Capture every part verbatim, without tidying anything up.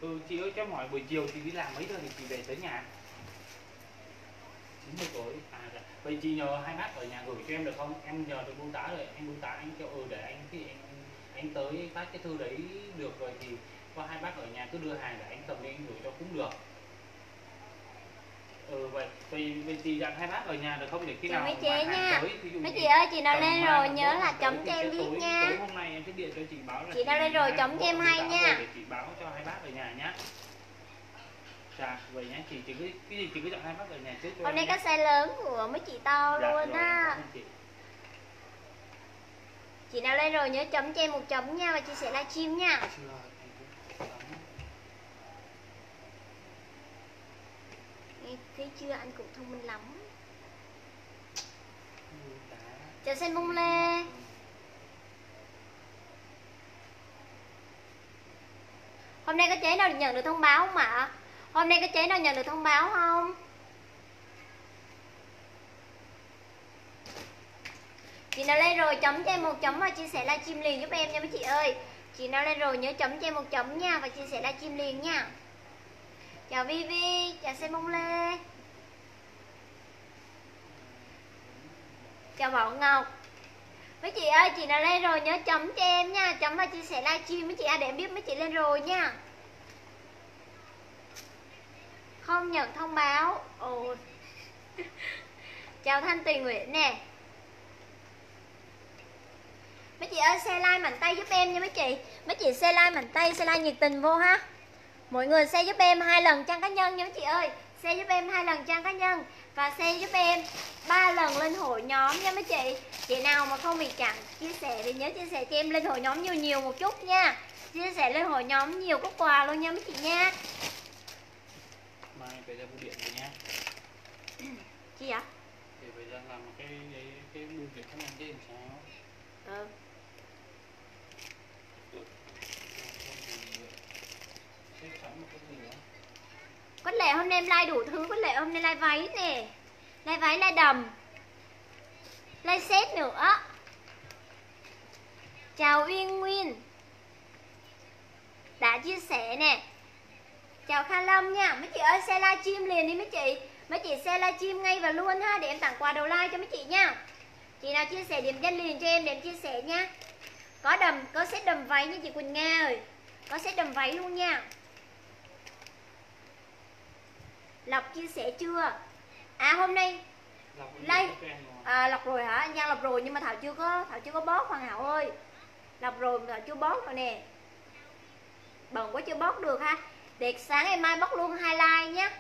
Ừ, chị ơi cho em hỏi buổi chiều chị đi làm mấy giờ thì chị về tới nhà? chín giờ tối. À dạ. Vậy chị nhờ hai bác ở nhà gửi cho em được không? Em nhờ được bưu tá rồi, em bưu tá anh kêu ừ để anh thì anh anh tới phát cái thư đấy được rồi thì có hai bác ở nhà cứ đưa hàng để anh cầm đi anh gửi cho cũng được. Ừ vậy, vậy, vậy chị dặn hai bác ở nhà được không để khi Chào nào mấy mà chị hàng nha. tới ví dụ Mấy như chị ơi, chị nào tầm lên mai rồi mà nhớ bố là hàng tới chấm thì cho em sẽ biết tối, nha. tối hôm nay em sẽ điện cho chị báo là Chị nào lên rồi mai chấm bố cho em bưu hay tá nha. về để chị báo cho hai bác ở nhà nhá. Dạ, vậy nhá, chị chỉ cứ cái gì chị cứ dặn hai bác ở nhà trước cho Hôm em nay nhé. có size lớn của mấy chị to Dạ, luôn rồi, em á. cảm ơn chị. Chị nào lên rồi nhớ chấm cho em một chấm nha và chia sẻ livestream nha. Nghe thấy chưa, anh cũng thông minh lắm. Chào sen bông lê. Hôm nay có chế nào nhận được thông báo không ạ? Hôm nay có chế nào nhận được thông báo không? Chị nào lên rồi chấm cho em một chấm và chia sẻ livestream liền giúp em nha mấy chị ơi. Chị nào lên rồi nhớ chấm cho em một chấm nha và chia sẻ livestream liền nha. Chào Vivi, chào sen bông lê. Chào Bảo Ngọc. Mấy chị ơi, chị nào lên rồi nhớ chấm cho em nha, chấm và chia sẻ livestream mấy chị à, để em biết mấy chị lên rồi nha. Không nhận thông báo. Ồ. Chào Thanh Tùy Nguyễn nè. Mấy chị ơi share like mạnh tay giúp em nha mấy chị. Mấy chị share like mạnh tay, share like nhiệt tình vô ha. Mọi người share giúp em hai lần trang cá nhân nha mấy chị ơi. Share giúp em hai lần trang cá nhân và share giúp em ba lần lên hội nhóm nha mấy chị. Chị nào mà không bị chặn chia sẻ thì nhớ chia sẻ cho em lên hội nhóm nhiều nhiều một chút nha. Chia sẻ lên hội nhóm nhiều có quà luôn nha mấy chị nha. Mai về ra bưu điện rồi nha. Chi vậy? Thì về ra làm cái cái cái bưu điện khách hàng chứ làm sao? Ừ. Có lẽ hôm nay em like đủ thứ, có lẽ hôm nay like váy nè, like váy, like đầm, like set nữa. Chào Uyên Nguyên đã chia sẻ nè. Chào Kha Lâm nha. Mấy chị ơi share livestream liền đi mấy chị. Mấy chị share livestream ngay và luôn ha, để em tặng quà đầu like cho mấy chị nha. Chị nào chia sẻ điểm danh liền cho em để em chia sẻ nha. Có đầm, có set đầm váy nha chị Quỳnh Nga ơi. Có set đầm váy luôn nha. Lộc chia sẻ chưa? À hôm nay like à, Lộc rồi hả? Anh Giang Lộc rồi nhưng mà Thảo chưa có Thảo chưa có bót Hoàng Hậu ơi. Lộc rồi mà Thảo chưa bót rồi nè. Bận quá chưa bót được ha. Để sáng ngày mai bót luôn hai like nhé.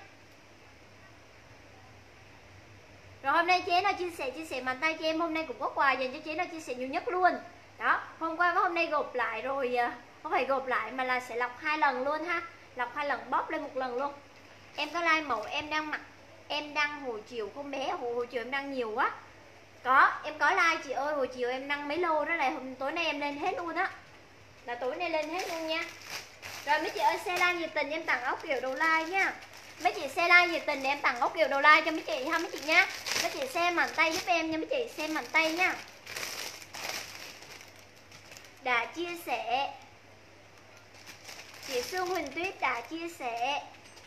Rồi hôm nay chế nào chia sẻ chia sẻ mạnh tay cho em, hôm nay cũng có quà dành cho chế nào chia sẻ nhiều nhất luôn. Đó, hôm qua với hôm nay gộp lại rồi, không phải gộp lại mà là sẽ lọc hai lần luôn ha. Lọc hai lần bóp lên một lần luôn. Em có like mẫu em đang mặc, em đăng hồi chiều không bé, hồi, hồi chiều em đăng nhiều quá. Có, em có like chị ơi, hồi chiều em đăng mấy lô đó là hôm tối nay em lên hết luôn á. Là tối nay lên hết luôn nha. Rồi mấy chị ơi share like nhiệt tình em tặng ốc kiểu đầu like nha. Mấy chị share like nhiệt tình để em tặng ốc kiểu đầu like cho mấy chị ha mấy chị nha. Mấy chị share mạnh tay giúp em nha mấy chị, share mạnh tay nha. Đã chia sẻ. Chị Sương Huỳnh Tuyết đã chia sẻ.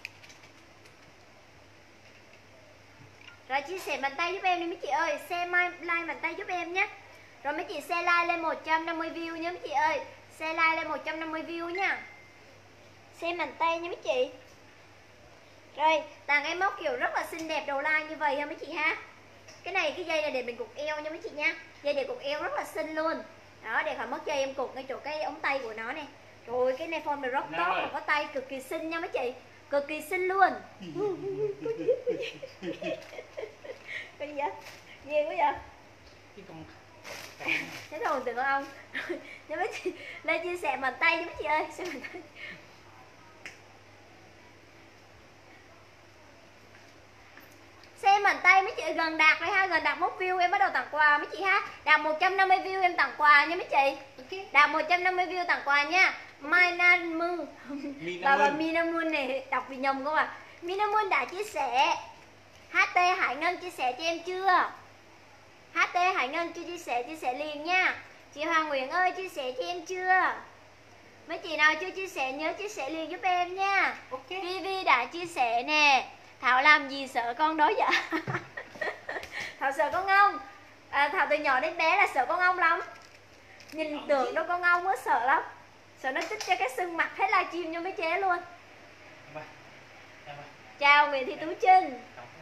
Rồi chia sẻ mạnh tay giúp em đi mấy chị ơi. Share like mạnh tay giúp em nhé. Rồi mấy chị share like lên một trăm năm mươi view nha mấy chị ơi. Share like lên một trăm năm mươi view nha. Share mạnh tay nha mấy chị. Rồi tặng em móc kiểu rất là xinh đẹp đầu like như vậy ha mấy chị ha. Cái này cái dây này để mình cột eo nha mấy chị nha. Dây để cột eo rất là xinh luôn. Đó để khỏi mất dây em cột ngay chỗ cái ống tay của nó nè. Rồi cái này form được rất tốt và có tay cực kỳ xinh nha mấy chị. Cực kỳ xinh luôn. Cái gì vậy? Ghê quá vậy? Cái con Thế thôi tưởng không? Nha mấy chị lên chia sẻ bàn tay cho mấy chị ơi, xem bàn tay. Xem bàn tay mấy chị gần đạt rồi ha, gần đạt một view em bắt đầu tặng quà mấy chị ha. Đạt một trăm năm mươi view em tặng quà nha mấy chị. Okay. Đạt một trăm năm mươi view tặng quà nha. Minamun. Bà bà Minamun này đọc bị nhầm không à? Minamun đã chia sẻ. hát tê Hải Ngân chia sẻ cho em chưa? hát tê Hải Ngân chưa chia sẻ, chia sẻ liền nha. Chị Hoàng Nguyễn ơi chia sẻ cho em chưa? Mấy chị chị nào chưa chia sẻ nhớ chia sẻ liền giúp em nha. Ok. Vivi đã chia sẻ nè. Thảo làm gì sợ con đó vậy? Thảo sợ con ong. À, Thảo từ nhỏ đến bé là sợ con ong lắm. Nhìn tưởng đâu con ong mới sợ lắm. Sợ nó chích cho cái sưng mặt hết livestream cho mấy chế luôn. Chào Nguyễn Thị Tú Trinh.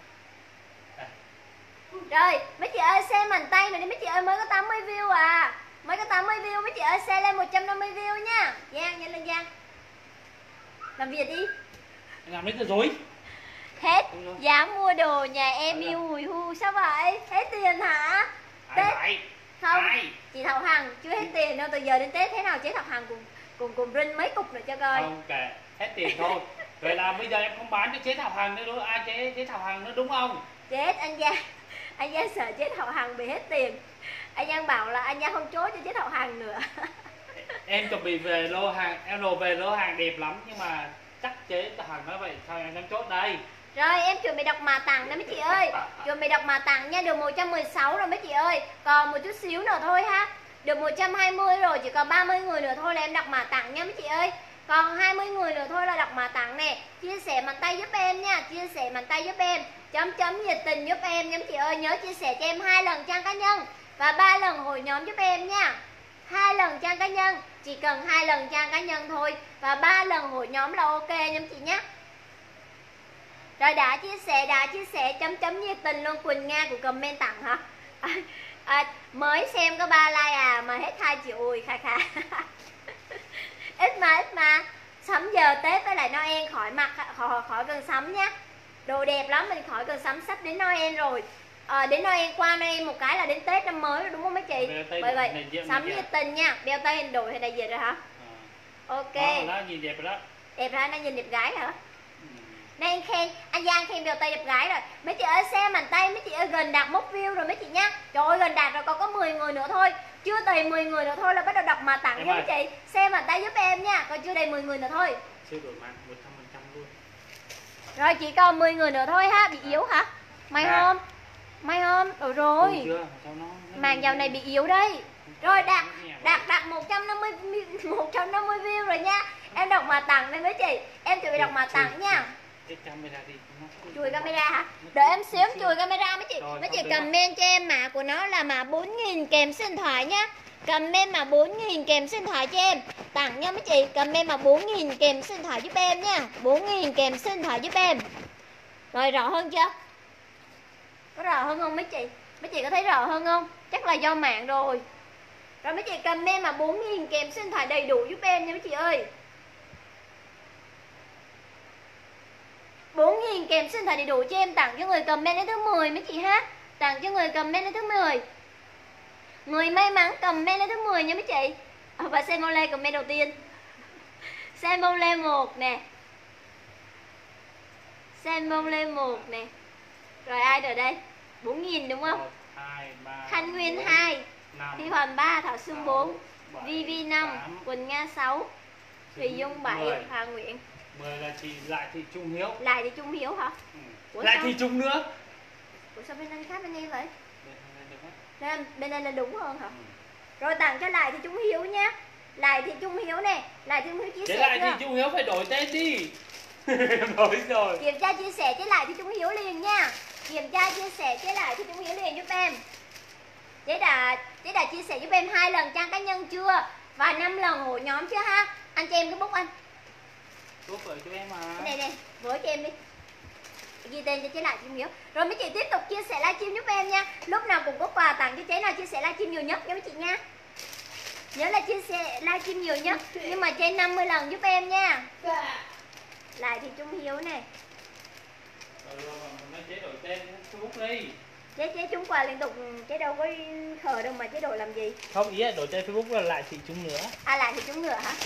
Rồi, mấy chị ơi xem bàn tay này đi mấy chị ơi, mới có tám mươi view à. Mới có tám mươi view, mấy chị ơi share lên một trăm năm mươi view nha. Giang, nhanh lên Giang. Làm việc đi. Làm mấy tờ dối. Hết, dám mua đồ nhà em yêu hùi hu, sao vậy? Hết tiền hả? Ai vậy? Không, Ai? chị Thảo Hằng chưa hết tiền đâu, từ giờ đến Tết thế nào chế Thảo Hằng cùng cùng cùng rinh mấy cục nữa cho coi. Không kệ, hết tiền thôi. Vậy là bây giờ em không bán cho chế Thảo Hằng nữa, ai chế chế Thảo Hằng nữa đúng không? Chết anh Giang. Anh Giang sợ chế Thảo Hằng bị hết tiền. Anh Giang bảo là anh Giang không chối cho chế Thảo Hằng nữa. Em chuẩn bị về lô hàng, em đồ về lô hàng đẹp lắm nhưng mà chắc chế Thảo Hằng nói vậy sao em dám chốt đây. Rồi em chuẩn bị đọc mà tặng đó mấy chị ơi. Chuẩn bị đọc mà tặng nha, được một trăm mười sáu rồi mấy chị ơi. Còn một chút xíu nữa thôi ha. Được một trăm hai mươi rồi, chỉ còn ba mươi người nữa thôi là em đọc mà tặng nha mấy chị ơi. Còn hai mươi người nữa thôi là đọc mà tặng nè. Chia sẻ bàn tay giúp em nha, chia sẻ bàn tay giúp em. Chấm chấm nhiệt tình giúp em nha mấy chị ơi. Nhớ chia sẻ cho em hai lần trang cá nhân và ba lần hội nhóm giúp em nha. Hai lần trang cá nhân, chỉ cần hai lần trang cá nhân thôi và ba lần hội nhóm là ok nha mấy chị nhé. Rồi đã chia sẻ, đã chia sẻ chấm chấm nhiệt tình luôn. Quỳnh Nga của comment tặng hả? À, à, mới xem có ba like à mà hết hai triệu, ui kha kha. Ít mà ít mà. Sắm giờ Tết với lại Noel khỏi mặc, khỏi, khỏi cần sắm nhá. Đồ đẹp lắm, mình khỏi cần sắm, sắp đến Noel rồi. À, đến Noel qua Noel một cái là đến Tết năm mới rồi đúng không mấy chị? Bởi vậy sắm nhiệt tình nha. Đeo tay hình đổi hay đại dịch rồi hả? À. Ok. Đó, đó, nhìn đẹp rồi đó. Đẹp hả? Nó nhìn đẹp gái hả? Nên anh khen, anh Giang khen đeo tay đẹp gái rồi. Mấy chị ơi xem bàn tay, mấy chị ơi gần đạt mốc view rồi mấy chị nhá. Trời ơi gần đạt rồi, còn có mười người nữa thôi. Chưa đầy mười người nữa thôi là bắt đầu đọc mà tặng nha mấy chị. Xem bàn tay giúp em nha, còn chưa đầy mười người nữa thôi. Siêu đổi mạng một trăm phần trăm luôn. Rồi chỉ còn mười người nữa thôi ha, bị yếu hả? May à. Không? May không? Rồi rồi. Chưa, nó... Màn dạo này bị yếu đây. Rồi đạt đạt đạt một trăm năm mươi view rồi nha. Em đọc mà tặng đây mấy chị. Em chuẩn bị đọc mà tặng nha. Cái camera đi. Chùi camera hả? Đợi em xíu em chùi camera mấy chị. Rồi, mấy chị comment cho em mã của nó là mã bốn nghìn kèm số điện thoại nhá. Comment mã bốn nghìn kèm số điện thoại cho em. Tặng nha mấy chị. Comment mã bốn nghìn kèm số điện thoại giúp em nha. bốn nghìn kèm số điện thoại giúp em. Rồi rõ hơn chưa? Có rõ hơn không mấy chị? Mấy chị có thấy rõ hơn không? Chắc là do mạng rồi. Rồi mấy chị comment mà bốn nghìn kèm số điện thoại đầy đủ giúp em nha mấy chị ơi. bốn nghìn kèm số điện thoại đầy đủ cho em, tặng cho người comment đến thứ mười mấy chị ha. Tặng cho người comment đến thứ mười. Người may mắn comment đến thứ mười nha mấy chị. À, và xem Mole comment đầu tiên. Xem Mole một nè. Xem Mole một nè. Rồi ai rồi đây? bốn nghìn đúng không? một, hai, ba, Thanh Nguyên hai, Thi Hoàn ba, Thảo Xuân bốn, Vi Vi năm, Quỳnh Nga sáu, Thùy Dung bảy, Hà Nguyễn mười là chị Lại Thị Trung Hiếu. Lại Thị Trung Hiếu hả? Ừ. Lại Thị Trung nữa. Ủa sao bên anh khác bên em vậy? Bên, bên đây là đúng hơn hả? Ừ. Rồi tặng cho Lại Thị Trung Hiếu nhá. Lại Thị Trung Hiếu nè. Lại Thị Trung Hiếu chia sẻ Lại Thị Trung Hiếu phải đổi tên đi. Đổi rồi. Kiểm tra chia sẻ với Lại Thị Trung Hiếu liền nha. Kiểm tra chia sẻ với Lại Thị Trung Hiếu liền giúp em. Chế đã, chế đã chia sẻ giúp em hai lần trang cá nhân chưa? Và năm lần hội nhóm chưa ha? Anh cho em cái bút anh. Bút rồi cho em mà. Cái này nè, với cho em đi. Ghi tên cho chế Lại Trung Hiếu. Rồi mấy chị tiếp tục chia sẻ livestream giúp em nha. Lúc nào cũng có quà tặng cho chế nào chia sẻ livestream nhiều nhất nha mấy chị nha. Nhớ là chia sẻ livestream nhiều nhất. Nhưng mà trên năm mươi lần giúp em nha. Lại Thị Trung Hiếu nè. Rồi chế đổi tên Facebook đi. Chế chế trúng quà liên tục, chế đâu có khờ đâu mà chế đổi làm gì. Không, ý là đổi tên Facebook là Lại Thị Trung nữa. À Lại Thị Trung nữa hả?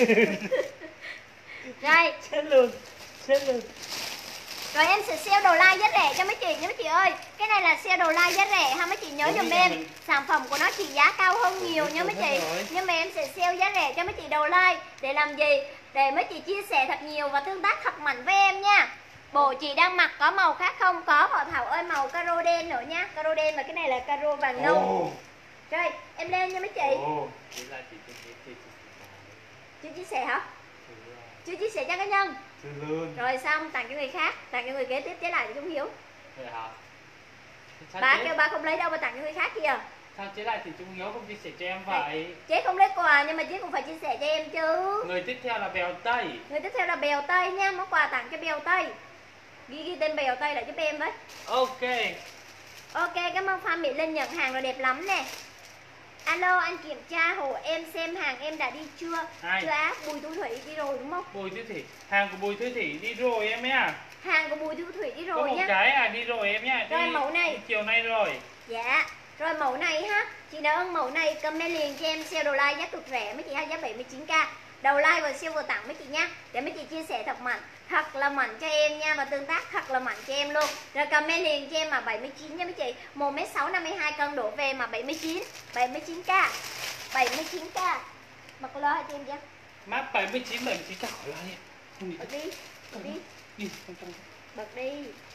Rồi. Chết luôn, chết luôn. Rồi em sẽ sale đồ like giá rẻ cho mấy chị nha mấy chị ơi. Cái này là sale đồ like giá rẻ ha mấy chị nhớ giùm em. Mình... Sản phẩm của nó chỉ giá cao hơn nhiều nha mấy chị. Nhưng mà em sẽ sale giá rẻ cho mấy chị đầu like. Để làm gì? Để mấy chị chia sẻ thật nhiều và tương tác thật mạnh với em nha. Bộ chị đang mặc có màu khác không? Có Bảo Thảo ơi, màu caro đen nữa nha. Caro đen và cái này là caro vàng nâu. Oh. Rồi em lên nha mấy chị. Oh. Chưa chia sẻ hả? Chưa chia sẻ cho cá nhân. Chưa luôn. Rồi xong tặng cho người khác, tặng cho người kế tiếp, chế lại cho Trung Hiếu. Vậy hả? Sao Ba chế... kêu ba không lấy đâu mà tặng cho người khác kìa. Sao chế lại thì Trung Hiếu không chia sẻ cho em vậy? Chế không lấy quà nhưng mà chế cũng phải chia sẻ cho em chứ. Người tiếp theo là Bèo Tây. Người tiếp theo là Bèo Tây nha, món quà tặng cho Bèo Tây. Ghi ghi tên Bèo Tây lại giúp em với. Ok. Ok, cảm ơn Phan Mỹ Linh nhận hàng rồi, đẹp lắm nè. Alo, anh kiểm tra hộ em xem hàng em đã đi chưa? Ai? Chưa á, Bùi Thu Thủy đi rồi đúng không? Bùi Thu Thủy, hàng của Bùi Thu Thủy đi rồi em nhá. Hàng của Bùi Thu Thủy đi Có rồi một nhá. cái à, đi rồi em nhá. Đi, Rồi mẫu này. đi chiều nay rồi. Dạ. Rồi mẫu này ha, chị nào ưng mẫu này comment liền cho em sale đầu like giá cực rẻ mấy chị ha, giá bảy mươi chín k. Đầu like và sale vừa tặng mấy chị nha. Để mấy chị chia sẻ thật mạnh, thật là mạnh cho em nha, và tương tác thật là mạnh cho em luôn. Rồi comment liền cho em mà bảy mươi chín nha mấy chị. một mét sáu năm mươi hai cân đổ về mà bảy mươi chín, bảy mươi chín k. bảy mươi chín k. Bật lo cho em chưa? Mát bảy mươi chín, bảy mươi chín cả khỏi lo đi. Bật đi, bật đi, Đi, không không. bật đi.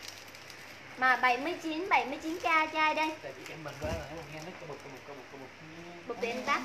Mà bảy mươi chín, bảy mươi chín k trai đây. Tại vì em bật ra là em nghe nó cơ bực cơ bực cơ bực cơ bực. Bật để em tắt.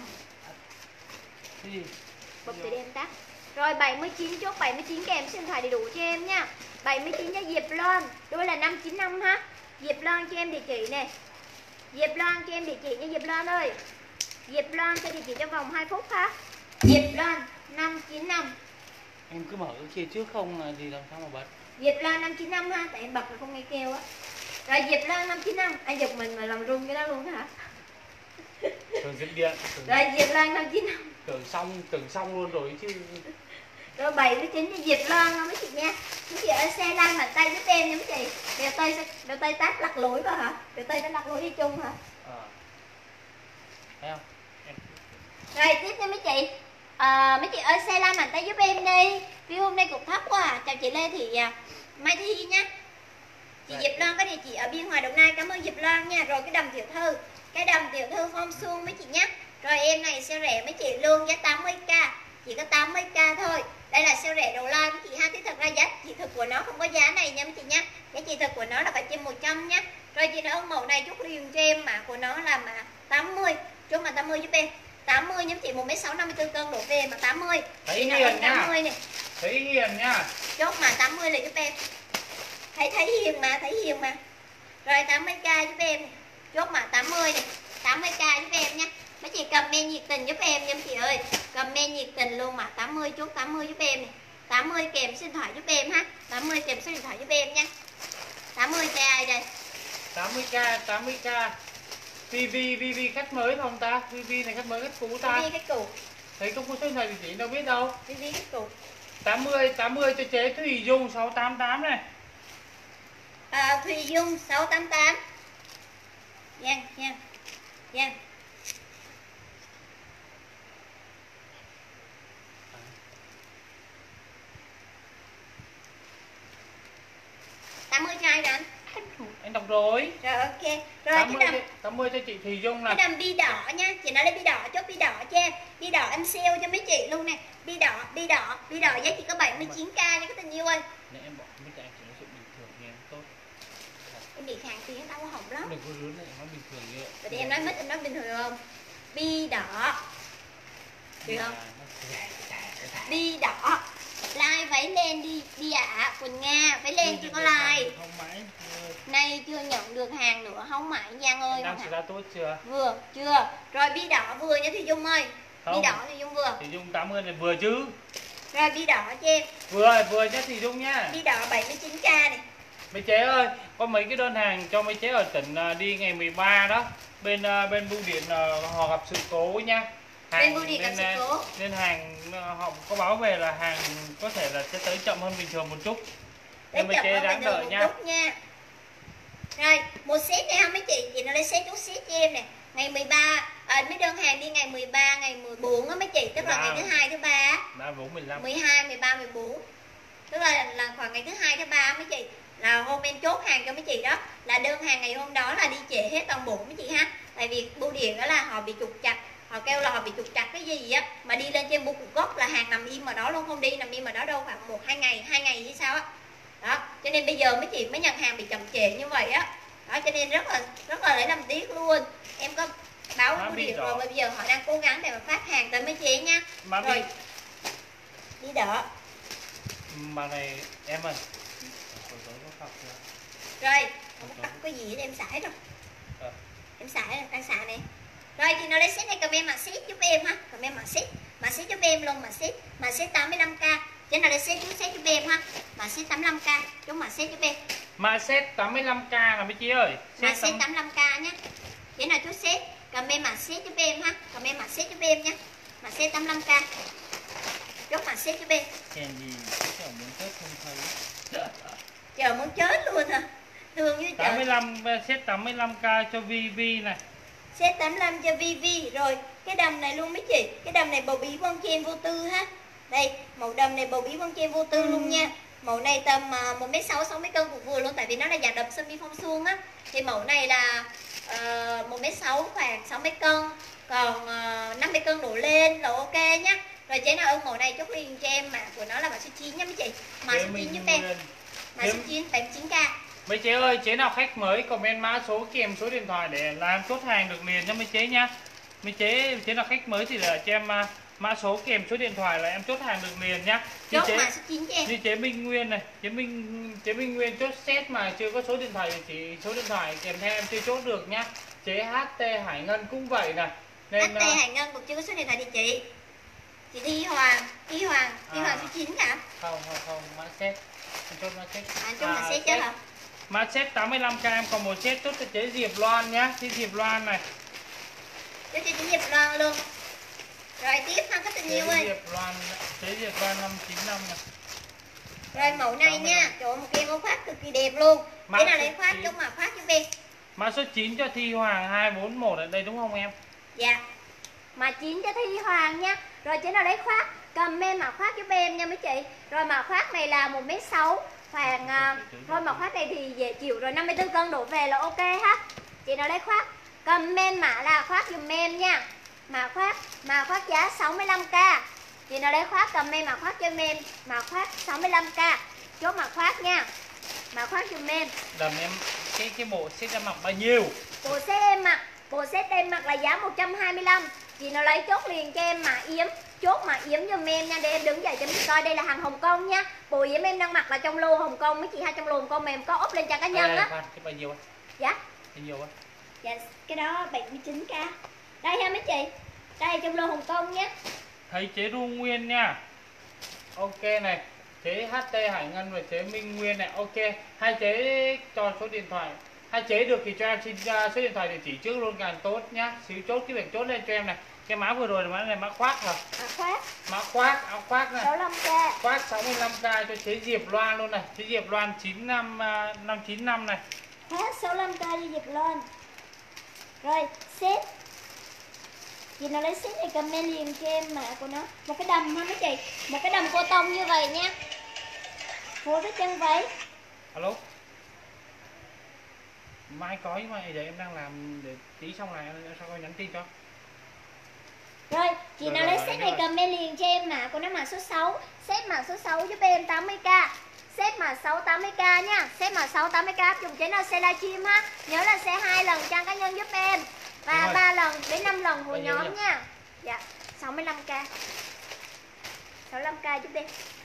Cái gì? Bật để em tắt. Rồi bảy mươi chín chốt bảy mươi chín kèm xin thoại đầy đủ cho em nha. bảy mươi chín cho Diệp Loan, đôi là năm chín năm ha. Diệp Loan cho em địa chỉ nè. Diệp Loan cho em địa chỉ nha Diệp Loan ơi. Diệp Loan cho địa chỉ trong vòng hai phút ha. Diệp Loan năm chín năm. Em cứ mở cái kia trước không thì làm sao mà bật. Diệp Loan năm chín năm ha, tại em bật là không nghe kêu á. Rồi Diệp Loan năm chín năm, anh giật mình mà làm rung cái đó luôn hả? Tưởng dính điện. Tưởng... Rồi Diệp Loan năm chín năm. Tưởng xong, tưởng xong luôn rồi chứ. Rồi bảy mươi chín cho Diệp Loan không mấy chị nha. Mấy chị ở xe lăn bàn tay giúp em nha mấy chị. Bèo Tây Bèo Tây tát lặt lối vào hả? Bèo Tây nó lặt lối đi chung hả? Ờ. Thấy không? Em... Rồi tiếp nha mấy chị. À, mấy chị ở xe lăn bàn tay giúp em đi. Vì hôm nay cục thấp quá à. Chào chị Lê Thị à, Mai Thi nha. Chị Diệp Loan có địa chỉ ở Biên Hòa Đồng Nai, cảm ơn Diệp Loan nha. Rồi cái đầm tiểu thư, cái đầm tiểu thư phong suông mấy chị nhé. Rồi em này siêu rẻ mấy chị luôn, giá tám mươi k, chỉ có tám mươi k thôi. Đây là siêu rẻ đầu like mấy chị ha. Thế thật ra giá trị thực của nó không có giá này nha mấy chị nhé. Giá trị thực của nó là phải trên một trăm nhé. Rồi chị nào ưng mẫu này chốt liền cho em mã của nó là mã tám mươi, chốt mà tám mươi giúp em. tám mươi nhóm chị một mét sáu năm mươi tư cân đổ về mà tám mươi. Thấy hiền nha. tám mươi này. Thấy hiền nha. Chốt mà tám mươi là giúp em. Thấy thấy hiền mà, thấy hiền mà. Rồi tám mươi k giúp em này. Chốt mà tám mươi này, tám mươi k giúp em nha. Mấy chị comment nhiệt tình giúp em nha mấy chị ơi. Comment nhiệt tình luôn mà tám mươi, chốt tám mươi giúp em này. tám mươi kèm số điện thoại giúp em ha. tám mươi kèm số điện thoại giúp em nha. tám mươi cho ai đây? tám mươi k, tám mươi k. vê vê, vê vê khách mới không ta? vê vê này khách mới khách cũ ta? vê vê khách cũ. Thấy không có số điện thoại thì chị đâu biết đâu. vê vê khách cũ. tám mươi, tám mươi cho chế Thùy Dung sáu tám tám này. À, Thùy Dung sáu tám tám. Giang, Giang, Giang. tám mươi cho ai rồi anh? Anh đọc rồi. Rồi ok. Rồi tám mươi, cái đầm, tám mươi cho chị Thùy Dung là. cái đầm bi đỏ nha. Chị nói lấy bi đỏ, chốt bi đỏ cho em. Bi đỏ em sale cho mấy chị luôn nè. Bi đỏ, bi đỏ, bi đỏ giá chỉ có bảy mươi chín k nha các tình yêu ơi. Nãy em bỏ mấy cái anh chỉ nói chuyện bình thường nghe em tốt. Em bị khàn tiếng đau họng lắm. Đừng có rướn này, nói bình thường như vậy. Vậy thì em nói mít em nói bình thường không? Bi đỏ. Được không? Bi đỏ. Like váy lên đi, đi ạ, à. Quỳnh Nga, váy lên chưa có like. Không mãi. Nay chưa nhận được hàng nữa, không mãi Giang ơi. Đang xảy ra tốt chưa? Vừa, chưa. Rồi bi đỏ vừa nha Thùy Dung ơi. Không. Bi đỏ Thùy Dung vừa. Thùy Dung tám mươi này vừa chứ? Rồi bi đỏ cho em. Vừa, vừa nhá Thùy Dung nhá. Bi đỏ bảy mươi chín k này. Mấy chế ơi, có mấy cái đơn hàng cho mấy chế ở tỉnh đi ngày mười ba đó. Bên bên bưu điện họ gặp sự cố nha. Hàng, bên bưu điện gặp sự cố. Nên hàng họ có báo về là hàng có thể là sẽ tới chậm hơn bình thường một chút. Để mấy chế đáng đợi nha. nha. Rồi, một set này không mấy chị, chị nó lấy set chút set cho em nè. Ngày mười ba, à, mấy đơn hàng đi ngày mười ba, ngày mười bốn á mấy chị, tức là ngày thứ hai thứ ba á. ba, bốn, mười lăm. mười hai, mười ba, mười bốn. Tức là là khoảng ngày thứ hai thứ ba mấy chị. Là hôm em chốt hàng cho mấy chị đó, là đơn hàng ngày hôm đó là đi trễ hết toàn bộ mấy chị ha. Tại vì bưu điện đó là họ bị trục trặc, họ kêu là họ bị trục trặc cái gì á, mà đi lên trên bưu cục gốc là hàng nằm im ở đó luôn, không đi nằm im ở đó đâu khoảng một hai ngày, hai ngày hay sao á. Đó, cho nên bây giờ mấy chị mới nhận hàng bị chậm trễ như vậy á. Đó, cho nên rất là rất là lấy làm tiếc luôn. Em có báo bưu điện rồi, bây giờ họ đang cố gắng để mà phát hàng tới mấy chị nha. Má rồi. đi đỡ. Bà này em ơi, hồi tối có học chưa? Rồi, không có, có gì để em xài rồi. À. Em xài, đang xài này. Rồi chị nào lấy set này comment mã set giúp em ha, comment mã set, mã set giúp em luôn, mã set, mã set tám mươi lăm k. Chị nào lấy set chú set giúp em ha, mã set tám mươi lăm k, chú mã set giúp em. Mã set tám mươi lăm k là mấy chị ơi. Mã set tám mươi lăm k nhé. Chị nào chú set, comment mã set giúp em ha, comment mã set giúp em nhé. Mã set tám mươi lăm k. Chốt mã set giúp em. Hèn gì chờ muốn chết không thấy. Chờ muốn chết luôn hả? Thương như tám mươi trời. lăm set tám mươi lăm k cho vê vê này. Set tám mươi lăm cho vê vê. Rồi cái đầm này luôn mấy chị. Cái đầm này bầu bí bon chen vô tư ha. Đây màu đầm này bầu bí bon chen vô tư ừ. luôn nha. Màu này tầm uh, một mét sáu, sáu mươi cân cũng vừa luôn. Tại vì nó là dạng đầm sơ mi phong suông á. Thì màu này là uh, một mét sáu khoảng sáu mươi cân. Còn uh, năm mươi cân đổ lên là ok nhá. Rồi chế nào ơn màu này chốt liền cho em, mã của nó là mã số chín nha mấy chị. Mã số chín giúp em. Mã số chín bảy mươi chín k. Mấy chế ơi, chế nào khách mới comment mã số kèm số điện thoại để làm chốt hàng được liền cho mấy chế nhá. Mấy chế chế nào khách mới thì là cho em uh, mã số kèm số điện thoại là em chốt hàng được liền nhá. Chốt chế, mã số chín cho em. Như chế Minh Nguyên này, chế Minh chế Minh Nguyên chốt set mà chưa có số điện thoại thì chỉ số điện thoại kèm theo em chưa chốt được nhá. Chế hát tê Hải Ngân cũng vậy này. Nên hát tê uh, Hải Ngân cũng chưa có số điện thoại địa chỉ. Chị Thi Hoàng, Thi Hoàng, Thi à. Hoàng số chín hả? Không, không, không, mã set. Anh chốt mã set. À, chốt mã set chứ hả? Mã set tám mươi lăm k em còn một set chốt cho chế Diệp Loan nhá. Chế Diệp Loan này. Chốt cho chế Diệp Loan luôn. Rồi tiếp ha các tình yêu ơi. Diệp Loan, chế Diệp Loan năm chín năm này. Rồi mẫu này nha, trời ơi một cái áo khoác cực kỳ đẹp luôn. Cái nào lấy khoác chốt mã khoác giúp em. Mã số chín cho Thi Hoàng hai bốn một ở đây đúng không em? Dạ. Mã chín cho Thi Hoàng nha. Rồi chế nào lấy khoác, comment mã khoác giúp em nha mấy chị. Rồi mã khoác này là một mét sáu khoảng uh, thôi mã khoác này thì dễ chịu rồi, năm mươi tư cân đổ về là ok ha. Chị nào lấy khoác, comment mã là khoác dùm em nha. Mã khoác, mã khoác giá sáu mươi lăm k. Chị nào lấy khoác comment mã khoác cho em, mã khoác sáu mươi lăm k. Chốt mã khoác nha. Mã khoác dùm em. Đầm em cái cái bộ set em mặc bao nhiêu? Bộ set em mặc, bộ set em mặc là giá một trăm hai mươi lăm. Chị nào lấy chốt liền cho em mã yếm, chốt mã yếm giùm em nha, để em đứng dậy cho mình coi. Đây là hàng Hồng Kông nha. Bộ yếm em đang mặc là trong lô Hồng Kông, mấy chị hai trong lô Hồng Kông mà em có ốp lên trang cá nhân á. Cái bao nhiêu á? Dạ. Bao nhiêu á? Dạ cái đó bảy mươi chín k. Đây ha mấy chị. Đây trong lô Hồng Kông nhé. Thấy chế Ru Nguyên nha. Ok này, chế hát tê Hải Ngân và chế Minh Nguyên này. Ok, hai chế cho số điện thoại. Hai chế được thì cho em xin uh, số điện thoại địa chỉ trước luôn càng tốt nhá. Xíu chốt cái việc chốt lên cho em này. Cái mã vừa rồi là mã này mã khoác hả? Mã khoác. Mã khoác, áo khoác này. sáu mươi lăm k. Khoác sáu mươi lăm k cho chế Diệp Loan luôn này. Chế Diệp Loan chín năm năm chín năm này. Khoác sáu mươi lăm k cho Diệp Loan. Rồi, set. Chị nào lấy set thì comment liền cho em mã của nó. Một cái đầm ha mấy chị. Một cái đầm cô tông như vậy nha. Phối với chân váy. Alo. Mai có nhưng mà giờ em đang làm để tí xong này em sao coi nhắn tin cho. Rồi, chị rồi, nào rồi, lấy set này comment liền cho em mã của nó mã số sáu. Set mã số sáu giúp em tám mươi k. Set mã sáu tám mươi k nha. Set mã sáu tám mươi k dùng chế nào xe livestream ha. Nhớ là xe hai lần trang cá nhân giúp em. Và ba lần đến năm lần hội nhóm nha. nha. Dạ, sáu mươi lăm k. sáu mươi lăm k giúp em.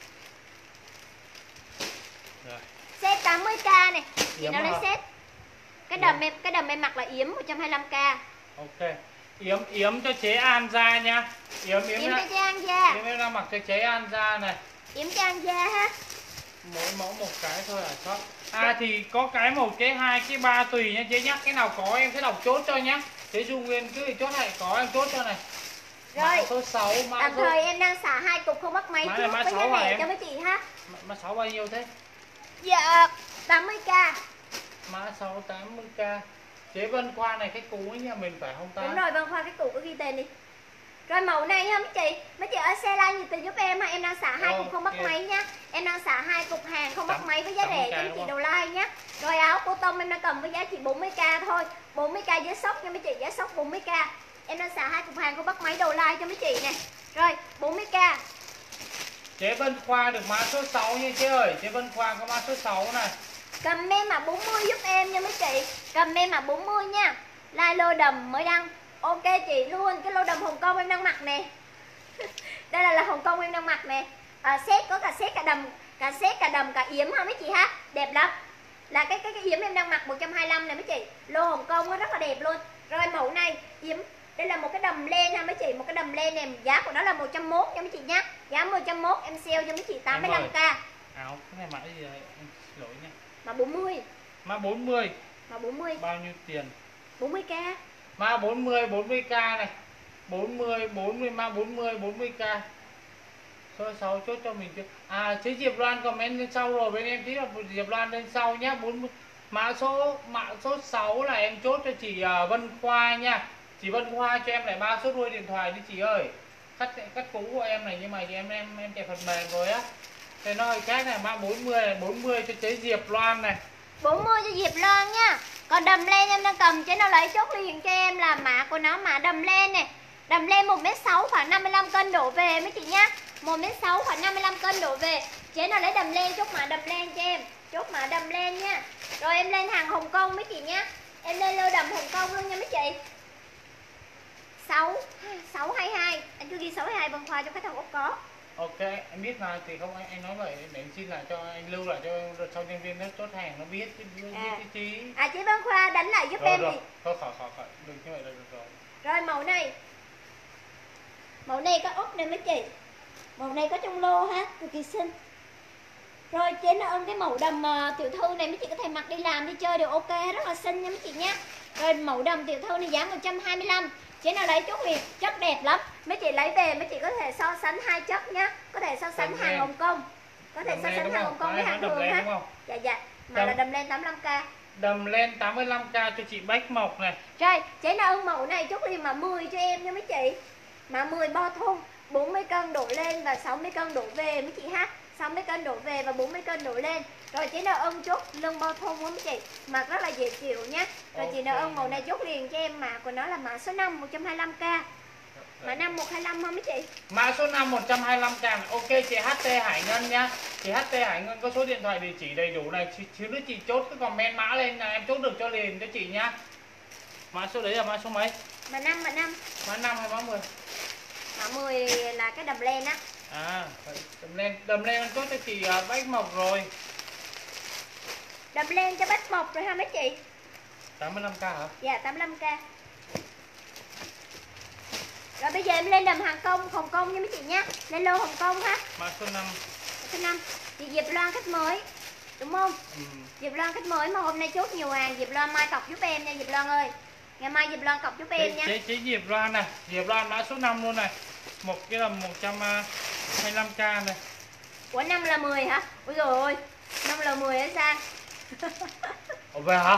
Rồi. Set tám mươi k này. Chị nào lấy set. Cái đầm em cái đầm em mặc là yếm một trăm hai mươi lăm k. Ok. Yếm yếm cho chế An Gia nha. Yếm yếm, yếm cho chế An Gia. Yếm em đang mặc cho chế An Gia này. Yếm cho An Gia ha. Mỗi mẫu một cái thôi à shop. À thì có cái một cái hai cái ba tùy nha chế nhá. Cái nào có em sẽ đọc chốt cho nhá. Chế Du Nguyên cứ chốt này có em chốt cho này. Rồi. Mã số sáu mã tạm số... thời em đang xả hai cục không bắt máy trước với giá rẻ cho mấy chị ha. Mã sáu bao nhiêu thế? Dạ tám mươi k. Mã sáu tám mươi k. Chế Vân Khoa này cái cú ấy nhà mình phải không ta? Đúng rồi, Vân Khoa cái cũ có ghi tên đi. Rồi mẫu này ha mấy chị, mấy chị ở xe like nhiệt tình giúp em ha, em đang xả hai cục không bắt máy nha. Em đang xả hai cục hàng không bắt máy với giá rẻ cho mấy chị đầu like nhé. Rồi áo cô tông em đang cầm với giá chỉ bốn mươi k thôi, bốn mươi k giá sốc nha mấy chị, giá sốc bốn mươi k. Em đang xả hai cục hàng không bắt máy đầu like cho mấy chị nè. Rồi bốn mươi k. Chế Vân Khoa được mã số sáu nha chế ơi, chế Vân Khoa có mã số sáu này. Comment mã bốn mươi giúp em nha mấy chị. Comment mã bốn mươi nha. Like lô đầm mới đăng. Ok chị luôn, cái lô đầm Hồng Kông em đang mặc nè. Đây là là Hồng Kông em đang mặc nè. à, set có cả set cả đầm, cả set cả đầm cả yếm ha mấy chị ha, đẹp lắm. Là cái cái cái yếm em đang mặc một trăm hai mươi lăm này mấy chị, lô Hồng Kông nó rất là đẹp luôn. Rồi mẫu này yếm, đây là một cái đầm len ha mấy chị, một cái đầm len này giá của nó là một trăm mốt nha mấy chị nhá, giá một trăm mốt em sale cho mấy chị tám mươi lăm k. Áo cái này mã gì vậy? Em xin lỗi nha. Mã bốn mươi. Mã bốn mươi. Mã bốn mươi. Bao nhiêu tiền? bốn mươi k. Mã bốn mươi, bốn mươi k này. bốn mươi, bốn mươi, mã bốn mươi, bốn mươi k. Số sáu chốt cho mình chưa? À, chứ Diệp Loan comment lên sau rồi, bên em tí là Diệp Loan lên sau nhá. bốn mươi. Mã số mã số sáu là em chốt cho chị uh, Vân Khoa nha. Chị Vân Khoa cho em lại ba số đuôi điện thoại đi chị ơi. Cắt cắt cũ của em này nhưng mà em em em chạy phần mềm rồi á. Thì nó hơi khác này, mã bốn mươi này, bốn mươi cho chế Diệp Loan này. bốn mươi cho Diệp Loan nha. Còn đầm len em đang cầm chế nào lấy chốt liền cho em là mã của nó, mã đầm len này. Đầm len một mét sáu khoảng năm mươi lăm cân đổ về mấy chị nhá. một mét sáu khoảng năm mươi lăm cân đổ về. Chế nào lấy đầm len chốt mã đầm len cho em. Chốt mã đầm len nha. Rồi em lên hàng Hồng Kông mấy chị nhá. Em lên lô đầm Hồng Kông luôn nha mấy chị. sáu sáu hai hai, anh cứ ghi sáu hai hai Vân Khoa cho khách hàng Úc có. Ok, em biết mà thì không anh, anh nói vậy để em xin lại cho anh lưu lại cho sau nhân viên nó chốt hàng nó biết chứ biết À. cái chí. À chị Vân Khoa đánh lại giúp Rồi em rồi, thì. thôi khỏi khỏi khỏi, đừng như vậy là được rồi. Rồi mẫu này. Mẫu này có úp nè mấy chị. Mẫu này có trong lô ha, cực kỳ xinh. Rồi trên nó ơn cái mẫu đầm uh, tiểu thư này mấy chị có thể mặc đi làm đi chơi đều ok, rất là xinh nha mấy chị nhé. Rồi mẫu đầm tiểu thư này giá một trăm hai mươi lăm. Chế nào lấy chốt liền, chất đẹp lắm. Mấy chị lấy về mấy chị có thể so sánh hai chất nhá. Có thể so sánh Đầm hàng len. Hồng Kông. Có thể Đầm so len sánh đúng hàng không? Hồng Kông với Đấy, hàng đầm thường len ha. đúng không? Dạ dạ. Mà Đầm- là đầm len tám mươi lăm k. Đầm len tám mươi lăm k cho chị Bách Mộc này. Rồi, chế nào ưng mẫu này chốt liền mà mười cho em nha mấy chị. Mà mười bo thun, bốn mươi cân đổ lên và sáu mươi cân đổ về mấy chị ha. sáu mươi cân đổ về và bốn mươi cân đổ lên. Rồi chế nào ưng chốt lưng bo thun của mấy chị, mặc rất là dễ chịu nhé. Rồi chị nào ưng mẫu này chốt liền cho em, mã của nó là mã số năm một trăm hai mươi lăm k. Mã năm một hai lăm không mấy chị? Mã số năm một trăm hai mươi lăm k này. Ok chị hát tê Hải Ngân nhá. Chị hát tê Hải Ngân có số điện thoại địa chỉ đầy đủ này, chứ nữa chị chốt cái comment mã lên là em chốt được cho liền cho chị nhá. Mã số đấy là mã số mấy? Mã năm, mã năm. Mã năm hay mã mười? Mã mười là cái đầm len á. À, đầm len, đầm len chốt cho chị uh, Bách Mộc rồi. Đầm len cho Bách Mộc rồi ha mấy chị? tám mươi lăm k hả? Dạ tám mươi lăm k. Rồi bây giờ em lên đầm Hồng Kông, Hồng Kông nha mấy chị nhá. Lên lô Hồng Kông ha. Mã số năm. Số năm. Chị Diệp Loan khách mới. Đúng không? Ừ. Diệp Loan khách mới mà hôm nay chốt nhiều hàng, Diệp Loan mai cọc giúp em nha Diệp Loan ơi. Ngày mai Diệp Loan cọc giúp em nha. Chế, chế Diệp Loan này, Diệp Loan mã số năm luôn này. Một cái là một trăm hai mươi lăm k này. Ủa năm là mười hả? Ôi dồi ôi, năm là mười hả sao? Ủa về hả?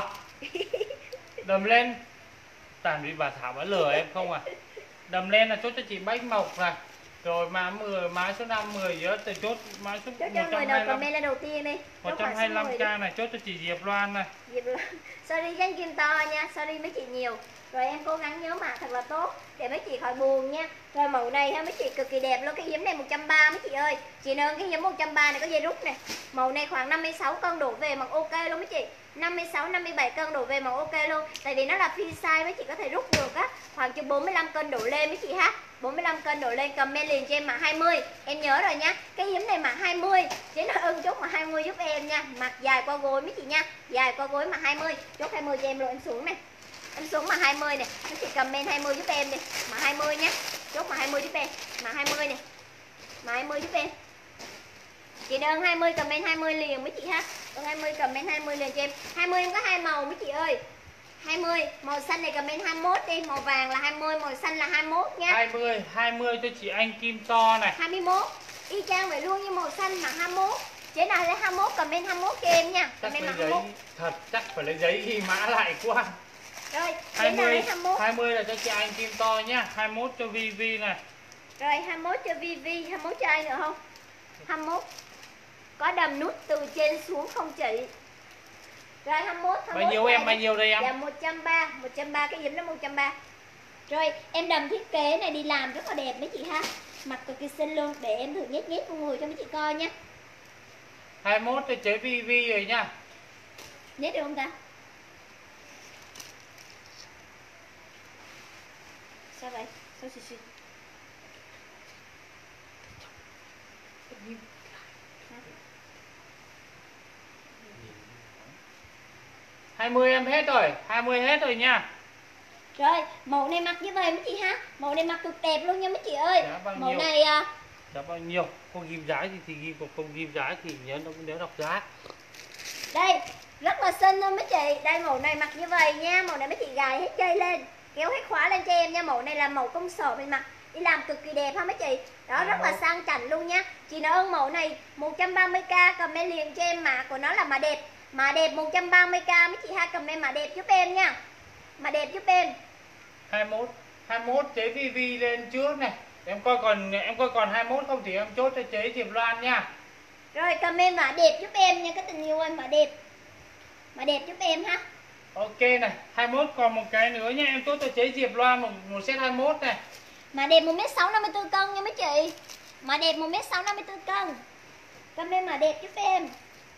Đầm lên. Tàn bị bà Thảo bà lừa em không à? Đầm lên là chốt cho chị Bách Mộc này. Rồi mã mười, mã số năm mười giữa từ chốt mã số Chốt cho người nào comment lên đầu tiên đi. một trăm hai mươi lăm k này chốt cho chị Diệp Loan này. Diệp Loan. Sorry danh kim to nha, sorry mấy chị nhiều. Rồi em cố gắng nhớ mã thật là tốt để mấy chị khỏi buồn nha. Rồi mẫu này ha mấy chị cực kỳ đẹp luôn, cái yếm này một trăm ba mươi mấy chị ơi. Chị nâng cái yếm một trăm ba mươi này có dây rút này. Màu này khoảng năm mươi sáu cân đổ về mặc ok luôn mấy chị. năm mươi sáu năm mươi bảy cân đổ về màu ok luôn. Tại vì nó là free size mấy chị có thể rút được á, khoảng chừng bốn mươi lăm cân đổ lên mấy chị ha. bốn mươi lăm cân đổ lên comment liền cho em mã hai mươi. Em nhớ rồi nha. Cái yếm này mã hai mươi. Chế nó ưng chốt mã hai mươi giúp em nha. Mặc dài qua gối mấy chị nha. Dài qua gối mã hai mươi. Chốt hai mươi cho em rồi em xuống này. Em xuống mã hai mươi này. Mấy chị comment hai mươi giúp em đi. Mã hai mươi nhá. Chốt mã hai mươi giúp em. Mã hai mươi này. Mã hai mươi giúp em. Chị đơn hai mươi comment hai mươi liền mấy chị ha. Đơn hai mươi comment hai mươi liền cho em. hai mươi em có hai màu mấy chị ơi. hai mươi, màu xanh này comment hai mươi mốt đi, màu vàng là hai mươi, màu xanh là hai mươi mốt nha. hai mươi, hai mươi cho chị Anh Kim To này. hai mươi mốt. Y chang vậy luôn như màu xanh mà hai mươi mốt. Chế nào lấy hai mươi mốt comment hai mươi mốt cho em nha. Chắc Comment lấy là hai mươi mốt. giấy thật, chắc phải lấy giấy ghi mã lại quá. Rồi, chế hai nào mươi, lấy hai mươi mốt. hai mươi là cho chị Anh Kim To nhá, hai mươi mốt cho Vi Vi này. Rồi hai mươi mốt cho Vi Vi, hai mươi mốt cho ai nữa không? hai mươi mốt. Có đầm nút từ trên xuống không chị? Rồi hai mươi mốt, hai mươi mốt. Bao nhiêu em, bao nhiêu đây em? Dạ một trăm ba mươi, một trăm ba mươi cái yếm nó một trăm ba mươi. Rồi em đầm thiết kế này đi làm rất là đẹp mấy chị ha. Mặc cực kỳ xinh luôn, để em thử nhét nhét con người cho mấy chị coi nha. hai mươi mốt cho chế Vi Vi rồi nha. Nhét được không ta? Sao vậy? Sao xì xì? hai mươi em hết rồi, hai mươi hết rồi nha. Rồi, mẫu này mặc như vậy mấy chị ha. Mẫu này mặc cực đẹp luôn nha mấy chị ơi. Mẫu nhiêu? này à, giá bao nhiêu? Không ghim giá thì thì ghim, còn không ghim giá thì nhớ nhớ đọc giá. đây, rất là xinh luôn mấy chị. Đây mẫu này mặc như vậy nha. Mẫu này mấy chị gài hết dây lên, kéo hết khóa lên cho em nha. Mẫu này là mẫu công sở mình mặc đi làm cực kỳ đẹp ha mấy chị. Đó, rất là sang chảnh luôn nha. Chị nào ơn mẫu này một trăm ba mươi k comment liền cho em, mã của nó là mã đẹp. Mã đẹp một trăm ba mươi k mấy chị ha, comment mã đẹp giúp em nha. Mã đẹp giúp em. hai mốt, hai mốt chế vi vi lên trước này. Em coi còn em coi còn hai mốt không thì em chốt cho chế Diệp Loan nha. Rồi comment mã đẹp giúp em nha các tình yêu ơi, mã đẹp. Mã đẹp giúp em ha. Ok này, hai mốt còn một cái nữa nha, em chốt cho chế Diệp Loan một một set hai mốt này. Mã đẹp một mét sáu năm mươi tư cân nha mấy chị. Mã đẹp một mét sáu năm mươi tư cân. Comment mã đẹp giúp em.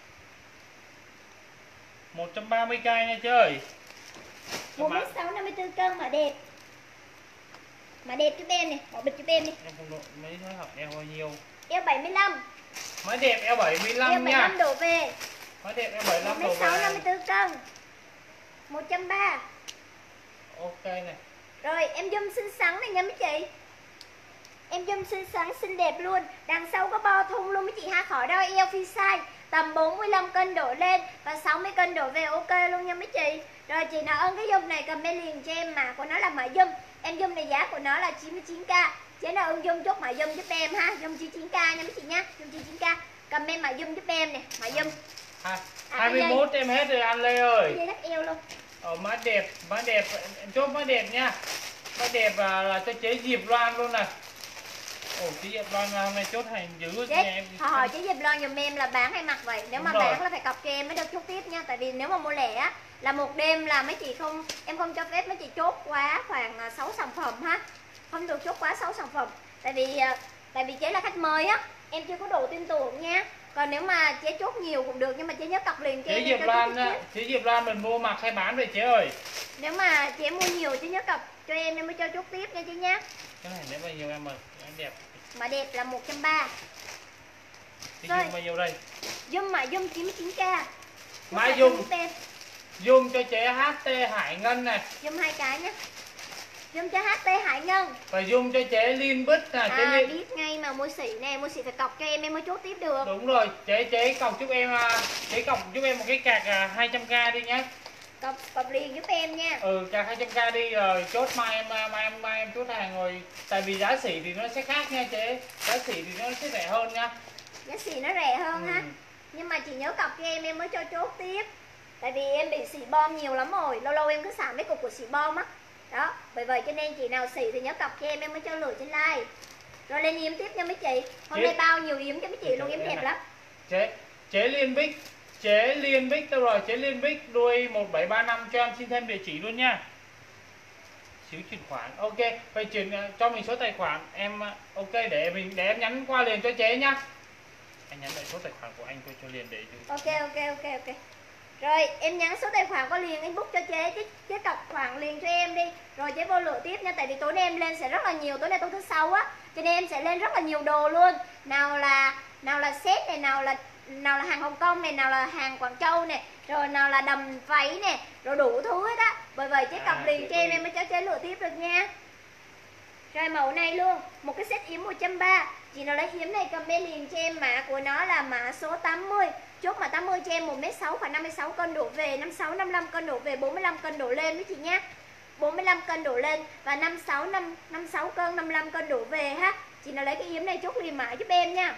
một trăm ba mươi k nha chơi. một mét sáu năm mươi tư cân mã đẹp. Mã đẹp giúp em này, bỏ bịch giúp em đi. Em không độ mấy nói hỏi eo bao nhiêu. Eo bảy mươi lăm. Máy đẹp eo bảy mươi lăm Eo nha. bảy mươi lăm độ về. Máy đẹp eo bảy mươi lăm một độ mét sáu về. năm mươi tư cân. một trăm ba mươi. Ok này. Rồi em zoom xinh xắn này nha mấy chị. Em zoom xinh xắn xinh đẹp luôn. Đằng sau có bo thun luôn mấy chị ha, khỏi đo eo phi size. Tầm bốn mươi lăm cân đổ lên và sáu mươi cân đổ về ok luôn nha mấy chị. Rồi chị nào ơn cái zoom này comment liền cho em, mã của nó là mã zoom. Em zoom này giá của nó là chín mươi chín k. Chị nào ơn zoom chốt mã zoom giúp em ha, zoom chín mươi chín k nha mấy chị nha, zoom chín mươi chín k. Comment mã zoom giúp em nè, mã zoom. À, À, hai mươi mốt em hết rồi anh Lê ơi. dây đắt eo luôn. Ờ, má đẹp, má đẹp, em chốt má đẹp nha. Má đẹp là, là cho chế Diệp Loan luôn này. Ồ, chế Diệp Loan hôm nay chốt hàng dữ Chị, nha em. họ hỏi chế Diệp Loan dùm em là bán hay mặc vậy. Nếu Đúng mà rồi. bán là phải cọc cho em mới được chốt tiếp nha. Tại vì nếu mà mua lẻ á, là một đêm là mấy chị không, em không cho phép mấy chị chốt quá khoảng sáu sản phẩm ha. Không được chốt quá sáu sản phẩm. Tại vì tại vì chế là khách mời á, em chưa có đủ tin tưởng nha. Còn nếu mà chế chốt nhiều cũng được, nhưng mà chế nhớ cọc liền cho Chế em. Diệp Loan á, chế Diệp Loan mình mua mặc hay bán vậy chế ơi? Nếu mà chế mua nhiều chế nhớ cọc cho em em mới cho chốt tiếp nha chứ nhá. Cái này nếu bao nhiêu em ơi? Em đẹp. Mà đẹp là một trăm ba mươi. Cái zoom bao nhiêu đây? Zoom mà zoom chín mươi chín k. Mã zoom. Zoom cho chế hát tê Hải Ngân này. Zoom hai cái nhé. Zoom cho hát tê Hải Ngân. Và zoom cho chế Liên Bích nè. Chế À Liên... biết ngay mà mua sỉ nè, mua sỉ phải cọc cho em em mới chốt tiếp được. Đúng rồi, chế chế cọc giúp em, chế cọc giúp em một cái cạc hai trăm k đi nhé. Cọc cọc liền giúp em nha. Ừ, cạc hai trăm k đi rồi chốt mai em mai em mai em chốt hàng rồi. Tại vì giá sỉ thì nó sẽ khác nha chế. Giá sỉ thì nó sẽ rẻ hơn nha. Giá sỉ nó rẻ hơn Ừ. ha. Nhưng mà chỉ nhớ cọc cho em em mới cho chốt tiếp. Tại vì em bị xỉ bom nhiều lắm rồi, lâu lâu em cứ xả mấy cục của xỉ bom á. Đó, bởi vậy cho nên chị nào xỉ thì nhớ cọc cho em em mới cho lửa trên like. Rồi lên yếm tiếp nha mấy chị. Hôm Chị- nay bao nhiêu yếm cho mấy chị luôn, yếm đẹp lắm. Chế chế Liên Bích, chế Liên Bích đâu rồi, chế Liên Bích đuôi một bảy ba năm cho em xin thêm địa chỉ luôn nha. Xíu chuyển khoản. Ok, vậy chuyển uh, cho mình số tài khoản em uh, ok để mình để em nhắn qua liền cho chế nhá. Anh nhắn lại số tài khoản của anh tôi cho liền để cho- Ok ok ok ok. Rồi em nhắn số tài khoản có liền inbox cho chế chứ chế cọc khoản liền cho em đi. Rồi chế vô lựa tiếp nha, tại vì tối nay em lên sẽ rất là nhiều, tối nay tối thứ sáu á, cho nên em sẽ lên rất là nhiều đồ luôn. Nào là nào là set này, nào là nào là hàng Hồng Kông này, nào là hàng Quảng Châu này, rồi nào là đầm váy này, rồi đủ thứ hết á. Bởi vậy chế cọc À, liền chị cho em ơi. em mới cho chế lựa tiếp được nha. Rồi mẫu này luôn, một cái set yếm một trăm ba mươi. Chị nào lấy yếm này comment liền cho em, mã của nó là mã số tám mươi. Chốt mã tám mươi cho em một mét sáu khoảng năm mươi sáu cân đổ về, năm mươi sáu năm mươi lăm cân đổ về, bốn mươi lăm cân đổ lên với chị nhé. bốn mươi lăm cân đổ lên và năm mươi sáu năm năm mươi sáu cân, năm mươi lăm cân đổ về ha. Chị nào lấy cái yếm này chốt liền mã giúp em nha.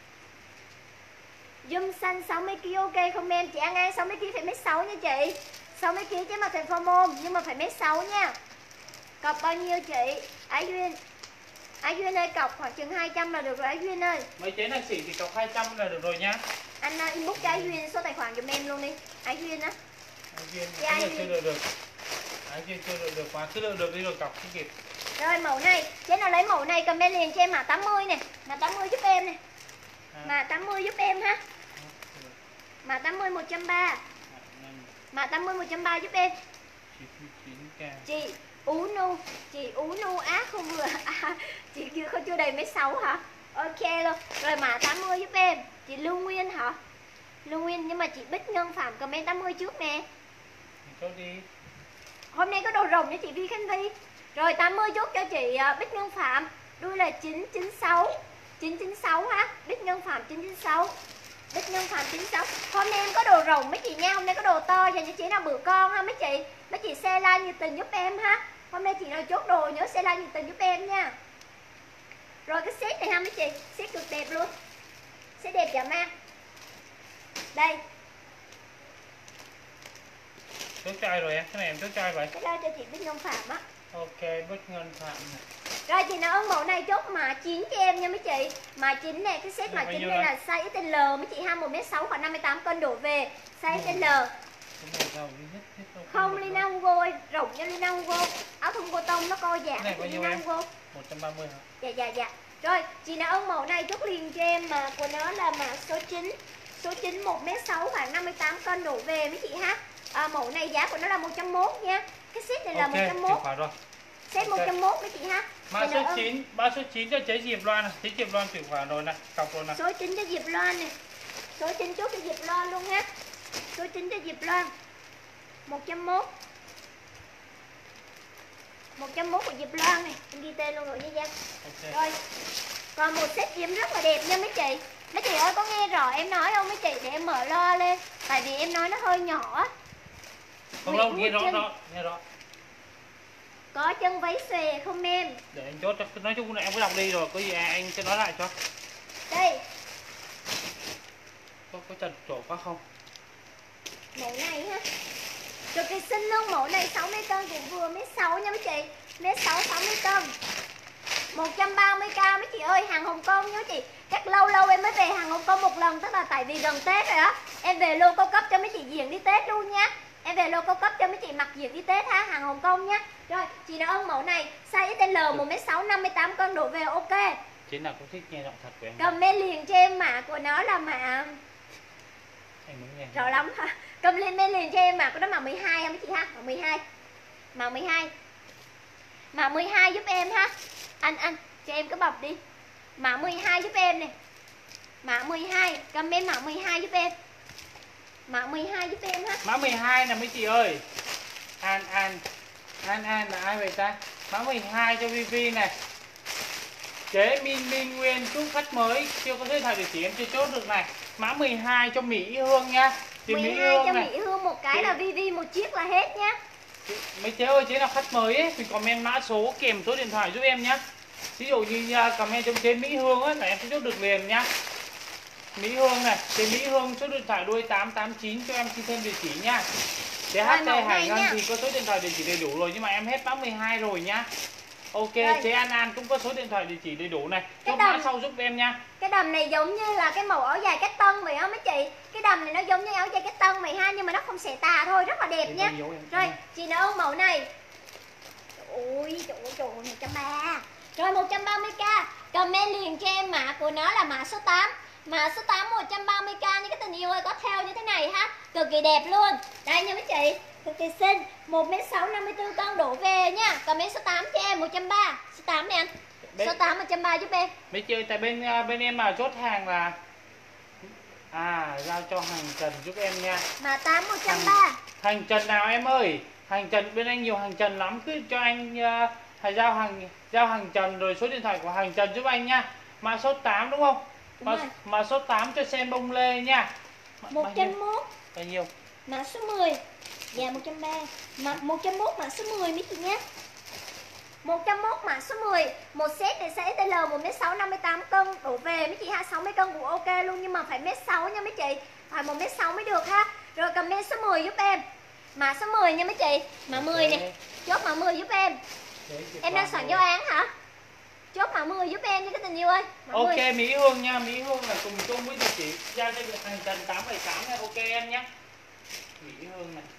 Zoom xanh sáu mươi ki lô gam ok không em? Chị An An sáu mươi ki lô gam phải mét sáu nha chị. sáu mươi ki lô gam chứ mà thành form ôm nhưng mà phải mét sáu nha. Cọc bao nhiêu chị? Ái Duyên. Ái Duyên ơi, cọc khoảng chừng hai trăm là được rồi Ái Duyên ơi. Mấy chế này xỉ thì cọc hai trăm là được rồi nhá. Anh uh, inbox cho Ái Duyên số tài khoản giùm em luôn đi. Ái Duyên á. Anh Duyên, Dạ, anh chưa Duyên. được được. Anh Duyên chưa được được quá, cứ được được đi rồi cọc không kịp. Rồi mẫu này, chế nào lấy mẫu này comment liền cho em mã tám mươi nè. Mã tám mươi giúp em nè. À. Mã tám mươi giúp em ha. Mã tám mươi một trăm ba mươi. Mã tám mươi một trăm ba mươi giúp em. chín k. Chị Ú Nu, chị Ú Nu á không vừa à, chị chưa không chưa đầy mấy sáu hả? Ok luôn. Rồi mã tám mươi giúp em. Chị Lưu Nguyên hả? Lưu Nguyên, nhưng mà chị Bích Ngân Phạm comment tám mươi trước nè. Chốt đi. Hôm nay có đồ rồng cho chị Vi Khánh Thi. Rồi tám mươi chốt cho chị Bích Ngân Phạm. Đuôi là chín chín sáu. chín chín sáu ha. Bích Ngân Phạm chín chín sáu. Bích Ngân Phạm chín sáu. Hôm nay em có đồ rồng mấy chị nha. Hôm nay có đồ to dành cho chị nào bự con ha mấy chị. Mấy chị share like nhiệt tình giúp em ha. Hôm nay chị nào chốt đồ nhớ share like nhiệt tình giúp em nha. Rồi cái set này ha mấy chị. Set cực đẹp luôn. Set đẹp dạ mang. Đây. Chốt trai rồi em, cái này em chốt trai vậy. Cái đó cho chị Bích Ngân Phạm á. Ok, Bích Ngân Phạm này. Rồi chị nào ơn mẫu này chốt mã chín cho em nha mấy chị. Mã chín này, cái set mã chín này là size ích en lờ mấy chị ha, một mét sáu khoảng năm mươi tám cân đổ về, size ích en lờ. Không Lina Hugo ơi, rộng cho Lina Hugo. Áo thun cô tông nó co giãn của Lina Hugo. một trăm ba mươi hả? Dạ dạ dạ. Rồi, chị nào ơn mẫu này chốt liền cho em mà của nó là mã số chín. Số chín một mét sáu khoảng năm mươi tám cân đổ về mấy chị ha. À, mẫu này giá của nó là một trăm mốt nha. Cái set này là okay, một trăm mốt. Rồi. Set okay. một trăm mốt mấy chị ha. Mã số chín, mã số chín cho chế Diệp Loan này, chế Diệp Loan chuyển khoản rồi nè, cọc rồi nè. Số chín cho Diệp Loan này. Số chín chốt cho Diệp Loan luôn ha. Số chín cho Diệp Loan. một trăm mốt. một trăm mốt của Diệp Loan này, em ghi tên luôn rồi nha Giang. Okay. Rồi. Còn một set yếm rất là đẹp nha mấy chị. Mấy chị ơi có nghe rõ em nói không mấy chị, để em mở loa lên. Tại vì em nói nó hơi nhỏ. Không đâu, nghe rõ rõ, nghe rõ. Có chân váy xòe không em? Để anh chốt cho, nói chung là em có đọc đi rồi, có gì anh sẽ nói lại cho. Đây. Có, có chật chỗ quá không? Mẫu này ha. Cực kỳ xinh luôn, mẫu này sáu mươi cân cũng vừa mét sáu nha mấy chị. Mét sáu sáu mươi cân. một trăm ba mươi k mấy chị ơi, hàng Hồng Kông nhớ chị. Chắc lâu lâu em mới về hàng Hồng Kông một lần, tức là tại vì gần Tết rồi đó. Em về lô cao cấp cho mấy chị diện đi Tết luôn nha. Em về lô cao cấp cho mấy chị mặc diện đi Tết ha, hàng Hồng Kông nhá. Rồi, chị nào ơn mẫu này, size ích en lờ một mét sáu năm mươi tám cân đổ về ok. Chị nào cũng thích nghe giọng thật của em. Comment liền cho em mã của nó là mã anh muốn nghe. Rõ lắm hả? Comment liền cho em mã của nó mã mười hai ha mấy chị ha, mã mười hai. Mã mười hai. Mã mười hai giúp em ha. Anh anh cho em cái bọc đi. Mã mười hai giúp em này. Mã mười hai, comment mã mười hai giúp em. Mã mười hai giúp em ha. Mã mười hai nè mấy chị ơi. An An. An An là ai vậy ta? Mã mười hai cho Vi Vi này. Chế Minh Minh Nguyên chúc khách mới chưa có giới thiệu địa chỉ em chưa chốt được này. Mã mười hai cho Mỹ Hương nha. Chị mười hai Mỹ Hương cho này. Mỹ Hương một cái chị... là Vi Vi một chiếc là hết nhá. Chị... Mấy chế ơi, chế nào khách mới ấy thì comment mã số kèm số điện thoại giúp em nhá. Ví dụ như comment trong chế Mỹ Hương á là em sẽ chốt được liền nhá. Mỹ Hương này, chế Mỹ Hương số điện thoại đuôi tám tám chín cho em xin thêm địa chỉ nha. Chế hát tê Hải Ngân thì có số điện thoại địa chỉ đầy đủ rồi nhưng mà em hết mã mười hai rồi nhá. Ok, rồi. Chế An An cũng có số điện thoại địa chỉ đầy đủ này. Chốt mã sau giúp em nha. Cái đầm này giống như là cái màu áo dài cách tân vậy á mấy chị. Cái đầm này nó giống như áo dài cách tân vậy ha, nhưng mà nó không xẻ tà thôi, rất là đẹp Để nha. Rồi, chị nào ơn mẫu này. Ôi, trời ơi, trời ơi, một trăm ba mươi. Rồi một trăm ba mươi k. Comment liền cho em mã của nó là mã số tám. Mã số tám một trăm ba mươi k như cái tình yêu ơi, có theo như thế này ha. Cực kỳ đẹp luôn. Đây nha mấy chị. Cực kỳ xinh, một mét sáu năm mươi tư cân đổ về nha. Comment số tám cho em một trăm ba mươi. Số tám nè anh. Bên, số tám một trăm ba mươi giúp em. Mấy chị tại bên bên em mà chốt hàng là à giao cho hàng Trần giúp em nha. Mà tám một trăm ba mươi. Hàng Trần nào em ơi? Hàng Trần bên anh nhiều hàng Trần lắm, cứ cho anh uh, hay giao hàng giao hàng Trần rồi số điện thoại của hàng Trần giúp anh nha. Mã số tám đúng không? Đúng mà, mà số tám cho sen bông lê nha. một trăm mốt. Bao nhiêu? Mã số mười. Dạ một trăm ba mươi. Mà một trăm mốt mã số mười mấy chị nhé. một trăm mốt mã số mười. Một set này size ích lờ một mét sáu năm mươi tám cân đổ về mấy chị ha, sáu mươi cân cũng ok luôn nhưng mà phải mét sáu nha mấy chị. Phải một mét sáu mới được ha. Rồi comment số mười giúp em. Mã số mười nha mấy chị. Mã mười nè. Chốt mã mười giúp em. Em đang soạn giáo án hả? Chốt mã mười giúp em như cái tình yêu ơi. Mã ok mười. Mỹ Hương nha, Mỹ Hương là cùng chung với địa chỉ giao cho hàng Trần tám bảy tám nha. Ok em nhé. Mỹ Hương này.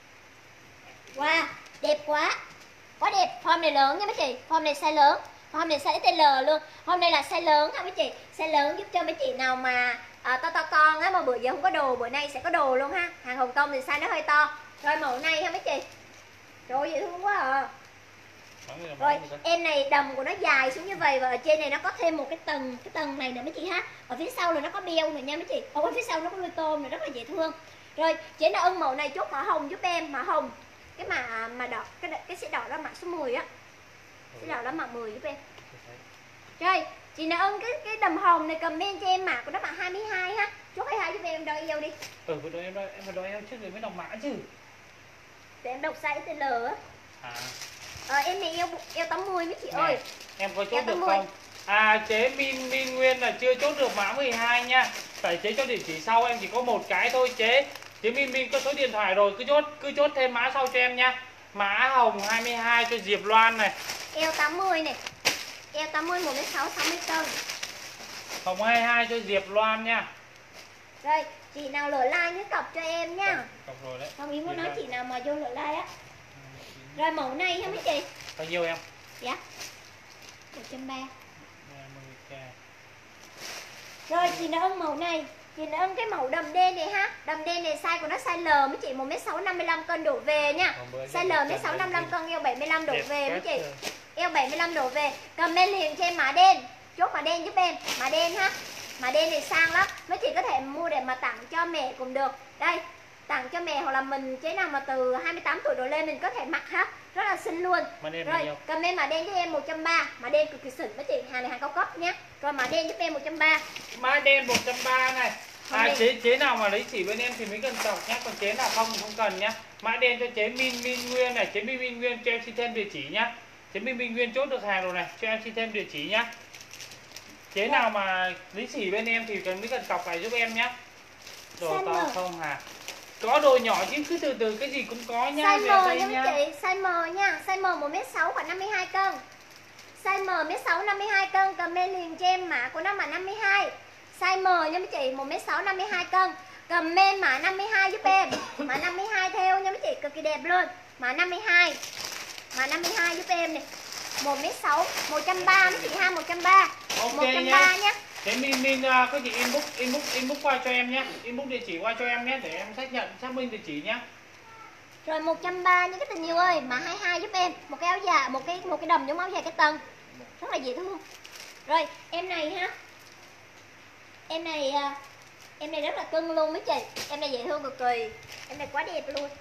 Wow, đẹp quá. Quá đẹp, form này lớn nha mấy chị. Form này size lớn. Form này size ích lờ luôn. Hôm nay là size lớn ha mấy chị. Size lớn giúp cho mấy chị nào mà à, to to con á, mà bữa giờ không có đồ, bữa nay sẽ có đồ luôn ha. Hàng Hồng Kông thì size nó hơi to. Rồi mẫu này ha mấy chị. Trời ơi, dễ thương quá à. Rồi em này đầm của nó dài xuống như vậy, và ở trên này nó có thêm một cái tầng cái tầng này nữa mấy chị ha. Ở phía sau là nó có beo nữa nha mấy chị. Ở phía sau nó có nuôi tôm nữa, rất là dễ thương. Rồi chế nào ưng mẫu này chốt mã hồng giúp em, mã hồng cái mã mà đỏ, cái cái sẽ đỏ đó mã số mười á, cái đỏ đó mã mười giúp em. Rồi chị nào ưng cái cái đầm hồng này comment cho em mã của nó mã hai mươi hai ha, chốt hai mươi hai giúp em, em đo eo đi. Ừ, vừa đo em đo em phải đo eo trước rồi mới đọc mã chứ. Để em đọc size tê lờ á. À. Ờ, em này eo eo tám mươi mấy chị này, ơi. Em có chốt được không? À, chế Min Min Nguyên là chưa chốt được mã mười hai nha. Phải chế cho địa chỉ sau, em chỉ có một cái thôi chế. Chế Min Min có số điện thoại rồi, cứ chốt cứ chốt thêm mã sau cho em nha. Mã hồng hai mươi hai cho Diệp Loan này. Eo tám mươi này. Eo tám mươi một mét sáu, sáu mươi cân. Hồng hai mươi hai cho Diệp Loan nha. Rồi, chị nào lỡ like nhớ cọc cho em nha. Cọc rồi đấy. Không ý muốn nói chị nào mà vô lỡ like á. Rồi mẫu này ha mấy chị. Bao nhiêu em? Dạ một trăm ba mươi. K. Rồi chị nào ưng mẫu này, chị nào ưng cái mẫu đầm đen này ha. Đầm đen này size của nó size L mấy chị, một mét sáu, năm mươi lăm cân đổ về nha. Size L một mét sáu, năm mươi lăm cân, eo bảy mươi lăm đổ về mấy chị. Eo bảy mươi lăm đổ về. Comment liền cho em mã đen. Chốt mã đen giúp em, mã đen ha. Mã đen này sang lắm, mấy chị có thể mua để mà tặng cho mẹ cũng được. Đây, tặng cho mẹ hoặc là mình chế nào mà từ hai mươi tám tuổi đổ lên mình có thể mặc ha, rất là xinh luôn. Rồi comment mã đen cho em một trăm ba mươi, mã đen cực kỳ xịn mấy chị, hàng này hàng cao cấp nhé. Rồi mã đen giúp em một trăm ba mươi. Mã đen một trăm ba mươi này. À, chế chế nào mà lấy chỉ bên em thì mới cần cọc nhá, còn chế nào không thì không cần nhá. Mã đen cho chế Min Min Nguyên này, chế Min Min Nguyên cho em xin thêm địa chỉ nhá. Chế Min Min Nguyên chốt được hàng rồi này, cho em xin thêm địa chỉ nhá. Chế nào mà lý chỉ bên em thì cần mới cần cọc này giúp em nhé. Đồ to không hả? Có đồ nhỏ chứ, cứ từ từ cái gì cũng có nha. Size M nha mấy chị, size M nha. Size M một mét sáu khoảng năm mươi hai cân. Size M một mét sáu, năm mươi hai cân. Comment liền cho em mã của nó mã năm mươi hai. Size M nha mấy chị, một mét sáu, năm mươi hai cân. Comment mã năm mươi hai giúp em. Mã năm mươi hai theo nha mấy chị, cực kỳ đẹp luôn. Mã năm mươi hai. Mã năm mươi hai giúp em này. một mét sáu, một trăm ba mươi mấy chị ha, một trăm ba mươi. Ok một trăm ba mươi nhé. Thế Min Min uh, có gì inbox inbox inbox qua cho em nhé, inbox địa chỉ qua cho em nhé để em xác nhận xác minh địa chỉ nhé. Rồi một trăm ba mươi những cái tình yêu ơi, mà hai mươi hai giúp em, một cái áo dài, một cái một cái đầm giống áo dài cái tân. Rất là dễ thương. Rồi, em này ha. Em này em này rất là cưng luôn mấy chị. Em này dễ thương cực kỳ. Em này quá đẹp luôn.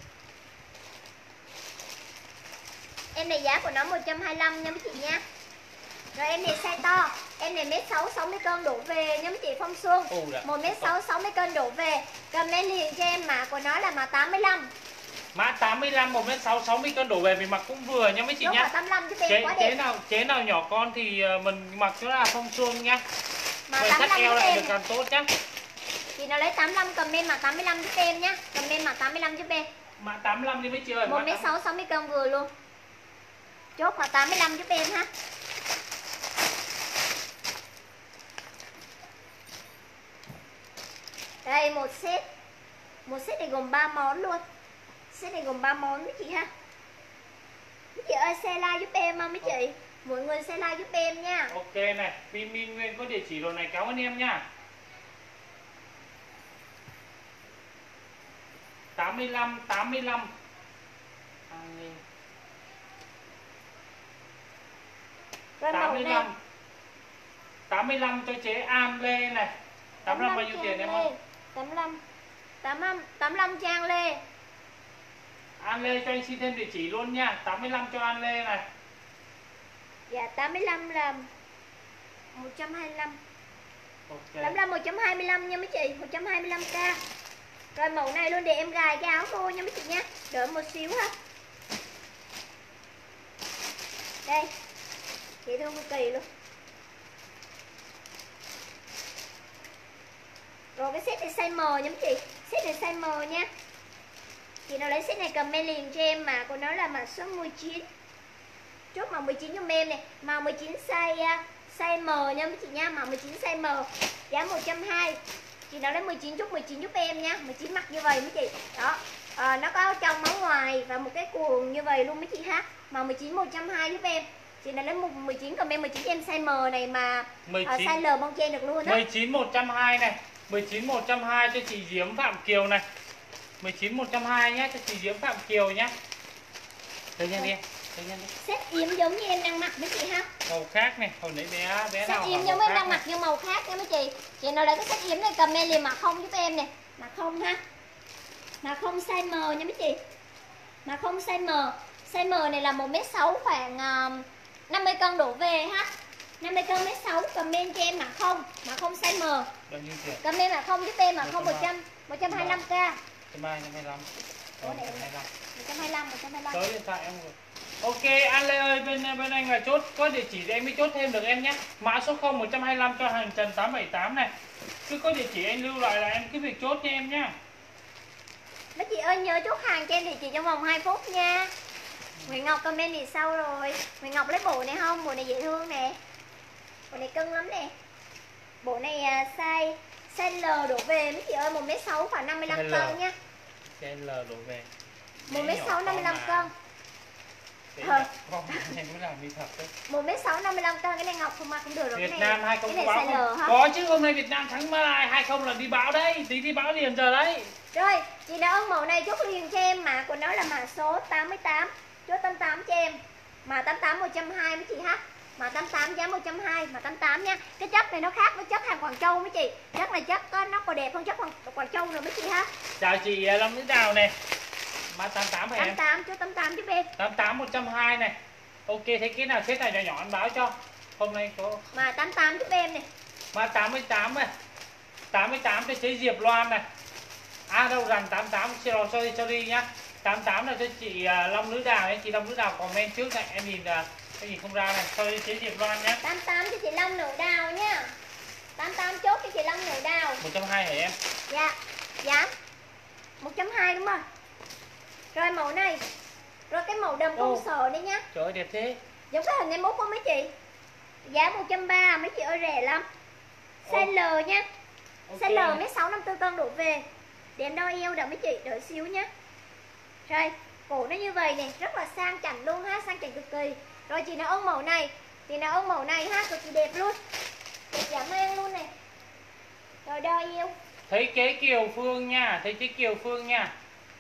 Em này giá của nó một trăm hai mươi lăm nha mấy chị nha. Rồi em này size to, em này mét sáu, sáu mươi cân đổ về nha mấy chị Phong Xuân. một mét sáu, sáu mươi cân đổ về. Comment liền cho em mã của nó là mã tám mươi lăm. Mã tám mươi lăm, một mét sáu, sáu mươi cân đổ về mình mặc cũng vừa nha mấy chị nhá. tám mươi lăm chứ em chế, quá đẹp. Chế nào chế nào nhỏ con thì mình mặc cho là Phong Xuân nhá. Mã vậy thắt eo lại được càng tốt nhá. Chị nào lấy tám mươi lăm comment mã tám mươi lăm giúp em nhá. Comment mã tám mươi lăm giúp em. Mã tám mươi lăm đi mấy chị ơi. một mét sáu, sáu mươi cân vừa luôn. Chốt mã tám mươi lăm giúp em ha. Đây một set. Một set này gồm ba món luôn. Set này gồm ba món mấy chị ha. Mấy chị ơi share like giúp em không mấy chị? Mọi người share like giúp em nha. Ok này, Min Min Nguyên có địa chỉ rồi này, cảm ơn em nha. tám mươi lăm, tám mươi lăm. tám mươi lăm. tám mươi lăm cho chế An Lê này. tám mươi lăm bao nhiêu tiền em không? tám mươi lăm. tám mươi lăm, tám mươi lăm Trang Lê. An Lê cho anh xin thêm địa chỉ luôn nha. tám mươi lăm cho An Lê này. Dạ tám mươi lăm là một trăm hai mươi lăm. Ok. tám mươi lăm một trăm hai mươi lăm nha mấy chị, một trăm hai mươi lăm k. Rồi mẫu này luôn để em gài cái áo vô nha mấy chị nha. Đợi một xíu ha. Đây. Dễ thương cực kỳ luôn. Rồi cái set này size M nha mấy chị. Set này size M nha. Chị nào lấy set này comment liền cho em mà của nó là mã số mười chín. Chốt màu mười chín cho em này. Màu mười chín size size M nha mấy chị nha. Màu mười chín size M. Giá một trăm hai mươi. Chị nào lấy mười chín chốt mười chín giúp em nha. mười chín mặc như vậy mấy chị. Đó. À, nó có áo trong áo ngoài và một cái quần như vậy luôn mấy chị ha. Màu mười chín một trăm hai mươi giúp em. Chị nào lấy một mười chín comment mười chín em size M này mà mười chín, uh, size L bông chen được luôn á. mười chín một trăm hai mươi này. mười chín một trăm hai mươi cho chị Diễm Phạm Kiều này. mười chín một trăm hai mươi nhé cho chị Diễm Phạm Kiều nhé. Đây nha đi. Thấy nhanh đi. Set yếm giống như em đang mặc mấy chị ha. Màu khác này, hồi nãy bé bé Set nào yếm mặc giống màu em khác đang này. mặc nhưng màu khác nha mấy chị. Chị nào lấy cái set yếm này comment liền mặc không giúp em nè. Mặc không ha. Mà không size M nha mấy chị. Mà không size M. Size M này là một mét sáu khoảng uh, năm mươi cân đổ về ha. năm mươi cân mét sáu, comment cho em mà không, mà không size M. Bao nhiêu tiền? Comment mà không giúp em mà không một trăm, một trăm hai mươi lăm k. một trăm hai mươi lăm. Ủa này, một trăm hai mươi lăm, một trăm hai mươi lăm. Tới điện thoại em rồi. Ok, anh Lê ơi, bên bên anh là chốt, có địa chỉ để em mới chốt thêm được em nhé. Mã số không một trăm hai mươi lăm cho hàng Trần tám bảy tám này. Cứ có địa chỉ anh lưu lại là em cứ việc chốt cho em nhá. Mấy chị ơi nhớ chốt hàng cho em địa chỉ trong vòng hai phút nha. Nguyễn Ngọc comment thì sau rồi. Nguyễn Ngọc lấy bộ này không? Bộ này dễ thương nè. Bộ này cưng lắm nè. Bộ này uh, size size L đổ về mấy chị ơi, một mét sáu khoảng năm mươi lăm cân nha. Size L đổ về. một mét sáu năm mươi lăm cân. Ờ. Con em mới làm đi thật đấy. một mét sáu năm mươi lăm cân, cái này Ngọc không mặc cũng được rồi. Việt cái Nam này, hai không cái có này báo size không? L ha. Có chứ, hôm nay Việt Nam thắng Malaysia hai không là đi báo đấy, tí đi báo liền giờ đấy. Rồi, chị đã ơn mẫu này chốt liền cho em, mã của nó là mã số tám mươi tám. Chốt tám mươi tám cho em. Mã tám mươi tám một trăm hai mươi mấy chị ha. Mã tám mươi tám giá một trăm hai mươi, mã tám mươi tám nha. Cái chất này nó khác với chất hàng Quảng Châu mấy chị. Chất này chất có nó còn đẹp hơn chất Quảng, Quảng Châu rồi mấy chị ha. Chào chị Lâm Nữ Đào này. Mã tám mươi tám phải em? tám mươi tám, chốt tám mươi tám giúp em. tám mươi tám một trăm hai mươi này. Ok, thấy cái nào set này nhỏ nhỏ anh báo cho. Hôm nay có Mã tám mươi tám giúp em này. mã tám mươi tám này. tám mươi tám cho chế Diệp Loan này. À đâu rằng tám mươi tám, sorry sorry nhá. tám mươi tám là cho chị uh, Long Nữ Đào ấy, chị Long Nữ Đào comment trước này, em nhìn uh, cái nhìn không ra này, sorry chế Diệp Loan nhá. tám mươi tám cho chị Long Nữ Đào nha. tám mươi tám chốt cho chị Long Nữ Đào. một trăm hai mươi hả em? Dạ. Dạ. một trăm hai mươi đúng không? Rồi mẫu này. Rồi cái màu đầm công sở đấy nhá. Trời ơi đẹp thế. Giống cái hình em mốt không mấy chị? Giá một trăm ba mươi, mấy chị ơi rẻ lắm. Size L nha. Okay. Size L mét sáu năm mươi tư cân đổ về. Để em đo eo đợi mấy chị, đợi xíu nhá. Rồi, cổ nó như vậy nè, rất là sang chảnh luôn ha, sang chảnh cực kỳ. Rồi chị nào ưng mẫu này, chị nào ưng mẫu này ha, cực kỳ đẹp luôn. Đẹp dã man luôn nè. Rồi đo eo. Thấy kế Kiều Phương nha, thấy chế Kiều Phương nha.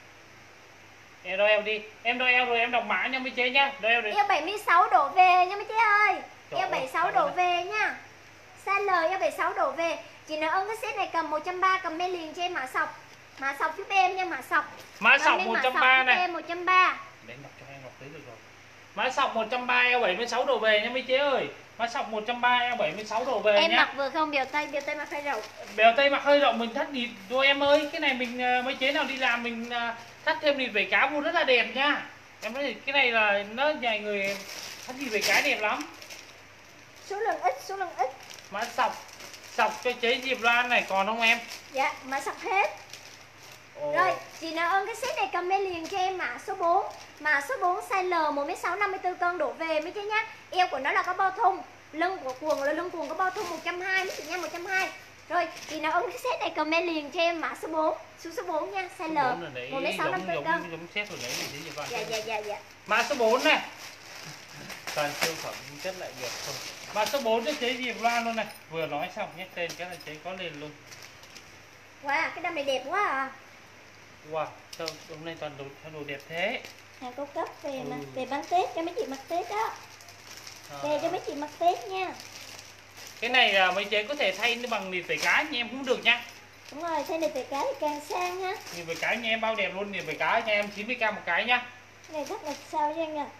Em đo eo đi, em đo eo rồi em đọc mã nha mấy chế nhá. Đo eo đi. Eo bảy mươi sáu đổ về nha mấy chế ơi. Trời Eo bảy mươi sáu ơi, đổ về nha. Size L eo bảy mươi sáu đổ về. Chị nào ưng cái set này cầm một trăm ba mươi, cầm men liền cho em mã sọc. Mã sọc giúp em nha, mã sọc. Mã sọc một trăm ba mươi này. Em một trăm ba mươi. Để em đọc cho em đọc thấy được rồi. Mã sọc một trăm ba mươi eo bảy mươi sáu đổ về nha mấy chế ơi. Mã sọc một trăm ba mươi eo bảy mươi sáu đổ về em nhá. Em mặc vừa không bèo tây, bèo tây mặc hơi rộng. Bèo tây mặc hơi rộng mình thắt nhịp rồi em ơi. Cái này mình mấy chế nào đi làm mình thắt thêm nhịp về cá vô rất là đẹp nha. Em nói cái này là nó dài người thắt nhịp về cá đẹp lắm. Số lượng ít, số lượng ít. Mã sọc sọc cho chế Diệp Loan này còn không em? Dạ, mã sọc hết. Ồ. Rồi, chị nào ơn cái set này comment liền cho em mã số bốn. Mã số bốn size L một mét sáu năm mươi tư cân đổ về mấy chế nhá. Eo của nó là có bao thun, lưng của quần là lưng quần có bao thun một trăm hai mươi mấy chị nha, một trăm hai mươi. Rồi, chị nào ơn cái set này comment liền cho em mã số bốn. Số số bốn nha, size L một mét sáu năm mươi tư cân. Giống set rồi đấy mình thấy Dạ dạ dạ dạ. Mã số bốn này. Toàn siêu phẩm chất lại được thôi. Mã số bốn cho chế Diệp Loan luôn này. Vừa nói xong nhét tên cái là chế có lên luôn. Wow, cái đầm này đẹp quá à. Wow, sao hôm nay toàn đồ, đồ đẹp thế. Hàng cao cấp về ừ. mà, về bán Tết cho mấy chị mặc Tết đó. À. Về cho mấy chị mặc Tết nha. Cái này là mấy chế có thể thay bằng nịt vảy cá nha em cũng được nha. Đúng rồi, thay nịt vảy cá thì càng sang ha. Nịt vảy cá nha em bao đẹp luôn, nịt vảy cá nha em chín mươi k một cái nhá. Cái này rất là sao cho anh à.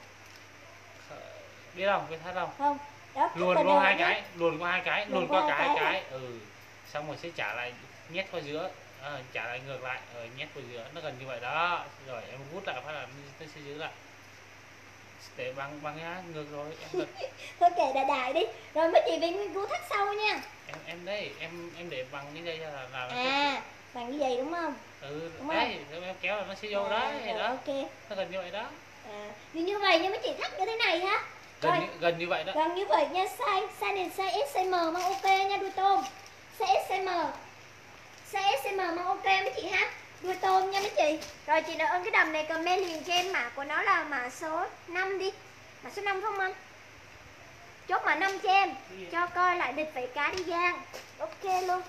Biết không, biết thấy không? Không. Đó, luồn qua hai cái, luồn qua hai cái, luồn qua cả hai cái. cái. Ừ. Xong rồi sẽ trả lại nhét qua giữa. À, trả lại ngược lại rồi nhét vào giữa, nó gần như vậy đó. Rồi em hút lại phát là nó sẽ giữ lại. Để băng băng nhá, ngược rồi em giật. Thôi kệ đại đại đi. Rồi mấy chị về nguyên cứu thắt sau nha. Em em đây, em em để bằng cái dây là là nó à, sẽ... bằng cái dây đúng không? Ừ, đúng đấy, không? Em kéo là nó sẽ vô à, đấy, rồi, đó. Ok. Nó gần như vậy đó. À, như như vậy nhưng mấy chị thắt như thế này ha. Gần như, gần như vậy đó. Gần như vậy nha, size size này size S M mà ok nha đuôi tôm. Size S M. Size S M mà ok mấy chị ha. Đuôi tôm nha mấy chị. Rồi chị nào ơn cái đầm này comment liền cho em mã của nó là mã số năm đi. Mã số năm không anh? Chốt mã năm cho em. Yeah. Cho coi lại địch vảy cá đi Giang. Ok luôn.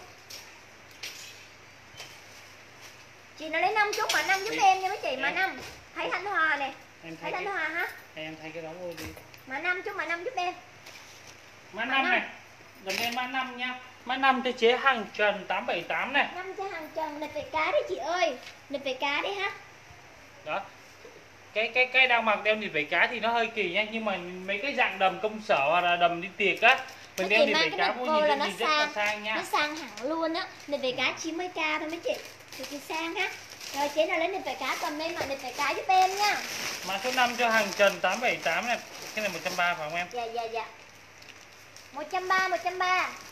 Chị nào lấy năm chốt mã năm giúp em nha mấy chị, mã năm. Thấy Thanh Hòa nè. Em thay Thay cái Thanh Hòa hả? em thay cái đó vô đi. Mã năm chút mã năm giúp em. Mã Mã năm năm. này. Gần đây mã năm nha. Mã năm tôi chế hàng trần tám bảy tám này. năm cho hàng trần nịch về cá đấy chị ơi. Nịch về cá đấy ha. Đó. Cái cái cái đang mặc đeo nịt vảy cá thì nó hơi kỳ nha, nhưng mà mấy cái dạng đầm công sở hoặc là đầm đi tiệc á, mình đeo nịt vảy cá vô nhìn là nó nó rất là sang, sang nha. nó sang hẳn luôn á. Nịt về cá chín mươi k thôi mấy chị. Thì chị sang ha. Rồi chế nào lấy nịt vảy cá cầm lên mà nịt vảy cá giúp em nha. Mã số năm cho hàng trần tám bảy tám này. Cái này một trăm ba mươi phải không em? Dạ dạ dạ. một trăm ba mươi, một trăm ba mươi.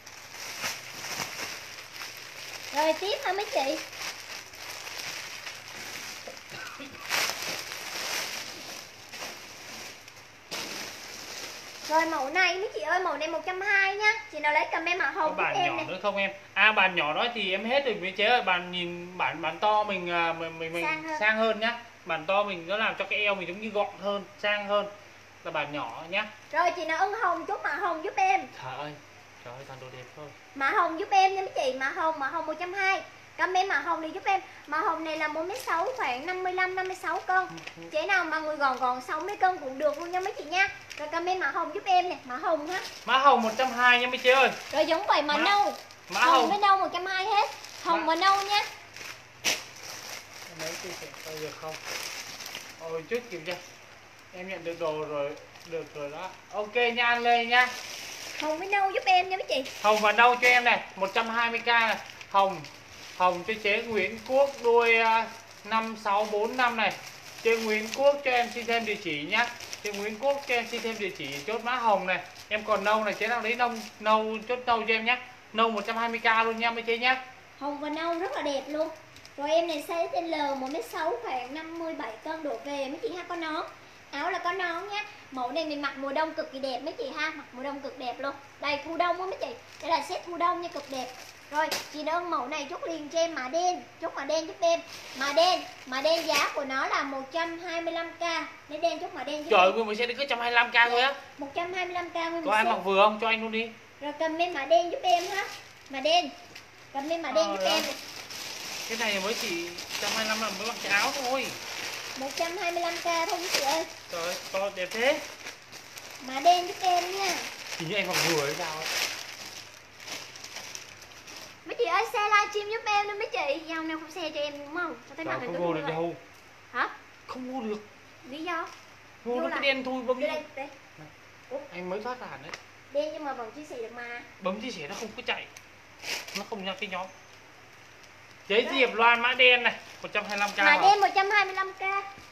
Rồi tiếp hả mấy chị? Rồi mẫu này mấy chị ơi, mẫu này một trăm hai mươi nhá. Chị nào lấy cầm em mã hồng Có giúp bàn em nhỏ này. nữa không em? À bàn nhỏ đó thì em hết rồi mới chế rồi, bàn nhìn bản bản to mình à, mình mình, mình Sang hơn. sang hơn nhá. Bản to mình nó làm cho cái eo mình giống như gọn hơn, sang hơn là bản nhỏ nhá. Rồi chị nào ưng hồng chút mã hồng giúp em. Trời ơi, trời ơi toàn đồ đẹp thôi. Mã hồng giúp em nha mấy chị, mã hồng, mã hồng một trăm hai mươi. Comment mã hồng này giúp em. Mã hồng này là một mét sáu khoảng năm mươi lăm năm mươi sáu cân. Chế nào mà người gòn gòn sáu mươi cân cũng được luôn nha mấy chị nha. Rồi comment mã hồng giúp em nè, mã hồng ha. Mã hồng một trăm hai mươi nha mấy chị ơi. Rồi giống vậy mã Mã- nâu. Mã Hồng hồng. với nâu một trăm hai mươi hết. Hồng Mã- và nâu nha. Mấy chị sẽ coi được không? Ôi trước kiểm tra. Em nhận được đồ rồi, được rồi đó. Ok nha anh Lê nha. Hồng với nâu giúp em nha mấy chị. Hồng và nâu cho em này, một trăm hai mươi k này. Hồng Hồng cho chế Nguyễn Quốc đuôi uh, năm sáu bốn năm này. Chế Nguyễn Quốc cho em xin thêm địa chỉ nhá. Chế Nguyễn Quốc cho em xin thêm địa chỉ chốt mã hồng này. Em còn nâu này, chế nào lấy nâu nâu chốt nâu cho em nhé. Nâu một trăm hai mươi k luôn nha mấy chế nhá. Hồng và nâu rất là đẹp luôn. Rồi em này size trên L một mét sáu khoảng năm mươi bảy cân đổ về mấy chị ha, có nón. Áo là có nón nhá. Mẫu này mình mặc mùa đông cực kỳ đẹp mấy chị ha, mặc mùa đông cực đẹp luôn. Đây thu đông á mấy chị. Đây là set thu đông nha, cực đẹp. Rồi, chị ơn mẫu này chốt liền cho em mã đen, chốt mã đen giúp em. Mã đen, mã đen giá của nó là một trăm hai mươi lăm k. Lấy đen chốt mã đen giúp Trời ơi, em. nguyên một set đi có một trăm hai mươi lăm k thôi á. một trăm hai mươi lăm k nguyên Có một ai set. mặc vừa không? Cho anh luôn đi. Rồi comment mã đen giúp em ha. Mã đen. Comment mã đen Ờ, giúp đó. em. Cái này mới chỉ một trăm hai mươi lăm là mới mặc cái áo thôi. một trăm hai mươi lăm k thôi mấy chị ơi. Trời ơi, to đẹp thế. Mã đen giúp em nha. Hình như anh mặc vừa hay sao ấy. Mấy chị ơi, share livestream giúp em đi mấy chị. Dạo nào không share cho em đúng không? Sao thế nào Trời, mình không cứ vô như được vậy? đâu. Hả? Không vô được. Lý do? Vô Vô nó là- cái đen thui bấm Đưa đi. đây, đây. Anh mới thoát hẳn đấy. Đen nhưng mà vẫn chia sẻ được mà. Bấm chia sẻ nó không có chạy. Nó không ra cái nhóm. Chế Diệp Loan mã đen này, một trăm hai mươi lăm k. Mã đen một trăm hai mươi lăm k.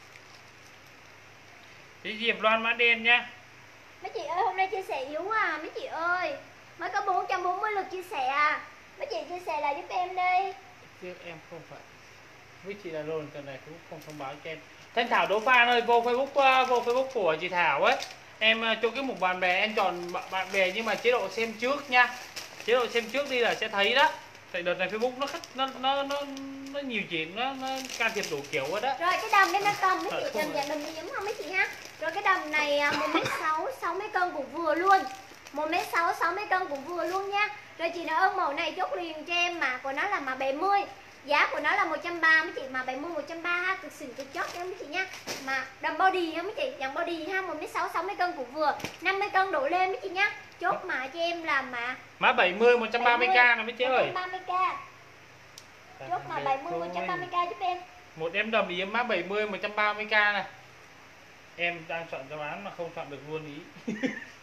Chế Diệp Loan mã đen nhá. Mấy chị ơi, hôm nay chia sẻ yếu à mấy chị ơi. Mới có bốn trăm bốn mươi lượt chia sẻ à. Mấy chị chia sẻ lại giúp em đi. Tiếc em không phải. Với chị là rồi, tuần này cũng không thông báo cho em. Thanh Thảo Đỗ Phan ơi, vô Facebook uh, vô Facebook của chị Thảo ấy. Em uh, cho cái mục bạn bè, em chọn bạn bạn bè nhưng mà chế độ xem trước nha. Chế độ xem trước đi là sẽ thấy đó. Tại đợt này Facebook nó khắc nó nó nó nó nhiều chuyện, nó nó can thiệp đủ kiểu hết đó. Rồi cái đầm em đang cầm mấy chị, đầm dạng đầm đi giống không mấy chị ha. Rồi cái đầm này à, một mét sáu, sáu mươi cân cũng vừa luôn. một mét sáu, sáu mươi cân cũng vừa luôn nha. Rồi chị nào ơn mẫu này chốt liền cho em, mã của nó là mã bảy mươi. Giá của nó là một trăm ba mươi mấy chị, mà bảy mươi một trăm ba mươi ha, cực xỉn cực chót nha mấy chị nha. Mà đầm body ha mấy chị, dạng body ha, một mét sáu, sáu mươi cân cũng vừa, năm mươi cân đổ lên mấy chị nha. Chốt mã cho em là mã Mã bảy mươi một trăm ba mươi k nè mấy chị ơi. một trăm ba mươi k. Chốt mã bảy mươi một trăm ba mươi k giúp em. Một em đầm ý mã bảy mươi một trăm ba mươi k này. Em đang chọn cho bán mà không chọn được luôn ý.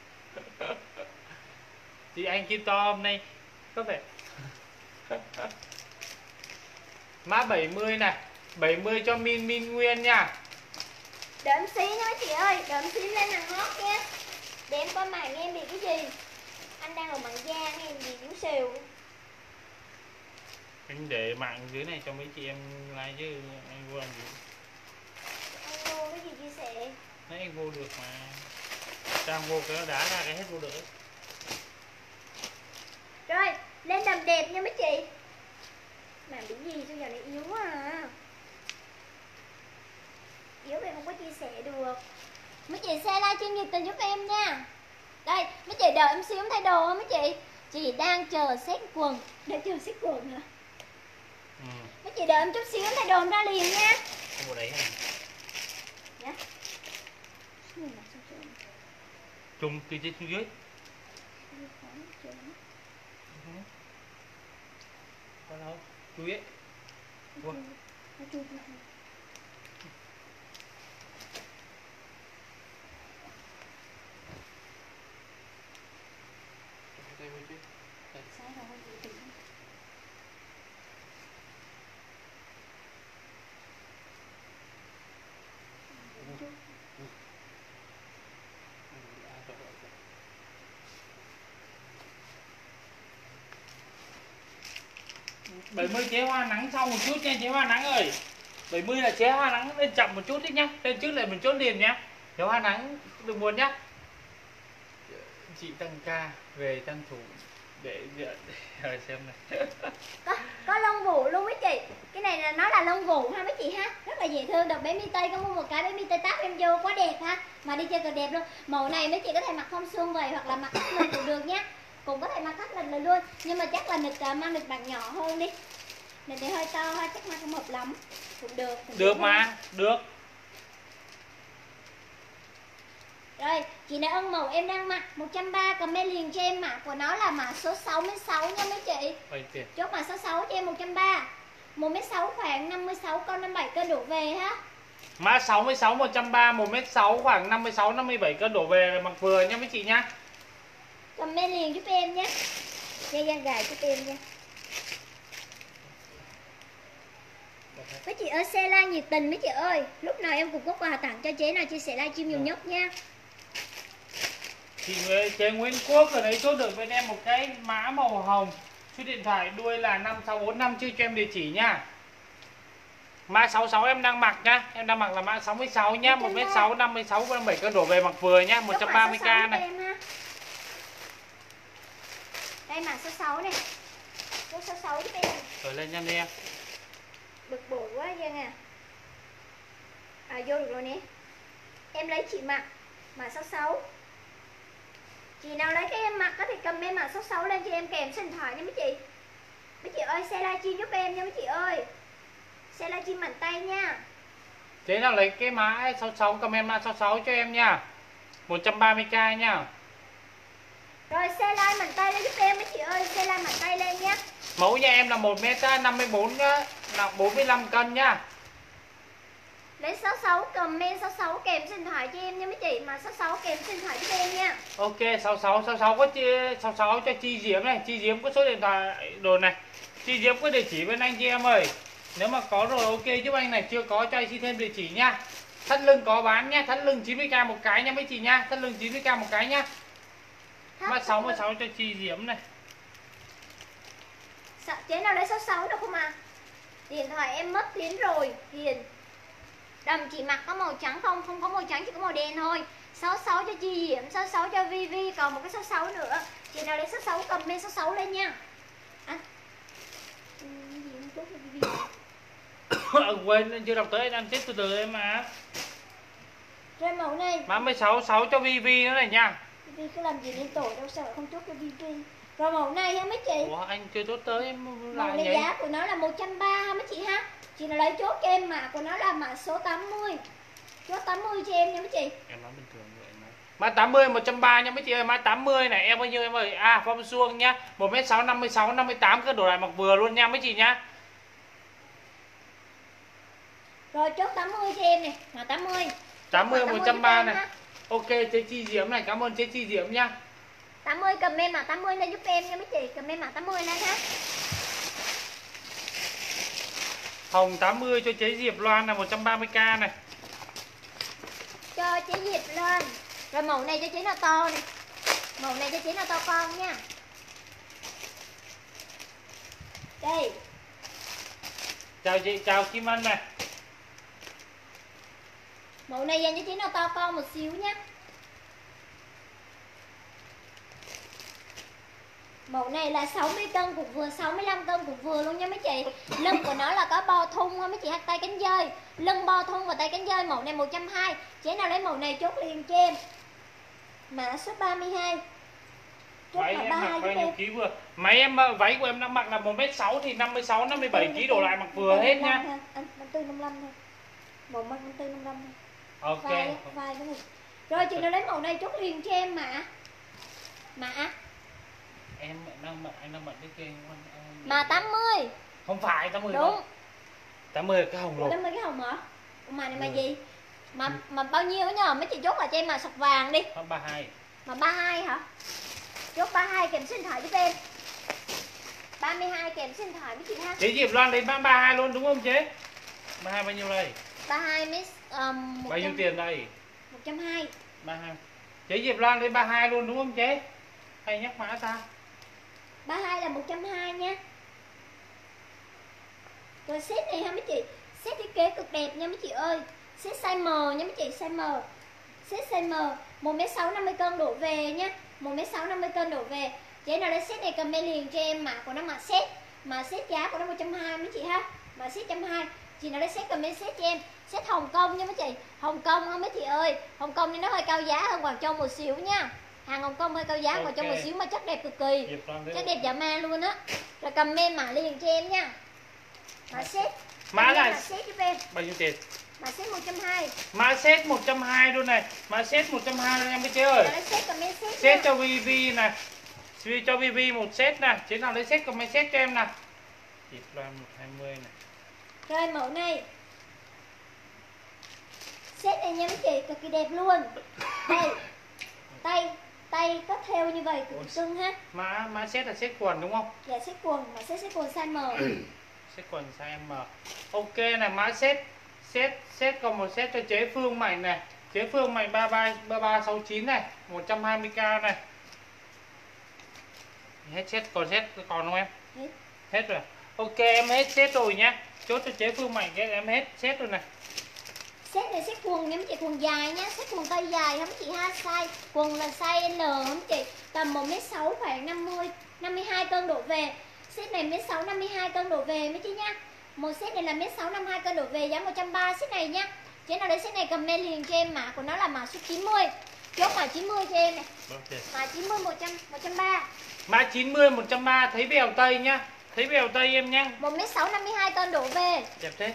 Chị anh Kim To hôm nay có vẻ mã bảy mươi này, bảy mươi cho Min Min Nguyên nha. Đợi em xí nha mấy chị ơi, đợi em xí lên hàng hot nha. Để em coi màn em bị cái gì. Anh đang ở mạng da nghe gì cũng xìu. Anh để mạng dưới này cho mấy chị em like chứ anh vô làm gì. Anh vô cái gì chia sẻ. Nãy anh vô được mà. Đang vô cái nó đá ra cái hết vô được ấy. Rồi, lên đầm đẹp nha mấy chị. Làm cái gì sao giờ này yếu quá à. Yếu thì không có chia sẻ được. Mấy chị share livestream nhiệt tình giúp em nha. Đây, mấy chị đợi em xíu em thay đồ mấy chị. Chị đang chờ xếp quần. Đợi chờ xếp quần hả? Ừ. Mấy chị đợi em chút xíu em thay đồ em ra liền nha. Không có đấy hả? nhá. Cái này mặc sao trơn? Trùng từ trên xuống dưới. Có đâu? Chui ấy. Ủa? Nó chui chui. Sai rồi, chị tỉnh. bảy mươi chế hoa nắng sau một chút nha chế hoa nắng ơi. bảy mươi là chế hoa nắng lên chậm một chút đi nhá. Lên trước lại mình chốt liền nhá. Chế hoa nắng đừng buồn nhá. Chị tăng ca về tăng thủ để để xem này. Có, có lông vũ luôn mấy chị. Cái này là nó là lông vũ ha mấy chị ha. Rất là dễ thương. Đợt bé mi tây có mua một cái bé mi tây táp em vô quá đẹp ha. Mà đi chơi còn đẹp luôn. Màu này mấy chị có thể mặc không suông vậy hoặc là mặc thắt lưng cũng được nhá. Cũng có thể mặc thắt lưng luôn. Nhưng mà chắc là nực mang được bạn nhỏ hơn đi. Nực thì hơi to ha, chắc mang không hợp lắm. Cũng được. Cũng được mà, được. Rồi, chị đã ân màu em đang mặc một trăm ba mươi, comment liền cho em mã của nó là mã số sáu mươi sáu nha mấy chị. Chốt mã số sáu cho em một trăm ba mươi. một mét sáu khoảng năm mươi sáu cân năm mươi bảy cân đổ về ha. Mã sáu mươi sáu một trăm ba mươi, một mét sáu khoảng năm mươi sáu năm mươi bảy cân đổ về là mặc vừa nha mấy chị nhá. Comment liền giúp em nhé. Dây gian gài giúp em nha. Mấy chị ơi xe like nhiệt tình mấy chị ơi. Lúc nào em cũng có quà tặng cho chế nào chia sẻ livestream nhiều nhất nha. Chị chế Nguyễn Quốc ở đấy chốt được bên em một cái mã màu hồng. Số điện thoại đuôi là năm sáu bốn năm, chưa cho em địa chỉ nha. Mã sáu mươi sáu em đang mặc nhá. Em đang mặc là mã sáu mươi sáu nhá. một mét sáu năm mươi sáu năm mươi bảy cân đổ về mặc vừa nhá. một trăm ba mươi k này. Đây mã số sáu này. Số sáu mươi sáu giúp em. Rồi lên nhanh đi em. Bực bội quá Giang à. À vô được rồi nè. Em lấy chị mặc mã sáu mươi sáu. Chị nào lấy cái em mặc có thể comment mã số sáu lên cho em kèm số điện thoại nha mấy chị. Mấy chị ơi xe livestream giúp em nha mấy chị ơi. Xe livestream mạnh tay nha. Thế nào lấy cái mã sáu mươi sáu comment mã sáu mươi sáu cho em nha. một trăm ba mươi k nha. Rồi xe like mạnh tay lên giúp em mấy chị ơi, xe like mạnh tay lên nhé. Mẫu nhà em là một mét năm mươi bốn nhá, nặng bốn mươi lăm cân nhá. Lấy sáu mươi sáu comment sáu mươi sáu kèm số điện thoại cho em nha mấy chị, mà sáu mươi sáu kèm số điện thoại giúp em nha. Ok, sáu mươi sáu sáu mươi sáu có chi sáu mươi sáu cho Chi Diễm này, Chi Diễm có số điện thoại đồ này. Chi Diễm có địa chỉ bên anh chị em ơi. Nếu mà có rồi ok giúp anh này, chưa có cho anh xin thêm địa chỉ nha. Thắt lưng có bán nhá, thắt lưng chín mươi k một cái nha mấy chị nha, thắt lưng chín mươi k một cái nhá. Mã sáu mươi sáu cho Chi Diễm này. Chế nào lấy sáu mươi sáu được không à? Điện thoại em mất tiếng rồi, Hiền. Đầm chị mặc có màu trắng không? Không có màu trắng, chỉ có màu đen thôi. sáu mươi sáu cho Chi Diễm, sáu mươi sáu cho Vi Vi, còn một cái sáu mươi sáu nữa. Chị nào lấy sáu mươi sáu comment sáu mươi sáu lên nha. À. Quên chưa đọc tới, anh chết từ từ em mà. Rồi mẫu này. Mã mười sáu sáu cho Vi Vi nữa này nha. Vi Vi cứ làm gì nên tội đâu, sợ không chốt cho Vi Vi. Rồi mẫu này ha mấy chị. Ủa anh chưa chốt tới em lại vậy. Giá của nó là một trăm ba mươi ha mấy chị ha. Chị nào lấy chốt cho em mã của nó là mã số tám mươi. Chốt tám mươi cho em nha mấy chị. Em nói bình thường vậy nói. Mã tám mươi một trăm ba mươi nha mấy chị ơi, mã tám mươi này em bao nhiêu em ơi? À phong suông nhá. một mét sáu năm mươi sáu năm mươi tám cân đổ lại mặc vừa luôn nha mấy chị nhá. Rồi chốt tám mươi cho em này, mã tám mươi. tám mươi một trăm ba mươi này. Ok chế Chi Diễm này, cảm ơn chế Chi Diễm nha. tám mươi comment mã tám mươi lên giúp em nha mấy chị, comment mã tám mươi lên ha. Hồng tám mươi cho chế Diệp Loan là một trăm ba mươi k này. Cho chế Diệp lên. Rồi mẫu này cho chế nào to này. Mẫu này cho chế nào to con nha. Đây. Chào chị, chào Kim Anh này. Mẫu này dành cho chế nào to con một xíu nhé. Mẫu này là sáu mươi cân cũng vừa, sáu mươi lăm cân cũng vừa luôn nha mấy chị. Lưng của nó là có bo thun ha mấy chị, hát tay cánh dơi. Lưng bo thun và tay cánh dơi, mẫu này một trăm hai mươi. Chế nào lấy mẫu này chốt liền cho em. Mã số ba mươi hai. Chốt váy mã em ba mươi mặc hai bao giúp nhiêu em. ký vừa? Váy em váy của em đang mặc là một mét sáu thì năm mươi sáu năm mươi bảy ký đổ lại mặc vừa hết nhá. Anh năm tư năm mươi lăm thôi. Mẫu mặc năm tư năm mươi lăm thôi. Ok. Vai, vai đúng rồi. Rồi chị nào lấy màu này chốt liền cho em mà. Mà Em đang bận, anh đang bận cái kia. mà tám mươi. Không phải tám mươi Đúng. đâu. tám mươi là cái hồng Ủa, rồi. tám mươi cái hồng hả? Mà này mà Ừ. gì? Mà Ừ. mà bao nhiêu nhờ? Mấy chị chốt là cho em mà sọc vàng đi. ba mươi hai. Mà ba mươi hai hả? Chốt ba mươi hai kèm số điện thoại giúp em. ba mươi hai kèm số điện thoại với chị ha. Chị Diệp Loan lấy ba mươi hai luôn đúng không chế? ba mươi hai bao nhiêu đây? ba mươi hai miss um, Bao nhiêu tiền đây? một trăm hai mươi. ba mươi hai. Chế Diệp Loan lấy ba mươi hai luôn đúng không chế? Hay nhắc mã ta? ba mươi hai là một trăm hai mươi nha. Rồi set này ha mấy chị. Set thiết kế cực đẹp nha mấy chị ơi. Set size M nha mấy chị, size M. Set size M, một mét sáu năm mươi cân đổ về nhá. một mét sáu năm mươi cân đổ về. Chế nào lấy set này comment liền cho em, mã của nó mà set. Mà set giá của nó một trăm hai mươi mấy chị ha. Mà set một trăm hai mươi. Chị nào lấy set comment set cho em. Set Hồng Kông nha mấy chị. Hồng Kông không mấy chị ơi. Hồng Kông thì nó hơi cao giá hơn Quảng Châu một xíu nha. Hàng Hồng Kông hơi cao giá, Ok. Quảng Châu một xíu mà chất đẹp cực kỳ. Diệp Loan Chất đẹp dã man luôn á. Rồi comment mã liền cho em nha. Mã set. Mã Comment là mã set giúp em. bao nhiêu tiền? Mã set một trăm hai mươi. Mã set một trăm hai mươi luôn này. Mã set một trăm hai mươi em cái chế ơi. Rồi lấy set comment set. Set nha. cho vê vê này. Vì cho vê vê một set nè. Chế nào lấy set comment set cho em nè. Diệp Loan một trăm hai mươi này. Rồi mẫu này. Set này nha mấy chị, cực kỳ đẹp luôn. Đây. Tay tay có theo như vậy cực cưng ha. Mã mã set là set quần đúng không? Dạ set quần, mà set set quần size M. Set quần size M. Ok này, mã set set set còn một set cho chế Phương Mạnh này. Chế Phương Mạnh ba ba ba ba sáu chín này, một trăm hai mươi k này. Hết set, còn set còn không em? Hết. Hết rồi. Ok em hết set rồi nhá. Chốt cho chế Phương Mạnh cái em hết set rồi này. Set này set quần nha mấy chị, quần dài nhá, set quần tay dài hả mấy chị ha, size quần là size L hả mấy chị, tầm một mét sáu khoảng năm mươi, năm mươi hai cân đổ về. Set này một mét sáu, năm mươi hai cân đổ về mấy chị nha. Một set này là một mét sáu, năm mươi hai cân đổ về, giá một trăm ba mươi set này nhá. Chế nào lấy set này comment liền cho em, mã của nó là mã số chín mươi. Chốt mã chín mươi cho em này. Okay. Mã chín mươi một trăm, một trăm ba mươi. Mã chín mươi một trăm ba mươi thấy bèo tây nhá. Thấy bèo tây em nhá. một mét sáu, năm mươi hai cân đổ về. Đẹp thế.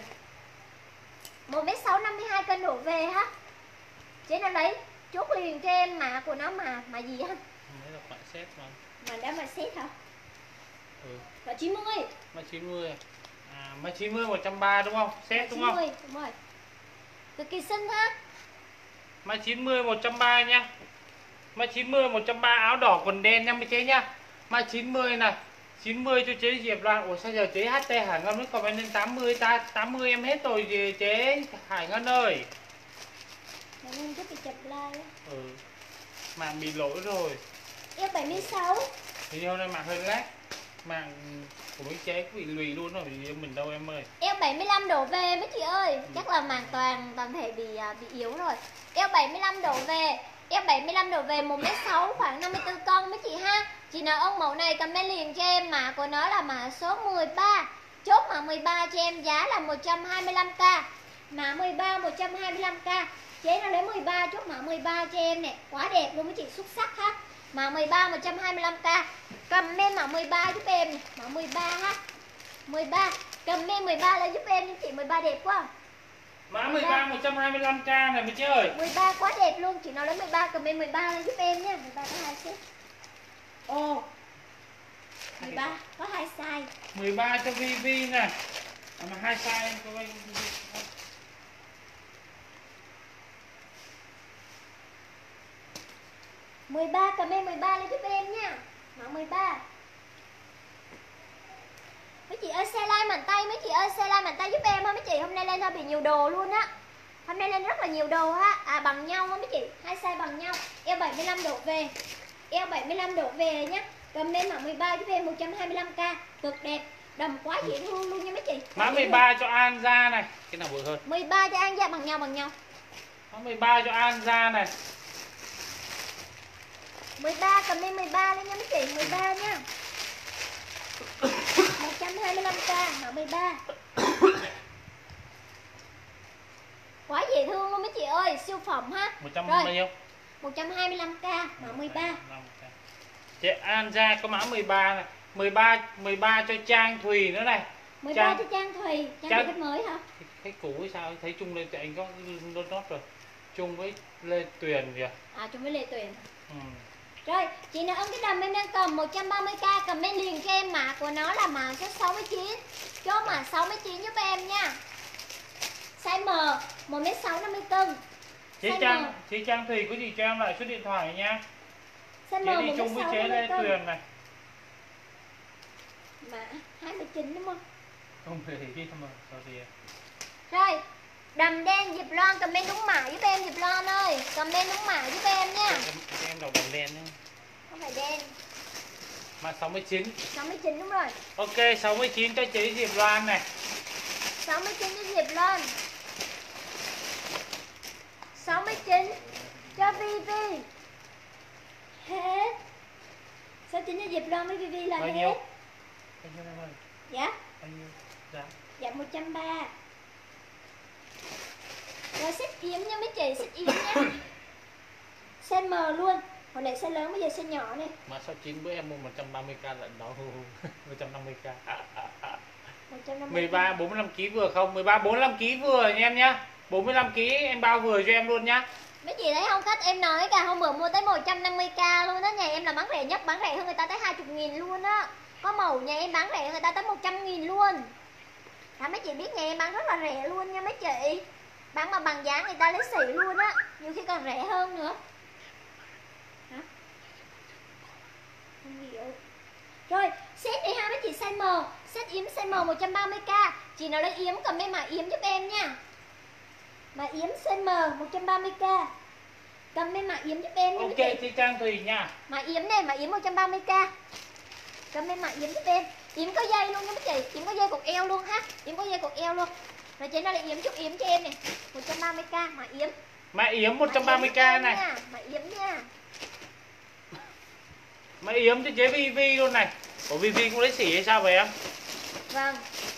một mét sáu, năm mươi hai cân đổ về ha. Chế nào lấy chốt liền cho em, mã của nó mà mà gì á? Đấy là loại set mà. Mà đã mà set hả? Ừ. Mã chín mươi. Mã chín mươi. À mã chín mươi một trăm ba mươi đúng không? Set đúng không? chín mươi, đúng rồi. Cực kỳ xinh ha. Mã chín mươi một trăm ba mươi nhá. Mã chín mươi một trăm ba mươi áo đỏ quần đen nha mấy chế nhá. Mã chín mươi này. chín mươi cho chế Diệp Loan. Ủa sao giờ chế hát tê Hải Ngân nó còn lên tám mươi ta, tám mươi em hết rồi gì chế Hải Ngân ơi. Mày nên chút bị chập like á. Ừ. Mạng bị lỗi rồi. Eo bảy mươi sáu. Thì hôm nay mạng hơi lát. Mạng của mấy chế bị lùi luôn rồi, vì mình đâu em ơi. Eo bảy mươi lăm đổ về mấy chị ơi. Chắc là màng toàn toàn thể bị à, bị yếu rồi. Eo bảy mươi lăm đổ về. Eo bảy mươi lăm đổ về một mét sáu khoảng năm mươi tư cân mấy chị ha. Chị nào ưng mẫu này comment liền cho em, mã của nó là mã số mười ba. Chốt mã mười ba cho em, giá là một trăm hai mươi lăm k. Mã mười ba một trăm hai mươi lăm k. Chế nó lấy mười ba, chốt mã mười ba cho em nè. Quá đẹp luôn mấy chị, xuất sắc ha. Mã mười ba một trăm hai mươi lăm k. Comment mã mười ba giúp em nè. Mã mười ba ha. mười ba. Comment mười ba lên giúp em những chị, mười ba đẹp quá. Mã mười ba một trăm hai mươi lăm k này mấy chế ơi. mười ba quá đẹp luôn, chị nào lấy mười ba comment mười ba lên giúp em nhé. mười ba có hai set. Ồ. mười ba có hai size. mười ba cho vê vê nè. À, mà hai size em có anh. mười ba comment mười ba lên giúp em nha. Mã mười ba. Mấy chị ơi xe like mạnh tay, mấy chị ơi xe like mạnh tay giúp em ha mấy chị, hôm nay lên hơi bị nhiều đồ luôn á. Hôm nay lên rất là nhiều đồ ha. À bằng nhau á mấy chị, hai size bằng nhau. Eo bảy mươi lăm độ về. Eo bảy mươi lăm độ về nhá. Comment mã mười ba giúp em một trăm hai mươi lăm k, cực đẹp, đầm quá dễ thương luôn nha mấy chị. Mã mười ba cho An ra này. Cái nào bự hơn? mười ba cho An ra bằng nhau bằng nhau. Mã mười ba cho An ra này. mười ba comment mười ba lên nha mấy chị, mười ba nha. một trăm hai mươi lăm k mã mười ba. Quá dễ thương luôn mấy chị ơi, siêu phẩm ha. một trăm Rồi. bao nhiêu? một trăm hai mươi lăm k mã mười ba. Chị An ra có mã mười ba này. mười ba mười ba cho Trang Thùy nữa này. mười ba Trang- cho Trang Thùy, Trang Trang- Thùy mới hả? Cái cũ hay sao thấy chung lên thì anh có nốt nốt rồi. chung với Lê Tuyền kìa. À chung với Lê Tuyền. Ừ. Rồi, chị nào ưng cái đầm em đang cầm một trăm ba mươi k comment liền cho em mã của nó là mã số sáu mươi chín. Cho mã sáu mươi chín giúp em nha. Size M, một mét sáu năm mươi cân. Chị Trang, chị Trang Thùy có gì cho em lại số điện thoại này nha. Size Chị M đi chung với chế Lê Tuyền này. Mã hai mươi chín đúng không? Không phải gì mà sao thì. Rồi, đầm đen Diệp Loan comment đúng mã giúp em Diệp Loan ơi. Comment đúng mã giúp em nha. Em, em đọc đầm đen nhé. Không phải đen. Mã sáu mươi chín. sáu mươi chín đúng rồi. Ok, sáu mươi chín cho chị Diệp Loan này. sáu mươi chín cho Diệp Loan. sáu mươi chín cho Vi Vi. Hết. sáu mươi chín cho Diệp Loan với Vi Vi là Bao hết. nhiêu? Bao nhiêu em ơi? Dạ. Bao nhiêu? Dạ. Dạ một trăm ba mươi. Rồi xích yếm nha mấy chị, xích yếm nha. Size M luôn. Hồi nãy size lớn bây giờ size nhỏ này. Mã sáu mươi chín bữa em mua một trăm ba mươi k lận đó. một trăm năm mươi k. một trăm năm mươi. mười ba bốn mươi lăm ki lô gam vừa không? mười ba bốn mươi lăm ki lô gam vừa nha em nhá. bốn mươi lăm ki lô gam em bao vừa cho em luôn nhá. Mấy chị thấy không, khách em nói cả hôm bữa mua tới một trăm năm mươi k luôn đó. Nhà em là bán rẻ nhất, bán rẻ hơn người ta tới hai mươi nghìn luôn á. Có màu nhà em bán rẻ hơn người ta tới một trăm nghìn luôn. Đó, mấy chị biết nhà em bán rất là rẻ luôn nha mấy chị. Bán mà bằng giá người ta lấy xỉ luôn á. Nhiều khi còn rẻ hơn nữa. Hả? Không hiểu. Rồi, set đi ha mấy chị size M. Set yếm size M một trăm ba mươi k. Chị nào lấy yếm cầm em mã yếm giúp em nha. Mã yếm size M một trăm ba mươi k. Cầm em mã yếm giúp em nha. Ok chị Trang Thùy nha. Mã yếm này, mã yếm một trăm ba mươi k. Cầm em mã yếm giúp em. Yếm có dây luôn nha mấy chị. Yếm có dây cột eo luôn ha. Yếm có dây cột eo luôn. Rồi chị nào lại yếm chút yếm cho em này. một trăm ba mươi k mã yếm. Mã yếm một trăm ba mươi k này. Nha. Mã yếm nha. Mã yếm cho chế Vi Vi luôn này. Ủa Vi Vi cũng lấy xỉ hay sao vậy em? Vâng.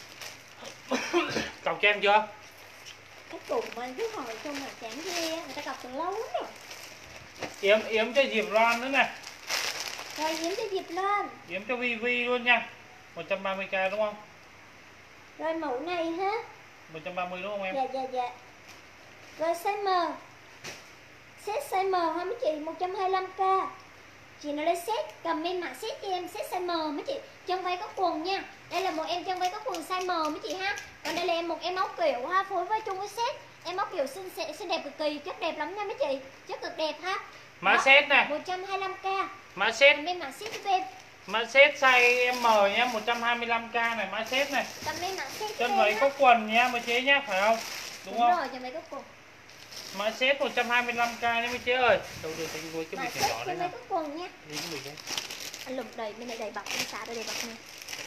Cọc cho em chưa? Cái cùng mà cứ hỏi trong mà chán ghê, người ta cọc từ lâu lắm rồi. Yếm yếm cho Diệp Loan nữa này. Rồi yếm cho Diệp Loan. Yếm cho Vi Vi luôn nha. một trăm ba mươi k đúng không? Rồi mẫu này ha. một trăm ba mươi đúng không em? Dạ dạ dạ. Rồi size M. Set size M ha mấy chị, một trăm hai mươi lăm k. Chị nào lấy set, cầm em mã set cho em, set size M mấy chị. Chân váy có quần nha. Đây là một em chân váy có quần size M mấy chị ha. Còn đây là em một em áo kiểu ha, phối với chung với set. Em áo kiểu xinh xinh đẹp cực kỳ, chất đẹp lắm nha mấy chị. Chất cực đẹp ha. Mã set này. một trăm hai mươi lăm k. Mã set. Cầm em mã set giúp em. Mã set size M nhá, một trăm hai mươi lăm k này mã set này. Cầm em mã set giúp Chân em váy ha. có quần nha mấy chế nhá, phải không? Đúng, Đúng không? rồi, chân váy có quần. Mã set một trăm hai mươi lăm k đấy mấy chế ơi. Đâu được tính với cái Mã bịch set nhỏ đấy chân nha. váy có quần nha. Đi cái bịch đấy. Anh lục đầy, bên này đầy bọc, bên xả đây đầy bọc nè.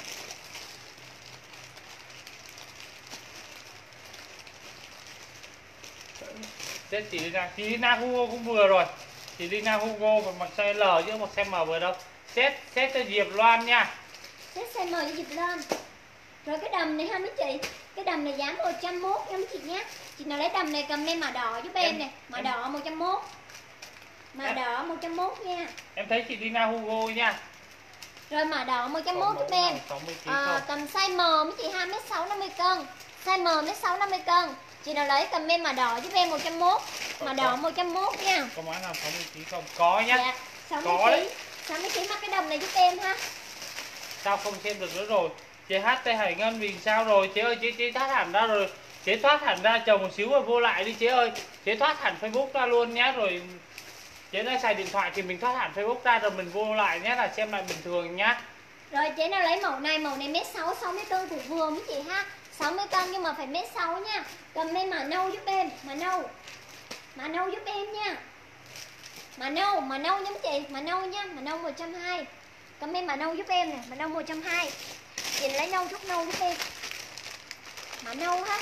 Set chị Lina, chị Lina Hugo cũng vừa rồi. Chị Lina Hugo còn mặc size L chứ mặc size M vừa đâu. Set set cho Diệp Loan nha. Set size M cho Diệp Loan. Rồi cái đầm này ha mấy chị. Cái đầm này giá một trăm mốt nha mấy chị nhé. Chị nào lấy đầm này cầm lên mã đỏ giúp em, em nè. Mã em... đỏ một trăm mốt. Mã em... đỏ một trăm mốt nha. Em thấy chị Lina Hugo nha. Rồi mã đỏ một trăm mốt giúp em. À, tầm size M mấy chị hai mét sáu năm mươi cân. Size M mét sáu năm mươi cân. Chị nào lấy cầm em mã đỏ giúp em một trăm mốt. Mã đỏ một trăm mốt nha. Có mã nào sáu mươi ký không? Có nhá. Dạ, sáu mươi có đấy. sáu mươi ký mặc cái đầm này giúp em ha. Sao không xem được nữa rồi? Chị hát Tê Hải Ngân vì sao rồi? Chế ơi, chế chế thoát hẳn ra rồi. Chế thoát hẳn ra chờ một xíu rồi vô lại đi chế ơi. Chế thoát hẳn Facebook ra luôn nhá, rồi chế đang xài điện thoại thì mình thoát hẳn Facebook ra rồi mình vô lại nhé, là xem lại bình thường nhá. Rồi chế nào lấy mẫu này, mẫu này mét sáu, sáu mươi cân cũng vừa mấy chị ha. sáu mươi cân nhưng mà phải mét sáu nha. Cầm lên mã nâu giúp em, mã nâu. Mã nâu giúp em nha. Mã nâu, mã nâu nha mấy chị, mã nâu nha, mã nâu một trăm hai mươi. Cầm lên mã nâu giúp em này, mã nâu một trăm hai mươi. Chị lấy nâu chút nâu giúp em. Mã nâu ha.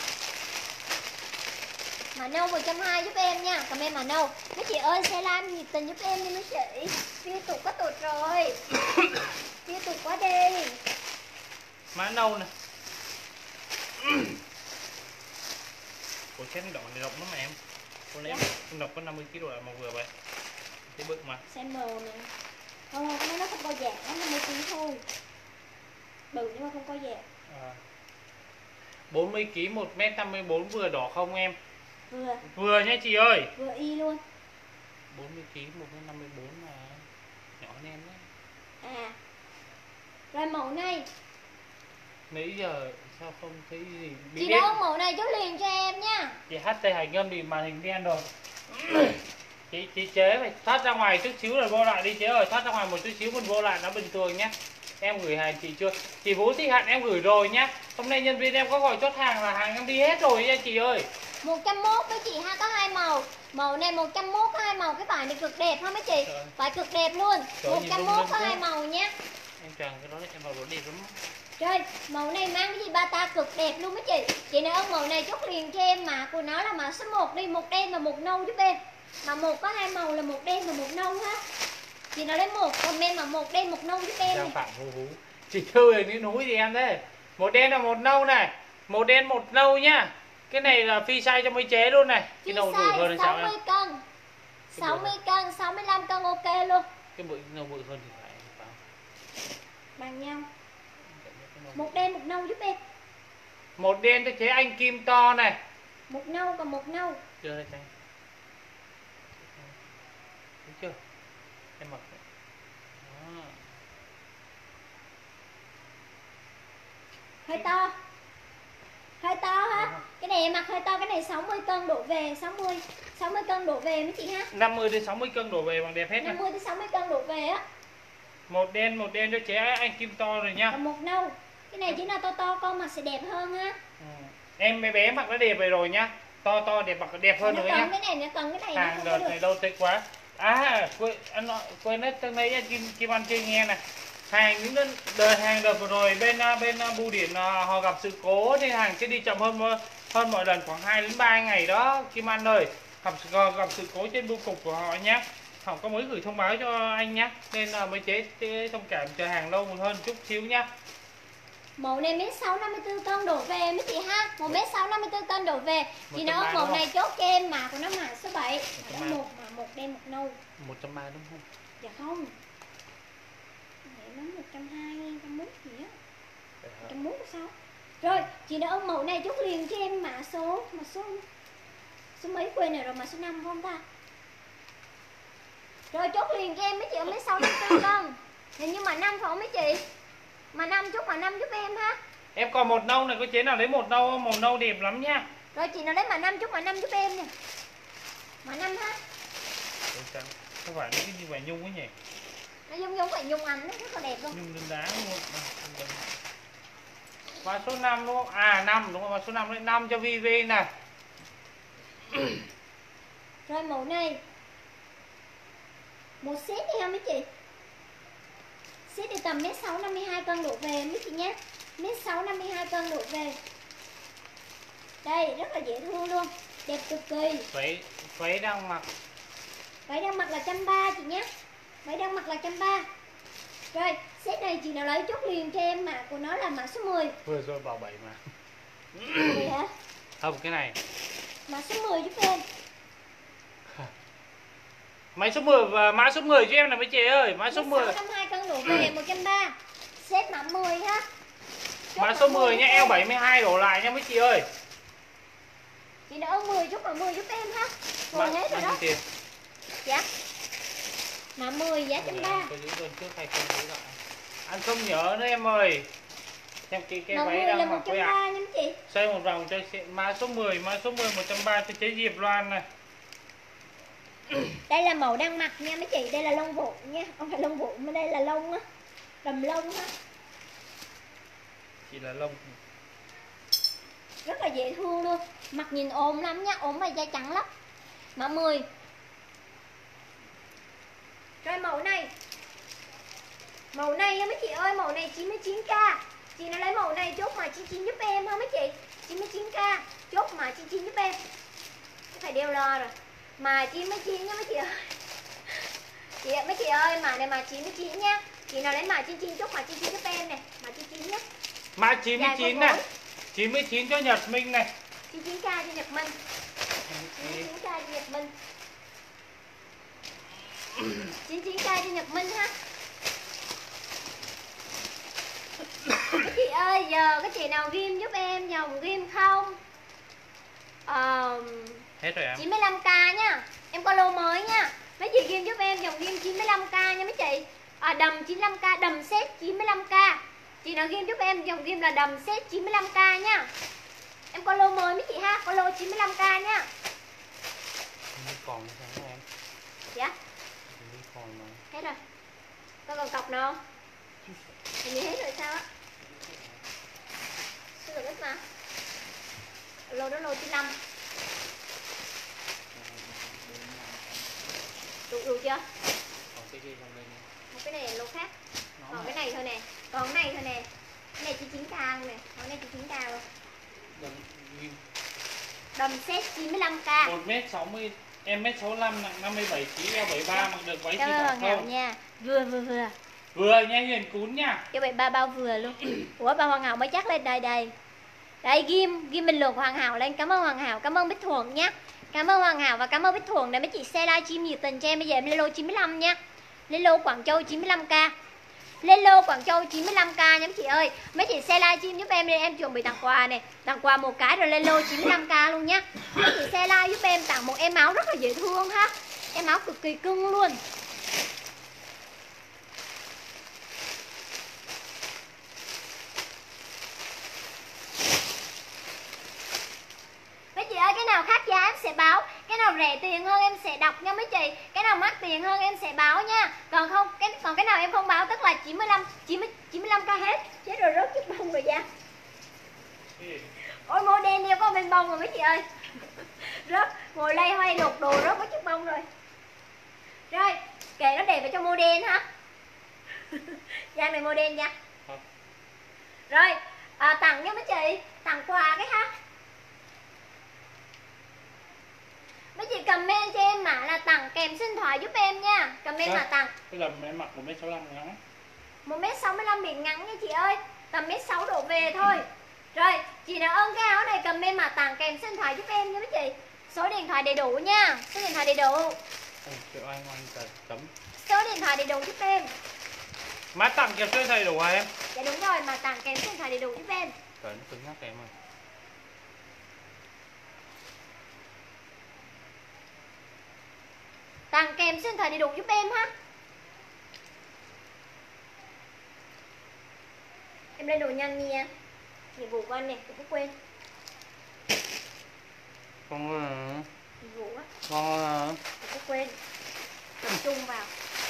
Mã nâu một trăm hai mươi giúp em nha, cầm em mã nâu. Mấy chị ơi xe lam nhiệt tình giúp em đi mấy chị. Liên tục quá tụt rồi. Liên tục quá đi. Mã nâu này. Ủa cái đỏ này độc lắm mà em. Con em con độc có năm mươi ki lô gam mà vừa vậy. Cái bự mà. Size M nè. Không, cái nó không có dạng, nó năm mươi ký thôi. Bự nhưng mà không có dạng. À. bốn mươi ký một mét năm mươi bốn vừa đỏ không em? Vừa. Vừa nhé chị ơi. Vừa y luôn. bốn mươi ki lô gam, một trăm năm mươi bốn mà. Nhỏ nem đấy. À. Rồi mẫu này. Nãy giờ sao không thấy gì? Bị Chị đen. đâu mẫu này chốt liền cho em nha. Chị hát tê Hải Ngân bị màn hình đen rồi. chị chị chế phải thoát ra ngoài chút xíu rồi vô lại đi chế ơi, thoát ra ngoài một chút xíu mình vô lại nó bình thường nhé. Em gửi hàng chị chưa? Chị Vũ Thị Hạnh em gửi rồi nhá. Hôm nay nhân viên em có gọi chốt hàng là hàng em đi hết rồi nha chị ơi. một trăm mốt với chị ha, có hai màu. Màu này một trăm mốt có hai màu, cái vải này cực đẹp ha mấy chị. Trời. Vải cực đẹp luôn. Trời, một trăm mốt có quá. hai màu nhé. Em chàng cái đó em vào đó đẹp lắm. Rồi, màu này mang cái gì ba ta cực đẹp luôn mấy chị. Chị nào ơn màu này chốt liền cho em mà của nó là mã số một đi, một đen và một nâu giúp em. Mà một có hai màu là một đen và một nâu ha. Chị nào lấy một comment mà một đen một nâu giúp em. Giang Phạm hú hú. Chị Thư này những núi gì em thế? Một đen là một nâu này, một đen một nâu nhá. Cái này là phi size cho mấy chế luôn này. Cái Phi đầu bự hơn size thì sao sáu em? mươi cân. sáu mươi cân, sáu mươi lăm cân ok luôn. Cái bự nâu bự hơn thì phải phải. Bằng nhau. Một đen một nâu giúp em. Một đen tôi chế anh kim to này. Một nâu và một nâu. Chưa đây anh. Đúng chưa? Em mặc. Đó. Hơi to. Hơi to ha. Cái này em mặc hơi to, cái này sáu mươi cân đổ về, sáu mươi. sáu mươi cân đổ về mấy chị ha. năm mươi đến sáu mươi cân đổ về bằng đẹp hết này. năm mươi đến sáu mươi cân đổ về á. Một đen một đen cho chế anh kim to rồi nhá. Và một nâu. Cái này chỉ là to to con mặc sẽ đẹp hơn ha. Ừ. Em bé bé mặc nó đẹp về rồi nhá. To to đẹp mặc đẹp hơn nó nữa cần nhá. cái này, nó cần cái này nó Hàng không đợt có được. này đâu thích quá. À quên anh nói quên hết từng đấy Kim Kim Anh chưa nghe này. Hàng những đợt đợt hàng đợt vừa rồi bên bên bưu điện họ gặp sự cố nên hàng sẽ đi chậm hơn hơn mọi lần khoảng hai đến ba ngày đó Kim Anh ơi. Gặp gặp sự cố trên bưu cục của họ nhé. Họ có mới gửi thông báo cho anh nhé. Nên là mới chế, chế thông cảm chờ hàng lâu hơn chút xíu nhá. Mẫu này mét sáu năm mươi tư cân đổ về mấy chị ha. Một mét sáu năm mươi tư cân đổ về. Chị một trăm ba nói mẫu đúng này chốt cho em mà của nó mã số bảy. Nó một trăm ba. một mà một đen một nâu. một trăm ba đúng không? Dạ không. Để nó một trăm hai, một trăm mốt gì á. một trăm mốt sao? Rồi, chị đã ơn mẫu này chốt liền cho em mã số mã số số mấy quên rồi, rồi mã số năm không ta? Rồi chốt liền cho em mấy chị ở mấy sáu năm tư cân. Hình như mà năm phải không mấy chị? Mà năm chốt mà năm giúp em ha. Em còn một nâu này, có chế nào lấy một nâu không? Một nâu đẹp lắm nha. Rồi chị nào lấy mà năm chốt mà năm giúp em nè. Mà năm ha. Không phải cái gì phải nhung ấy nhỉ? Nó giống giống phải nhung ảnh, nó rất là đẹp luôn. Nhung đơn đá luôn. Mã số năm đúng không? À năm đúng không? Mã số năm đấy, năm cho vê vê nè. Rồi mẫu này. Một set đi ha mấy chị. Set thì tầm mét sáu năm mươi hai cân đổ về mấy chị nhé. Mét sáu năm mươi hai cân đổ về. Đây rất là dễ thương luôn. Đẹp cực kỳ. Váy váy đang mặc. Váy đang mặc là trăm ba chị nhé. Váy đang mặc là trăm ba. Rồi set này chị nào lấy chốt liền cho em mà của nó là mã số mười. Vừa rồi bảo bảy mà. Vậy hả? Không cái này. Mã số mười giúp em. Máy số mười và mã số mười cho em là mấy chị ơi, mã số mười. sáu trăm hai cân đổ về một trăm ba. Set mã mười ha. Chốt Mã số mười nha, eo bảy mươi hai đổ lại nha mấy chị ơi. Chị đã ơn mười chút mã mười giúp em ha. Mười hết rồi đó. đó. Dạ. Mã mười giá trăm ba. Tôi giữ đơn trước hay không giữ lại. Anh không nhớ nữa em ơi. Xem cái cái váy là đang một mặc trăm với ba ạ. nha mấy chị. Xoay một vòng cho mã số mười, mã số mười một trăm ba cho chế Diệp Loan này. Đây là màu đang mặc nha mấy chị, đây là lông vũ nha, không phải lông vũ mà đây là lông á, đầm lông á. Chỉ là lông. Rất là dễ thương luôn, mặc nhìn ốm lắm nha, ốm và da trắng lắm. Mã mười. Rồi màu này. Màu này nha mấy chị ơi, màu này chín mươi chín k. Chị nó lấy màu này chốt mà chín mươi chín giúp em ha mấy chị. chín mươi chín k, chốt mà chín mươi chín giúp em. Phải đeo lo rồi. Mà chín mươi chín nha mấy chị ơi. Chị mấy chị ơi, mà này mà chín mươi chín nha. Chị nào lấy mà chín mươi chín chốt mà chín mươi chín giúp em này, mà chín mươi chín nhé. Mã chín mươi chín này. chín mươi chín cho Nhật Minh này. chín mươi chín k cho Nhật Minh. chín mươi chín k cho Nhật Minh. chín mươi chín k cho Nhật Minh ha. Các chị ơi, giờ các chị nào ghim giúp em dòng ghim không? Ờ, Hết rồi em. chín mươi lăm k nhá. Em có lô mới nha. Mấy chị ghim giúp em dòng ghim chín mươi lăm k nha mấy chị. À, đầm chín mươi lăm k, đầm set chín mươi lăm k. Chị nào ghim giúp em dòng ghim là đầm set chín mươi lăm k nha. Em có lô mới mấy chị ha, có lô chín mươi lăm k nha. Còn sao em? Dạ. Còn mà. Hết rồi. Có còn cọc nào không? Hình như hết rồi sao á. Số lượng ít mà. Lô đó lô chín mươi lăm. Đủ, đủ chưa? Còn cái gì không lên? Một cái này là lô khác. Còn cái này thôi nè. Còn cái này thôi nè. Cái này chỉ chín k luôn nè. Còn cái này chỉ chín k luôn. Đầm, Đầm set chín mươi lăm k. một mét sáu mươi, em mét sáu mươi lăm, nặng năm mươi bảy ki lô gam, eo bảy mươi ba, mặc được váy Cho xì thẳng ngạo không? nha. Vừa vừa vừa. Vừa nha Hiền Cún nha. Cho bảy ba bao vừa luôn. Ủa bà Hoàng Hảo mới chắc lên đây đây. Đây ghim, ghim bình luận Hoàng Hảo lên. Cảm ơn Hoàng Hảo, cảm ơn Bích Thuận nhé. Cảm ơn Hoàng Hảo và cảm ơn Bích Thuận để mấy chị share livestream nhiệt tình cho em. Bây giờ em lên lô chín mươi lăm nha. Lên lô Quảng Châu chín mươi lăm k. Lên lô Quảng Châu chín mươi lăm k nha mấy chị ơi. Mấy chị share livestream giúp em đi, em chuẩn bị tặng quà nè. Tặng quà một cái rồi lên lô chín mươi lăm k luôn nhá. Mấy chị share live giúp em tặng một em áo rất là dễ thương ha. Em áo cực kỳ cưng luôn. Mấy chị ơi, cái nào khác giá em sẽ báo. Cái nào rẻ tiền hơn em sẽ đọc nha mấy chị. Cái nào mắc tiền hơn em sẽ báo nha. Còn không cái còn cái nào em không báo tức là chín mươi lăm chín mươi chín mươi lăm k hết. Chết rồi, rớt chiếc bông rồi da. Ôi màu đen đeo có bên bông rồi mấy chị ơi. Rớt ngồi lay hoay lột đồ rớt có chiếc bông rồi. Rồi, kệ nó đẹp vào trong màu đen hả? Giang này màu đen nha. Rồi, à, tặng nha mấy chị, tặng quà cái ha. Mấy chị comment cho em mã là tặng kèm xin thoại giúp em nha. Comment mà tặng. Cái đầm em mặc một mét sáu mươi lăm ngắn. một mét sáu mươi lăm biển ngắn nha chị ơi. Tầm mét sáu đổ về thôi. Rồi, chị nào ơn cái áo này comment mà tặng kèm xin thoại giúp em nha mấy chị. Số điện thoại đầy đủ nha. Số điện thoại đầy đủ. Ừ, triệu anh anh tấm. Số điện thoại đầy đủ giúp em. Má tặng kèm số đầy đủ hả em? Dạ đúng rồi, mà tặng kèm số điện thoại đầy đủ giúp em. Trời nó cứng nhắc em ơi. Tặng kèm số điện thoại đầy đủ giúp em ha. Em lên đồ nhanh nha. Nhiệm vụ của anh nè, đừng có quên. Con ơi. Nhiệm vụ á. Con ơi. Đừng có quên. Tập trung vào.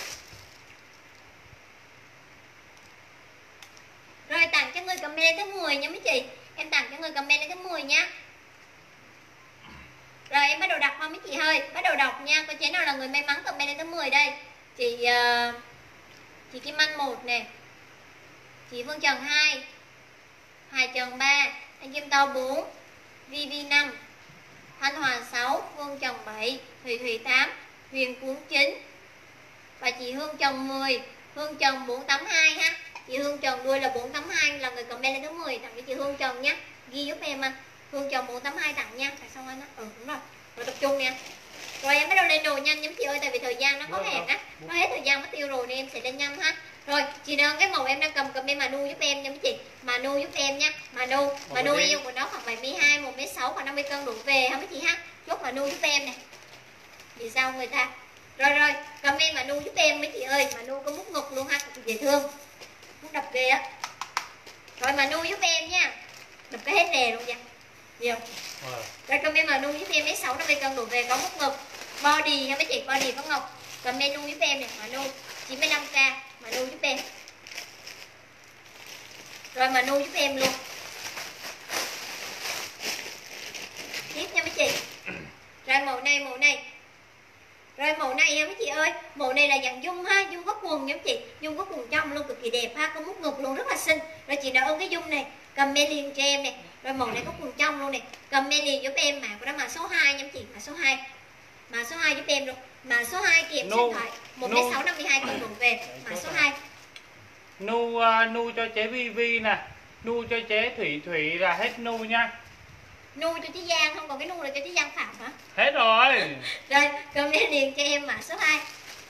Rồi tặng cho người comment lên thứ mười nha mấy chị. Em tặng cho người comment lên thứ mười nha. Rồi em bắt đầu đọc không mấy chị ơi. Bắt đầu đọc nha. Có chế nào là người may mắn comment lên thứ mười đây. Chị uh, Chị Kim Anh một nè. Chị Phương Trần hai. Hoài Trần ba. Anh Kim Tàu bốn. Vi Vi năm. Thanh Hòa sáu. Phương Trần bảy. Thùy Thùy tám. Huyền Cuốn chín. Và chị Hương Trần mười. Hương Trần bốn tám hai ha. Chị Hương Trần đuôi là bốn tám hai là người comment lên thứ mười, tặng cho chị Hương Trần nhé. Ghi giúp em anh. Hương Trần bốn tám hai tặng nha. Tại sao anh á? Ừ đúng rồi. Rồi tập trung nè. Rồi em bắt đầu lên đồ nhanh nha chị ơi, tại vì thời gian nó có hẹn á. Nó hết thời gian mất tiêu rồi nên em sẽ lên nhanh ha. Rồi, chị nào cái màu em đang cầm comment mà nu giúp em nha mấy chị. Mà nu giúp em nha. Mà nu, mà nu yêu của nó khoảng bảy mươi hai, một mét sáu, khoảng năm mươi cân đổ về ha mấy chị ha. Chốt mà nu giúp em nè. Vì sao người ta? Rồi rồi, comment mà nu giúp em mấy chị ơi. Mà nu có mút ngực luôn ha, cực dễ thương. Mút đập ghê á. Rồi mà nu giúp em nha. Đập cái hết nè luôn nha. Nhiều. Ừ. Rồi comment mà nu giúp em mét sáu, năm mươi cân đổ về có mút ngực. Body ha mấy chị, body có ngọc. Comment nu giúp em nè, mà nu chín mươi lăm k mà nu giúp em. Rồi mà nu giúp em luôn. Tiếp nha mấy chị. Rồi màu này, màu này. Rồi màu này nha mấy chị ơi. Màu này là dạng dung ha, dung có quần nha mấy chị. Dung có quần trong luôn, cực kỳ đẹp ha. Có mút ngực luôn, rất là xinh. Rồi chị nào ơn cái dung này, comment liền cho em nè. Rồi màu này có quần trong luôn nè. Comment liền giúp em mã của nó mà số hai nha mấy chị, mã số hai. Mã số hai giúp em luôn. Mã số hai kèm số điện thoại một mét sáu, năm mươi hai cân đổ về. Mã số hai. Nu uh, nu cho chế Vi Vi nè. Nu cho chế Thủy Thủy là hết nu nha. Nu cho chị Giang không, còn cái nu là cho chị Giang Phạm hả? Hết rồi. Rồi, comment liền cho em mã số hai.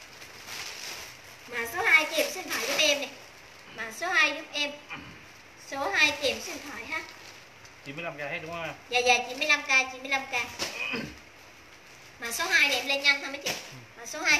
Mã số hai kèm số điện thoại giúp em nè. Mã số hai giúp em. Số hai kèm số điện thoại ha. chín mươi lăm k hết đúng không em? Dạ dạ chín mươi lăm k, chín mươi lăm k. Mà số hai này em lên nhanh thôi mấy chị. Mà số hai.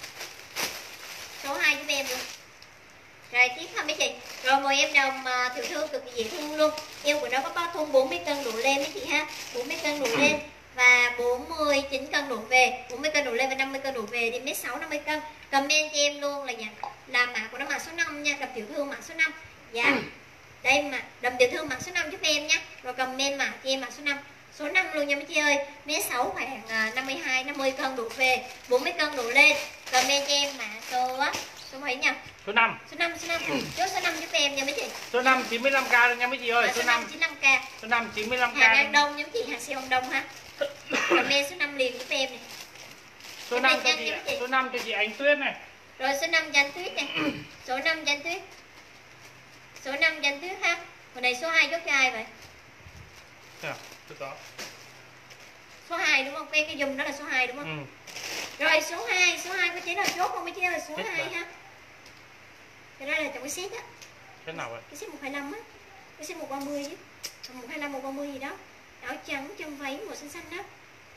Số hai giúp em luôn. Rồi tiếp thôi mấy chị. Rồi mời em đồng uh, tiểu thư cực kỳ dễ thương luôn. Eo của nó có bao thun bốn mươi cân đổ lên mấy chị ha. bốn mươi cân đổ lên và bốn mươi chín cân đổ về, bốn mươi cân đổ lên và năm mươi cân đổ về thì mét sáu năm mươi cân. Comment cho em luôn là dạ, là mã của nó mã số năm nha, đầm tiểu thư mã số năm. Dạ. Đây mà đầm tiểu thư mã số năm giúp em nhé. Rồi comment mã cho em mã số năm. Số năm luôn nha mấy chị ơi. Mét sáu khoảng uh, năm mươi hai năm mươi cân đổ về, bốn mươi cân đổ lên. Comment cho em mã số số mấy nhỉ? Số năm. Số năm, số năm. Chốt số năm giúp em nha mấy chị. Số năm chín mươi lăm k luôn nha mấy chị ơi. À, số, số năm chín mươi lăm k. Số năm chín mươi lăm k. Hàng An Đông nha mấy chị, hàng siêu Hồng Đông ha. Comment số năm liền giúp em này. Số năm cho chị, chị. Số năm cho chị Ánh Tuyết này. Rồi số năm cho anh Tuyết này. Số năm cho anh Tuyết. Số năm cho anh Tuyết ha. Hồi này số hai chốt cho ai vậy? À, đó. Số hai đúng không? Cái cái dùm đó là số hai đúng không? Ừ. Rồi số hai, số hai có chế nào chốt không mấy chị ơi? Số hai ha. Cái đó là trong cái set á. Cái nào vậy? Cái set một hai lăm á. Cái set một ba mươi chứ. một hai lăm, một ba mươi gì đó. Áo trắng, chân váy màu xanh xanh đó.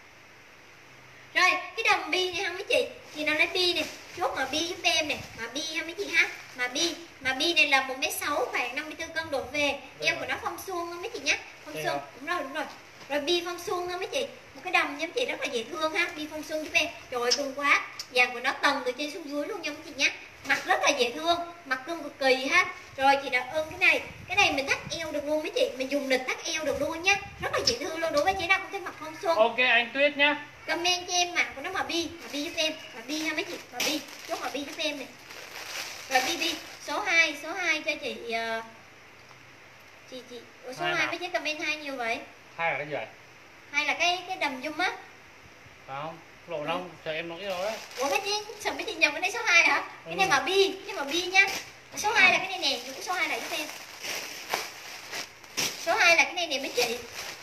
Rồi, cái đầm bi này ha mấy chị. Chị nào lấy bi này, chốt mà bi giúp em này, mà bi ha mấy chị ha. Mà bi, mà bi này là một mét sáu khoảng năm mươi tư cân đổ về. Em của nó phong suông không mấy chị nhé. Phong suông. Đúng rồi, đúng rồi. Rồi bi phong suông ha mấy chị. Một cái đầm nha mấy chị rất là dễ thương ha. Bi phong suông giúp em. Trời ơi cưng quá. Dàn của nó tầng từ trên xuống dưới luôn nha mấy chị nhé. Mặt rất là dễ thương, mặt cưng cực kỳ ha. Rồi chị đã ơn cái này. Cái này mình thắt eo được luôn mấy chị. Mình dùng lịch thắt eo được luôn nhá. Rất là dễ thương luôn. Đối với chị nào cũng thấy mặt phong suông. Ok anh Tuyết nhá. Comment cho em mã của nó mà bi, mà bi giúp em, mà bi ha mấy chị, mà bi, chốt mà bi giúp em này. Rồi bi bi, số hai, số hai cho chị uh, chị chị, Ủa, số hai mấy chị comment hai nhiều vậy? Hai là cái gì vậy? Hai là cái cái đầm dung á. Không, lộ đâu, chờ em nói cái đó đấy. Ủa mấy chị, sợ mấy chị nhầm cái này số hai hả? Cái ừ. này mà bi, cái này mà bi nha. Số hai là cái này nè, cái số hai này giúp em. Số hai là cái này nè mấy chị.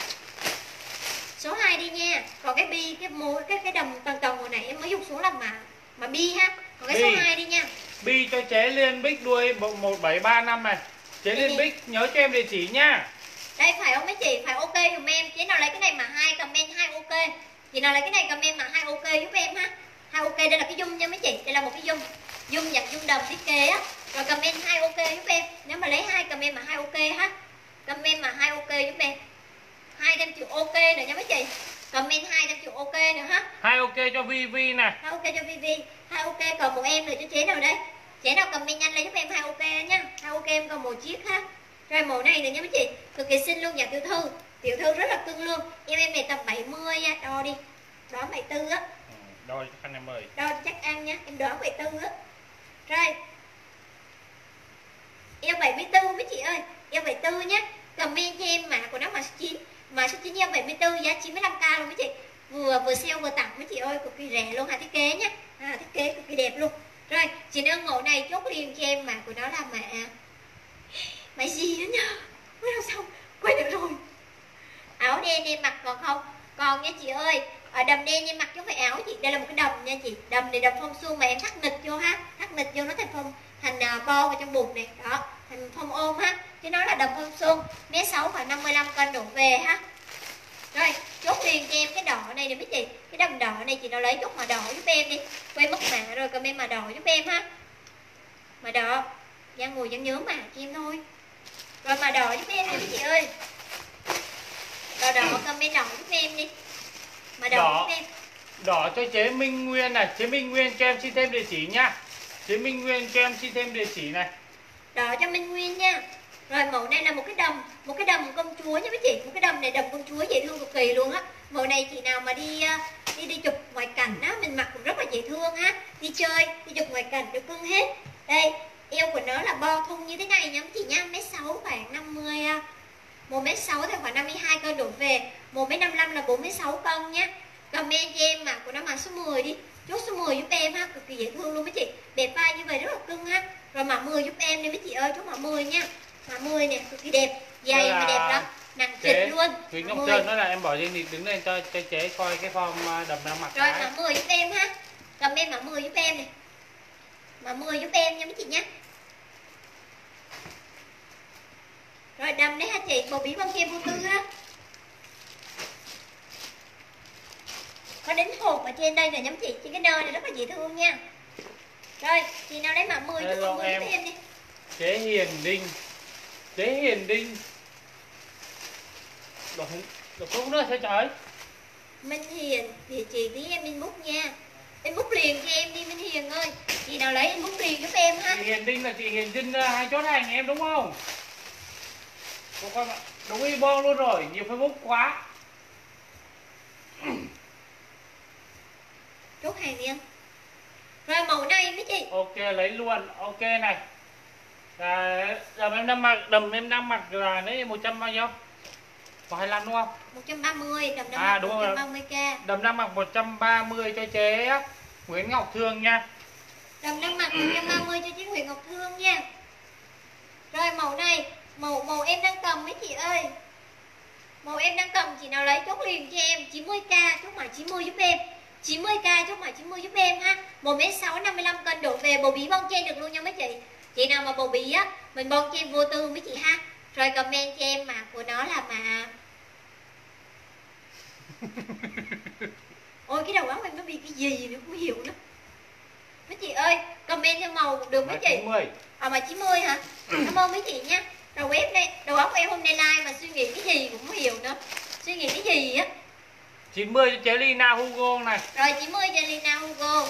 Số hai đi nha. Còn cái bi, cái mô, cái cái đầm tầng tầng hồi nãy em mới dùng xuống là mà mà bi ha. Còn cái bi. Số hai đi nha. Bi cho chế Liên Bích đuôi một bảy ba năm này. Chế Liên Bích nhớ cho em địa chỉ nha. Đây phải không mấy chị? Phải ok dùm em. Chế nào lấy cái này mà hai comment hai ok. Chị nào lấy cái này comment mà hai ok giúp em ha. Hai ok đây là cái dung nha mấy chị. Đây là một cái dung. Dung nhập dung đầm thiết kế á. Rồi comment hai ok giúp em. Nếu mà lấy hai comment mà hai ok ha. Comment mà hai ok giúp em. hai trăm triệu ok nữa nha mấy chị. Comment hai trăm triệu ok nữa ha. Hai ok cho Vi Vi nè. Hai ok cho Vi Vi. Hai ok còn một em nữa cho chế nào đây. Chế nào comment nhanh lên giúp em hai ok nha. Hai ok em còn một chiếc ha. Rồi màu này nữa nha mấy chị. Cực kỳ xinh luôn, dạ tiểu thư. Tiểu thư rất là cưng luôn. Em em này tầm bảy mươi nha, đo đi. Đo bảy mươi tư á. Ừ, đo cho anh em ơi. Đo chắc ăn nha, em đo bảy mươi tư á. Rồi. Eo bảy mươi tư mấy chị ơi. Eo bảy mươi tư nhá. Comment cho em mã của nó mà số chín. Mà số chín em bảy mươi tư giá chín mươi lăm k luôn mấy chị. Vừa vừa sale vừa tặng mấy chị ơi, cực kỳ rẻ luôn, hàng thiết kế nhá. À, thiết kế cực kỳ đẹp luôn. Rồi, chị ơn mẫu này chốt liền cho em mã của nó là mã mã gì nữa nhá. Mới đâu xong, quên được rồi. Áo đen em mặc còn không? Còn nha chị ơi. Ở đầm đen em mặc chứ không phải áo chị. Đây là một cái đầm nha chị. Đầm này đầm phong suông mà em thắt nịch vô ha. Thắt nịch vô nó thành phong thành uh, bo vào trong bụng này. Đó, thành phong ôm ha. Chứ nó là đầm phong suông. Mét sáu khoảng năm mươi lăm cân đổ về ha. Rồi, chốt liền cho em cái đỏ này nè mấy chị. Cái đầm đỏ này chị nào lấy chốt mà đỏ giúp em đi. Quay mất mã rồi comment mà đỏ giúp em ha. Mà đỏ. Giang ngồi Giang nhớ mà cho em thôi. Rồi mà đỏ giúp em đi mấy chị ơi. Đỏ đỏ comment đỏ giúp em đi. Mà đỏ, đỏ giúp em. Đỏ cho chế Minh Nguyên này. Chế Minh Nguyên cho em xin thêm địa chỉ nha. Chế Minh Nguyên cho em xin thêm địa chỉ này. Đỏ cho Minh Nguyên nha. Rồi mẫu này là một cái đầm, một cái đầm công chúa nha mấy chị. Một cái đầm này đầm công chúa dễ thương cực kỳ luôn á. Mẫu này chị nào mà đi đi đi chụp ngoại cảnh á, mình mặc cũng rất là dễ thương ha. Đi chơi, đi chụp ngoại cảnh được cưng hết. Đây, eo của nó là bo thun như thế này nha mấy chị nha. Mét sáu khoảng năm mươi, một mét sáu thì khoảng năm mươi hai cân đổ về. Một mét năm mươi lăm là bốn mươi sáu cân nhá. Comment cho em mà của nó mặc số mười đi. Chốt số mười giúp em ha, cực kỳ dễ thương luôn mấy chị. Đẹp vai như vậy rất là cưng ha. Rồi mã mười giúp em đi mấy chị ơi, chốt mã mười nha. Mã mười nè, cực kỳ đẹp. Dày mà đẹp lắm. Nặng trịch luôn. Chuyện trong trên đó là em bỏ riêng thì đứng lên cho cho chế coi cái form đầm đang mặc. Rồi mã mười giúp em ha. Comment mã mười giúp em này. Mã mười giúp em nha mấy chị nhé. Rồi đầm đấy ha chị, bầu bí bông kem vô tư ha. có đính hộp ở trên đây là nhóm chị. Chị cái nơ này rất là dễ thương nha. Rồi chị nào lấy mã mười cho mọi người giúp em đi. Chế Hiền Đinh. Chế Hiền Đinh. Được được không nữa sao trời? Minh Hiền địa chỉ tí em inbox nha. Inbox liền cho em đi Minh Hiền ơi. Chị nào lấy inbox liền giúp em ha. Chị Hiền Đinh là chị Hiền Đinh hai chốt hành em đúng không? Đúng, đúng y bon luôn rồi, nhiều Facebook quá. Chốt hàng đi anh. Rồi màu này mấy chị. Ok lấy luôn, ok này. À, đầm em đang mặc, đầm em đang mặc là đấy một trăm bao nhiêu? một hai lăm đúng không? một trăm ba mươi, đầm đang à, mặc đúng một trăm ba mươi k. Đầm đang mặc một trăm ba mươi cho chế Nguyễn Ngọc Thương nha. Đầm đang mặc một trăm ba mươi cho chế Nguyễn Ngọc Thương nha. Rồi màu này, màu màu em đang cầm mấy chị ơi. Màu em đang cầm chị nào lấy chốt liền cho em chín mươi k, chốt mã chín mươi giúp em. chín mươi k chốt mã chín mươi giúp em ha. một mét sáu, năm mươi lăm cân đổ về, bầu bí bon chen được luôn nha mấy chị. Chị nào mà bầu bí á, mình bon chen vô tư mấy chị ha. Rồi comment cho em mã của nó là mã. Ôi cái đầu áo em nó bị cái gì nữa không hiểu nữa. Mấy chị ơi, comment cho màu cũng được mấy chị. chín mươi. À mà chín mươi hả? Cảm ơn mấy chị nha. Đầu ép đây, đầu óc em hôm nay like mà suy nghĩ cái gì cũng không hiểu nữa. Suy nghĩ cái gì á. chín mươi cho chế Lina Hugo này. Rồi chín mươi cho Lina Hugo.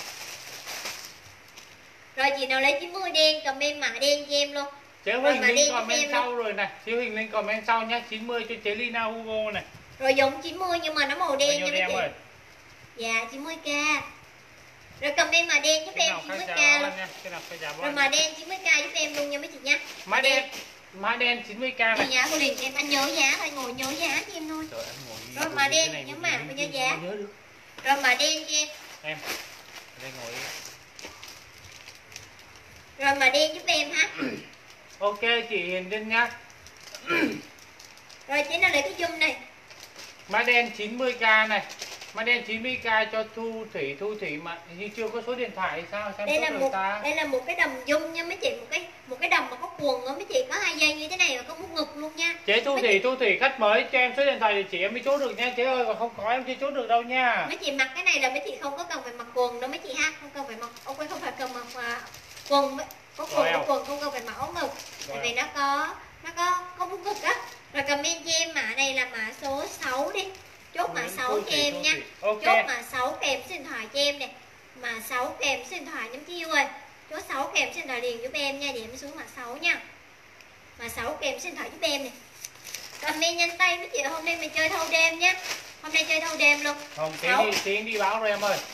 Rồi chị nào lấy chín mươi đen comment mã đen cho em luôn. Chế Hình Linh comment sau luôn. Rồi này, Chiếu Hình Linh comment sau nhá, chín mươi cho chế Lina Hugo này. Rồi giống chín mươi nhưng mà nó màu đen nha mấy chị. Ơi. Dạ chín mươi k. Rồi comment mã đen giúp cái em chín mươi k luôn. Rồi mã đen chín mươi k giúp em luôn nha mấy chị nha. Mã đen, mã đen chín mươi k này. Chị nhá cô liền cho em, anh nhớ giá thôi, ngồi nhớ giá cho em thôi. Trời, anh ngồi rồi mã đen nhớ mã và nhớ giá. Rồi mã đen cho em. Em. Đây ngồi. Rồi mã đen giúp em ha. Ok chị Hiền Đinh nhá. Rồi chị nào lấy cái zoom này. Mã đen chín mươi k này. Mã đen chín mươi k cho Thu Thủy, Thu Thủy mà như chưa có số điện thoại hay sao? Xem đây là một ta. đây là một cái đầm zoom nha mấy chị, một cái một cái đầm mà có quần á mấy chị, có hai dây như thế này và có mút ngực luôn nha. Chế Thu mấy Thủy, chị... Thu Thủy khách mới cho em số điện thoại địa chỉ em mới chốt được nha chế ơi, còn không có em chưa chốt được đâu nha. Mấy chị mặc cái này là mấy chị không có cần phải mặc quần đâu mấy chị ha, không cần phải mặc, ok không phải cần mặc mà quần, có quần có quần không cần phải mặc áo ngực, tại vì nó có nó có có mút ngực á. Rồi comment cho em mã này là mã số sáu đi. Chốt mã sáu cho em nha. Okay. Chốt mã sáu kèm số điện thoại cho em nè. Mã sáu kèm số điện thoại nhóm chiêu ơi. Chốt sáu kèm số điện thoại liền giúp em nha, để em xuống mã sáu nha. Mã sáu kèm số điện thoại giúp em nè. Comment nhanh tay mấy chị, hôm nay mình chơi thâu đêm nhá. Hôm nay chơi thâu đêm luôn. Không, tiếng đi, tiếng đi báo rồi em ơi.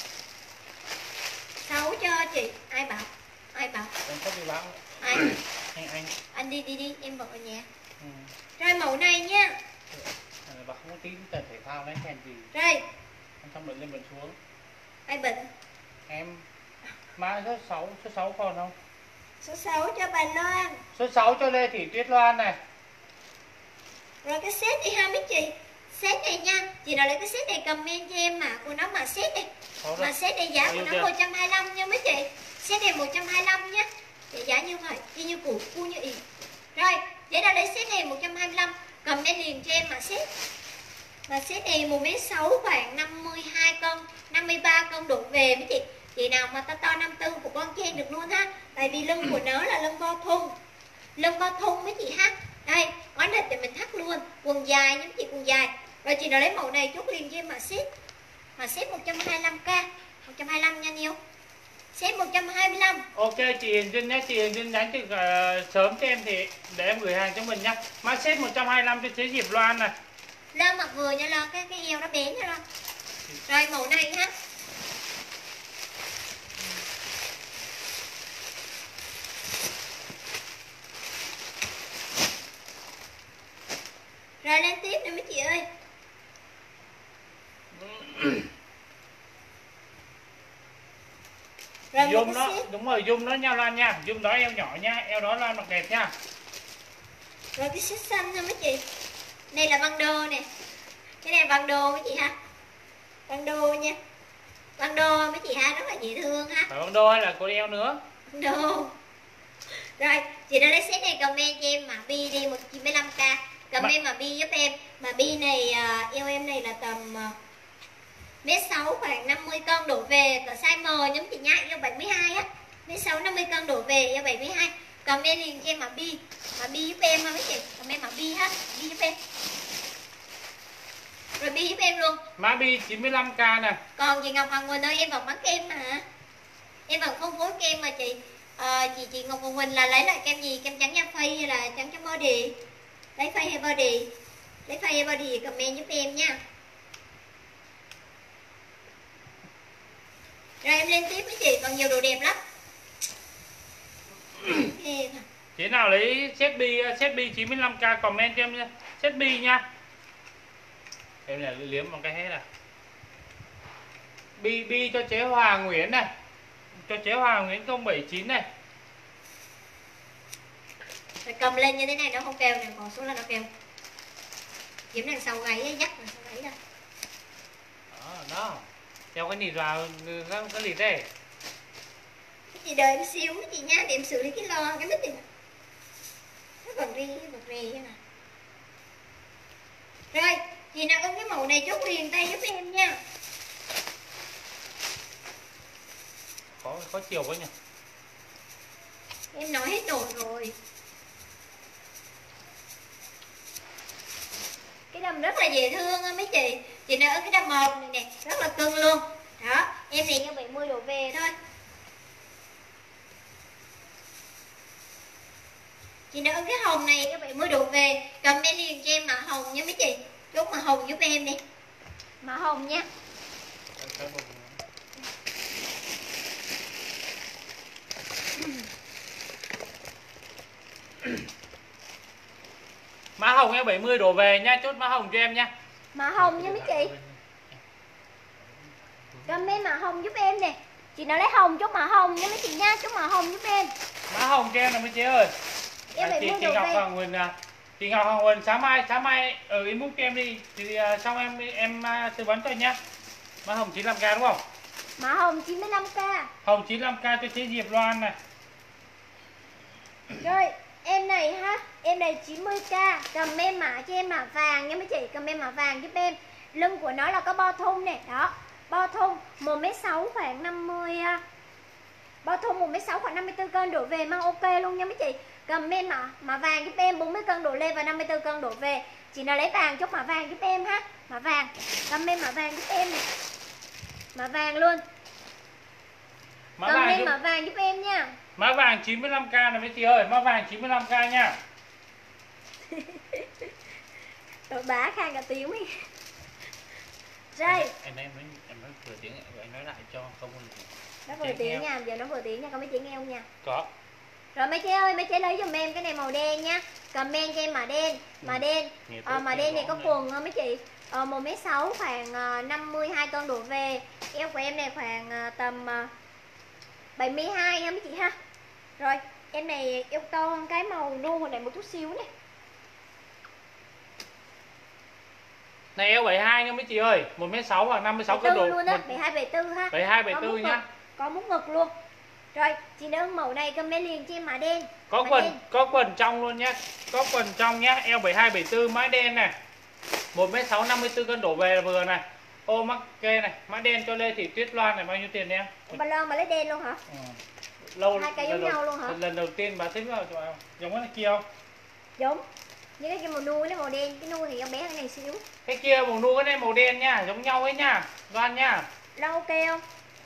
sáu cho chị, ai bảo? Ai bảo? Em sắp đi báo. Ai? Anh anh. Anh đi đi đi, em vào ở nhà. Ừ. Rồi mẫu này nha. Bà không có tí tờ thể thao lấy kèn gì. Rồi. Em xong bệnh lên bệnh xuống. Ai bệnh? Em. Mã số sáu, số sáu còn không? Số sáu cho bà Loan. Số sáu cho Lê Thị Tuyết Loan này. Rồi cái set đi ha mấy chị. Set này nha. Chị nào lấy cái set này comment cho em mã của nó mà set này. Mà set này giá của nó một trăm hai mươi lăm nha mấy chị. Set này một trăm hai mươi lăm nhá. Để giá như vậy, y như củ, cu như ỉ. Rồi, để nào lấy set này một trăm hai mươi lăm. Comment liền cho em mà set. Mà set này một mét sáu khoảng năm mươi hai cân, năm mươi ba cân đổ về mấy chị. Chị nào mà to to năm tư của con chen được luôn ha. Tại vì lưng của nó là lưng bo thun. Lưng bo thun mấy chị ha. Đây, có lịch để mình thắt luôn. Quần dài nha mấy chị, quần dài. Rồi chị nào lấy mẫu này chốt liền cho em mà set. Mà set một trăm hai mươi lăm k, một trăm hai mươi lăm nha Nhiêu. Set một trăm hai mươi lăm. Ok chị Hiền Trinh nhé, chị Hiền Trinh nhắn chữ uh, sớm cho em thì để em gửi hàng cho mình nhá. Mã set một trăm hai mươi lăm cho chế Diệp Loan này. Loan mặc vừa nha Loan, cái cái eo nó bé nha Loan. Rồi màu này ha. Rồi lên tiếp nè mấy chị ơi. Rồi zoom nó, đúng rồi, zoom nó nhau Loan nha, zoom đó eo nhỏ nha, eo đó Loan mặc đẹp nha. Rồi cái set xanh nha mấy chị. Đây là băng đô nè. Cái này băng đô mấy chị ha. Băng đô nha. Băng đô mấy chị ha, rất là dễ thương ha. Phải băng đô hay là cô eo nữa? Băng đô. Rồi, chị đã lấy set này comment cho em mà bi đi một trăm chín mươi lăm k. Comment mà bi giúp em. Mà bi này uh, eo em này là tầm uh, Mét sáu khoảng năm mươi cân đổ về, cỡ size M nhóm chị nha, eo bảy mươi hai á. Mét sáu năm mươi cân đổ về, eo bảy mươi hai. Comment liền cho em mã bi, mã bi giúp em ha mấy chị. Comment mã bi ha, bi giúp em. Rồi bi giúp em luôn. Mã bi chín mươi lăm k nè. Còn chị Ngọc Hoàng Quỳnh ơi, em vẫn bán kem mà. Em vẫn không phối kem mà chị. À, chị chị Ngọc Hoàng Quỳnh là lấy lại kem gì? Kem trắng da phay hay là trắng trắng body? Lấy phay hay body? Lấy phay hay body comment giúp em nha. Rồi em lên tiếp với chị, còn nhiều đồ đẹp lắm. Chế nào lấy set bi set bi chín mươi lăm k comment cho em nha. Set bi nha. Em là liếm bằng cái hết à. Bi bi cho chế Hòa Nguyễn này. Cho chế Hòa Nguyễn không bảy chín này. Rồi cầm lên như thế này nó không kêu này, còn xuống là nó kêu. Kiếm đằng sau gáy dắt đằng sau gáy ra. Đó, đó. Đeo cái nịt vào cái, cái nịt đây. Chị đợi em xíu chị nha, để em xử lý cái lo cái mít này. Nó còn ri, bật rì thế này. Rồi, chị nào có cái màu này chốt liền tay giúp em nha. Có có chiều quá nhỉ. Em nói hết nổi rồi. Cái đầm rất là dễ thương á mấy chị. Chị nào ở cái đầm một này nè, rất là cưng luôn. Đó, em này như bảy mươi đổ về thôi. Chị nào ở cái hồng này các bạn mới đổ về, comment liền cho em mã hồng nha mấy chị. Chốt mã hồng giúp em đi. Mã hồng nha. Mã hồng em bảy mươi đổ về nha, chốt mã hồng cho em nha. Mã hồng nha mấy chị. Comment mã hồng giúp em nè. Chị nào lấy hồng chốt mã hồng nha mấy chị nha, chốt mã hồng giúp em. Mã hồng cho em nè mấy chị ơi. Em À, chị, chị Ngọc Hoàng Quỳnh à. Chị Ngọc Hoàng Quỳnh sáng mai sáng mai ở inbox cho em đi thì uh, xong em em uh, tư vấn cho nhá. Mã hồng chín mươi lăm k đúng không? Mã hồng chín mươi lăm k. Hồng chín mươi lăm k cho chế Diệp Loan này. Rồi, em này ha, em này chín mươi k, comment mã cho em mã vàng nha mấy chị, comment mã vàng giúp em. Lưng của nó là có bo thun nè, đó. Bo thun một mét sáu khoảng năm mươi. Bo thun một mét sáu khoảng năm mươi tư cân đổ về mang ok luôn nha mấy chị. Comment mã mã vàng giúp em, bốn mươi cân đổ lên và năm mươi tư cân đổ về. Chị nào lấy vàng chốt mã vàng giúp em ha. Mã vàng, comment mã vàng giúp em này. Mã vàng luôn. Mã comment vàng giúp... mã vàng giúp em nha. Mã vàng chín mươi lăm k này mấy chị ơi, mã vàng chín mươi lăm k nha. Đội bá khang cả tiếng ấy. Rồi. Em em nói em nói vừa tiếng anh nói lại cho không có. Nó vừa tiếng nha, giờ nó vừa tiếng nha, có mấy chị nghe không nha? Có. Rồi mấy chị ơi, mấy chị lấy giùm em cái này màu đen nha. Comment cho em mã đen, mã ừ. đen. À, mã đen này có quần mấy chị. Ờ, một mét sáu khoảng năm mươi hai cân đổ về. Eo của em này khoảng tầm bảy mươi hai ha mấy chị ha. Rồi, em này eo to hơn cái màu nu hồi này một chút xíu này. Này eo bảy mươi hai nha mấy chị ơi, một mét sáu hoặc năm mươi sáu cân đổ. Luôn á, bảy mươi hai bảy mươi tư ha. bảy mươi hai bảy mươi tư nhá. Có mút ngực luôn. Rồi, chị đơn màu này comment liền cho em mã đen. Có mã quần, đen. có quần trong luôn nhá. Có quần trong nhá, eo bảy mươi hai bảy mươi tư mã đen này. một mét sáu năm mươi tư cân đổ về là vừa này. Ô mắc kê này, mã đen cho Lê Thị Tuyết Loan này bao nhiêu tiền em? Bà Loan mà lấy đen luôn hả? Ừ. Lâu hai cây giống nhau luôn hả? Lần đầu tiên bà thích vào giống cái kia không? Giống. Như cái kia màu nu, cái màu đen, cái nu thì em bé cái này xíu. Cái kia màu nu cái này màu đen nha, giống nhau ấy nha. Loan nha. Loan ok không?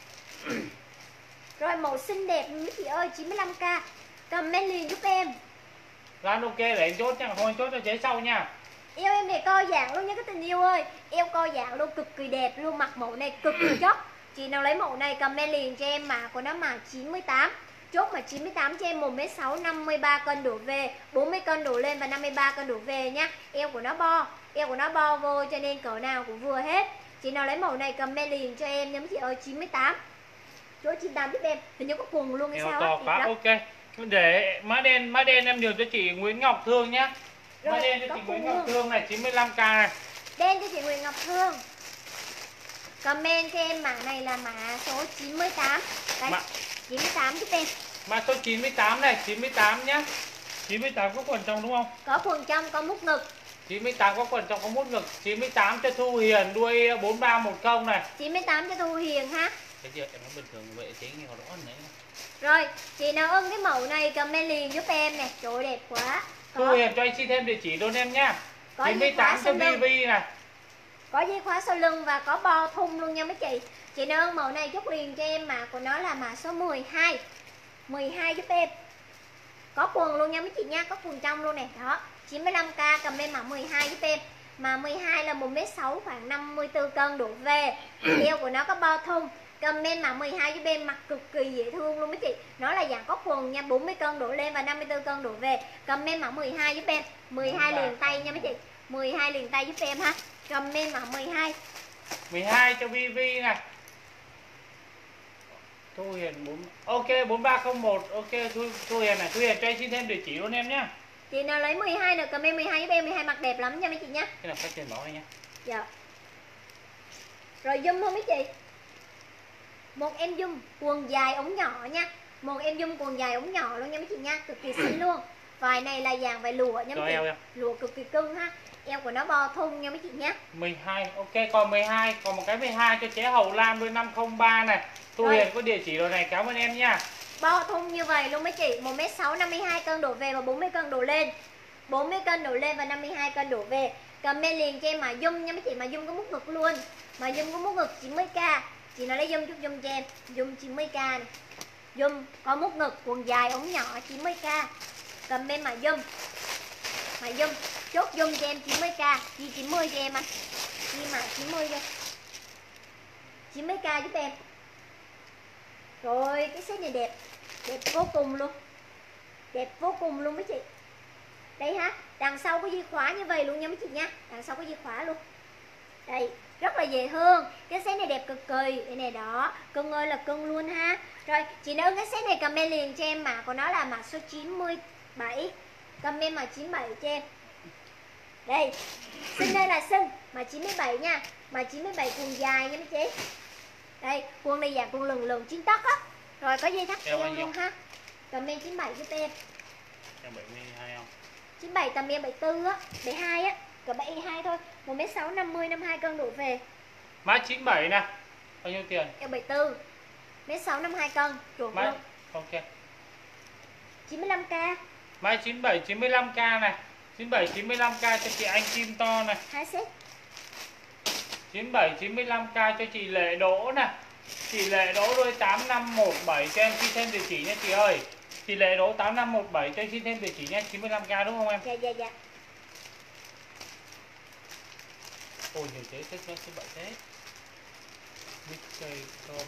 Rồi màu xinh đẹp mấy chị ơi, chín mươi lăm k. Comment liền giúp em. Loan ok để anh chốt nha, thôi anh chốt cho chế sau nha. Eo em này co giãn luôn nha các tình yêu ơi. Eo co giãn luôn, cực kỳ đẹp luôn, mặc mẫu này cực kỳ chót. Chị nào lấy mẫu này comment liền cho em mã của nó mã chín mươi tám. Chốt mà chín mươi tám cho em một mét sáu năm mươi ba cân đổ về, bốn mươi cân đổ lên và năm mươi ba cân đổ về nhá. Eo của nó bo, eo của nó bo vô cho nên cỡ nào cũng vừa hết. Chị nào lấy mẫu này comment liền cho em nha mấy chị ơi, chín mươi tám. Chỗ chín mươi tám giúp em, hình như có quần luôn hay Eo sao to á. quá, ok. Để mã đen, mã đen em nhường cho chị Nguyễn Ngọc Thương nhá. Mã đen cho chị Nguyễn Ngọc Thương này chín mươi lăm k này. Đen cho chị Nguyễn Ngọc Thương. Comment cho em mã này là mã số chín mươi tám. Đây, mã... chín mươi tám giúp em. Mã số chín mươi tám này, chín mươi tám nhá. chín mươi tám có quần trong đúng không? Có quần trong, có mút ngực. chín mươi tám có quần trong có mút ngực. Chín mươi tám cho Thu Hiền đuôi bốn ba một không này. Chín mươi tám cho Thu Hiền ha. Cái gì em nói bình thường vậy chế nghe rõ nữa. Rồi, chị nào ưng cái mẫu này comment liền giúp em nè. Trời ơi, đẹp quá. Thu Hiền cho anh xin thêm địa chỉ luôn em nhá. Chín mươi tám cho Vi Vi này. Có dây khóa sau lưng và có bo thun luôn nha mấy chị. Chị nào ưng mẫu này chốt liền cho em, mã của nó là mã số mười hai. mười hai giúp em. Có quần luôn nha mấy chị nha, có quần trong luôn nè. Đó, chín mươi lăm k comment mã mười hai giúp em. Mà mười hai là một mét sáu khoảng năm mươi tư cân đổ về. Eo của nó có bo thun. Comment mã mười hai giúp em, mặc cực kỳ dễ thương luôn mấy chị. Nó là dạng có quần nha, bốn mươi cân đổ lên và năm mươi tư cân đổ về. Comment mã mười hai giúp em. mười hai liền tay nha mấy chị. mười hai liền tay giúp em ha. Comment mã mười hai. mười hai cho Vi Vi này. Thu Hiền bốn ok bốn ba không một. Ok Thu, Thu Hiền này, Thu Hiền cho anh xin thêm địa chỉ luôn em nhá. Chị nào lấy mười hai được comment mười hai giúp em, mười hai mặc đẹp lắm nha mấy chị nhá. Cái nào cách trên đó nha. Dạ. Rồi zoom không mấy chị? Một em zoom quần dài ống nhỏ nha. Một em zoom quần dài ống nhỏ luôn nha mấy chị nha, cực kỳ xinh luôn. Vải này là dạng vải lụa nha mấy chị. Lụa cực kỳ cưng ha. Eo của nó bo thun nha mấy chị nhé. mười hai, ok còn mười hai, còn một cái mười hai cho chế Hậu Lam đôi năm không ba này. Thu Hiền có địa chỉ rồi này, cảm ơn em nha. Bo thun như vậy luôn mấy chị, một mét sáu năm mươi hai cân đổ về và bốn mươi cân đổ lên. bốn mươi cân đổ lên và năm mươi hai cân đổ về. Comment liền cho em mà zoom nha mấy chị, mà zoom có mút ngực luôn. Mà zoom có mút ngực chín mươi k. Chị nào lấy zoom chút zoom cho em, zoom chín mươi k này. Zoom có mút ngực quần dài ống nhỏ chín mươi k. Comment mà zoom. Mà zoom chốt zoom cho em chín mươi k, ghi chín mươi cho em anh. Ghi mà chín mươi cho. chín mươi k giúp em. Rồi cái set này đẹp, đẹp vô cùng luôn. Đẹp vô cùng luôn mấy chị. Đây ha, đằng sau có dây khóa như vậy luôn nha mấy chị nha. Đằng sau có dây khóa luôn. Đây, rất là dễ thương. Cái set này đẹp cực kỳ. Đây này đó, cưng ơi là cưng luôn ha. Rồi, chị nào cái set này comment liền cho em, mã của nó là mã số chín mươi bảy. Comment mã chín mươi bảy cho em. Đây, xinh đây là xinh, mà chín mươi bảy nha. Mà chín mươi bảy quần dài nha mấy chị. Đây, quần này dạng quần lừng lừng chín tấc á. Rồi có dây thắt eo luôn ha. Comment chín mươi bảy giúp em. Em bảy mươi hai không? chín mươi bảy tầm em bảy mươi tư á, bảy mươi hai á, cỡ bảy mươi hai thôi. một mét sáu năm mươi, năm mươi hai cân đổ về. Mã chín mươi bảy nè. Bao nhiêu tiền? Em bảy mươi tư. Mét sáu năm mươi hai cân, chuẩn luôn. Ok. chín mươi lăm k. Mã chín mươi bảy chín mươi lăm k này. chín mươi bảy chín mươi lăm k cho chị Anh Kim To này. Hai set. chín mươi bảy chín mươi lăm k cho chị Lệ Đỗ nè. Chị Lệ Đỗ đôi tám năm một bảy cho em xin thêm địa chỉ nha chị ơi. Chị Lệ Đỗ tám năm một bảy cho em xin thêm địa chỉ nha, chín mươi lăm k đúng không em? Dạ dạ dạ. Ôi nhiều thế, thích nó chín mươi bảy thế. Mickey Tom.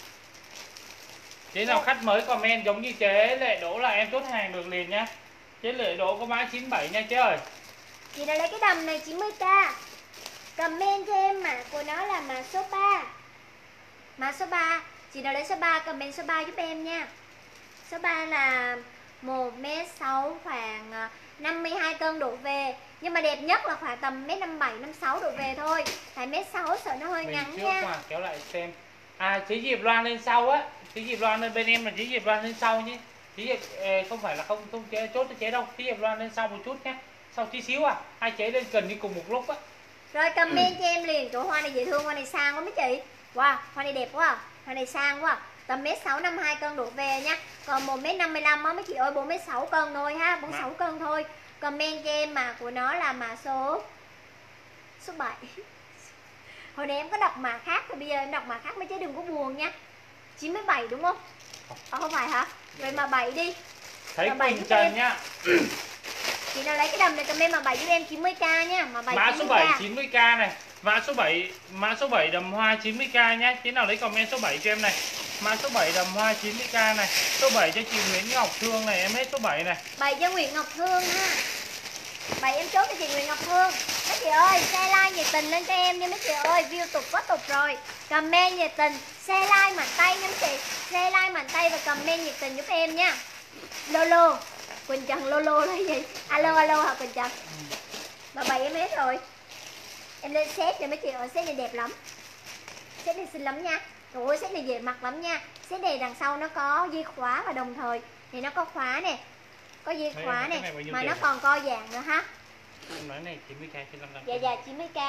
Chế nào khách mới comment giống như chế Lệ Đỗ là em chốt hàng được liền nhá. Chế Lệ Đỗ có mã chín mươi bảy nha chế ơi. Chị đã lấy cái đầm này chín mươi k. Comment cho em mã của nó là mã số ba. Mã số ba. Chị đã lấy số ba, comment số ba giúp em nha. Số ba là một mét sáu khoảng năm mươi hai cân đổ về. Nhưng mà đẹp nhất là khoảng tầm mét năm mươi bảy, năm mươi sáu đổ về thôi. Tại mét sáu sợ nó hơi Mình ngắn trước nha. mà kéo lại xem. À chế Diệp Loan lên sau á. Chế Diệp Loan lên bên em là chế Diệp Loan lên sau nhé. Chế Diệp không phải là không không chế, chốt cho chế đâu. Chế Diệp Loan lên sau một chút nhé. Sau tí xíu à. Hai chế lên cần đi cùng một lúc á. Rồi comment cho em liền. Chỗ hoa này dễ thương, hoa này sang quá mấy chị. Wow, hoa này đẹp quá. Hoa này sang quá. Tầm mét sáu năm mươi hai cân đổ về nha. Còn một mét năm mươi lăm á mấy chị ơi, bốn mét sáu cân thôi ha, bốn mươi sáu cân thôi. Comment cho em mã của nó là mã số số bảy. Hồi nãy em có đọc mã khác thì bây giờ em đọc mã khác mấy chế đừng có buồn nha. chín mươi bảy đúng không? À, không phải hả? Vậy mà bảy đi. Thấy Quỳnh Trần nhá. Chị nào lấy cái đầm này comment mà bảy giúp em chín mươi k nha, mà bảy mã số bảy chín mươi k này. Mã số bảy, mã số bảy đầm hoa chín mươi k nhá. Chị nào lấy comment số bảy cho em này. Mã số bảy đầm hoa chín mươi k này. Số bảy cho chị Nguyễn Ngọc Thương này, em hết số bảy này. bảy cho Nguyễn Ngọc Thương ha. bảy em chốt cho chị Nguyễn Ngọc Thương. Mấy chị ơi, share like nhiệt tình lên cho em nha mấy chị ơi, view tục quá tục rồi. Comment nhiệt tình, share like mạnh tay nha mấy chị. Share like mạnh tay và comment nhiệt tình giúp em nha. Lolo, Quỳnh Trần Lolo là gì? Alo alo hả Quỳnh Trần? Mà bảy em hết rồi. Em lên set này mấy chị ơi, set này đẹp lắm. Set này xinh lắm nha. Trời ơi, set này dễ mặc lắm nha. Set này đằng sau nó có dây khóa và đồng thời thì nó có khóa nè. Có dây khóa nè, mà nó còn co dạng nữa ha. Em nói này chín mươi k trên năm trăm. Dạ dạ chín mươi k.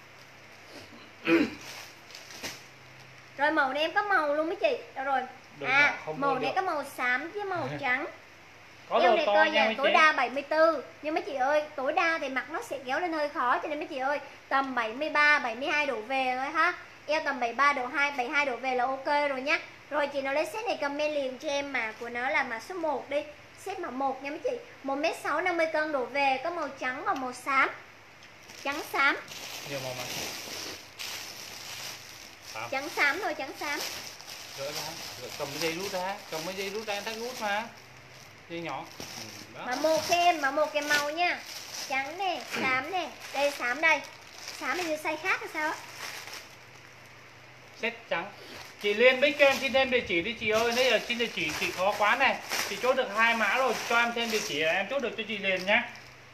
Rồi màu này em có màu luôn mấy chị. Đâu rồi? Đừng À, không màu mua này được. có màu xám với màu trắng. Có Eo đồ này to coi nha nha, mấy tối chị. đa bảy mươi tư. Nhưng mấy chị ơi, tối đa thì mặt nó sẽ kéo lên hơi khó. Cho nên mấy chị ơi, tầm bảy mươi ba, bảy mươi hai độ về thôi ha. Eo tầm bảy mươi ba độ hai, bảy mươi hai độ về là ok rồi nhá. Rồi chị nào lấy set này comment liền cho em mã của nó là mã số một đi. Set mã một nha mấy chị. một mét sáu, năm mươi cân đổ về, có màu trắng và màu xám. Trắng xám. Nhiều màu mà. À. Trắng xám thôi, trắng xám. Gỡ ra, gỡ cầm cái dây rút ra, cầm cái dây rút ra, tắt rút mà. Dây nhỏ. Ừ, Mã một kem, mã một kem màu nha. Trắng nè, xám nè. Đây xám đây. Xám này như size khác hay sao á? Set trắng. Chị Liên Bích cho em xin thêm địa chỉ đi chị ơi. Nãy giờ xin địa chỉ chị khó quá này. Chị chốt được hai mã rồi, cho em thêm địa chỉ là em chốt được cho chị liền nhá.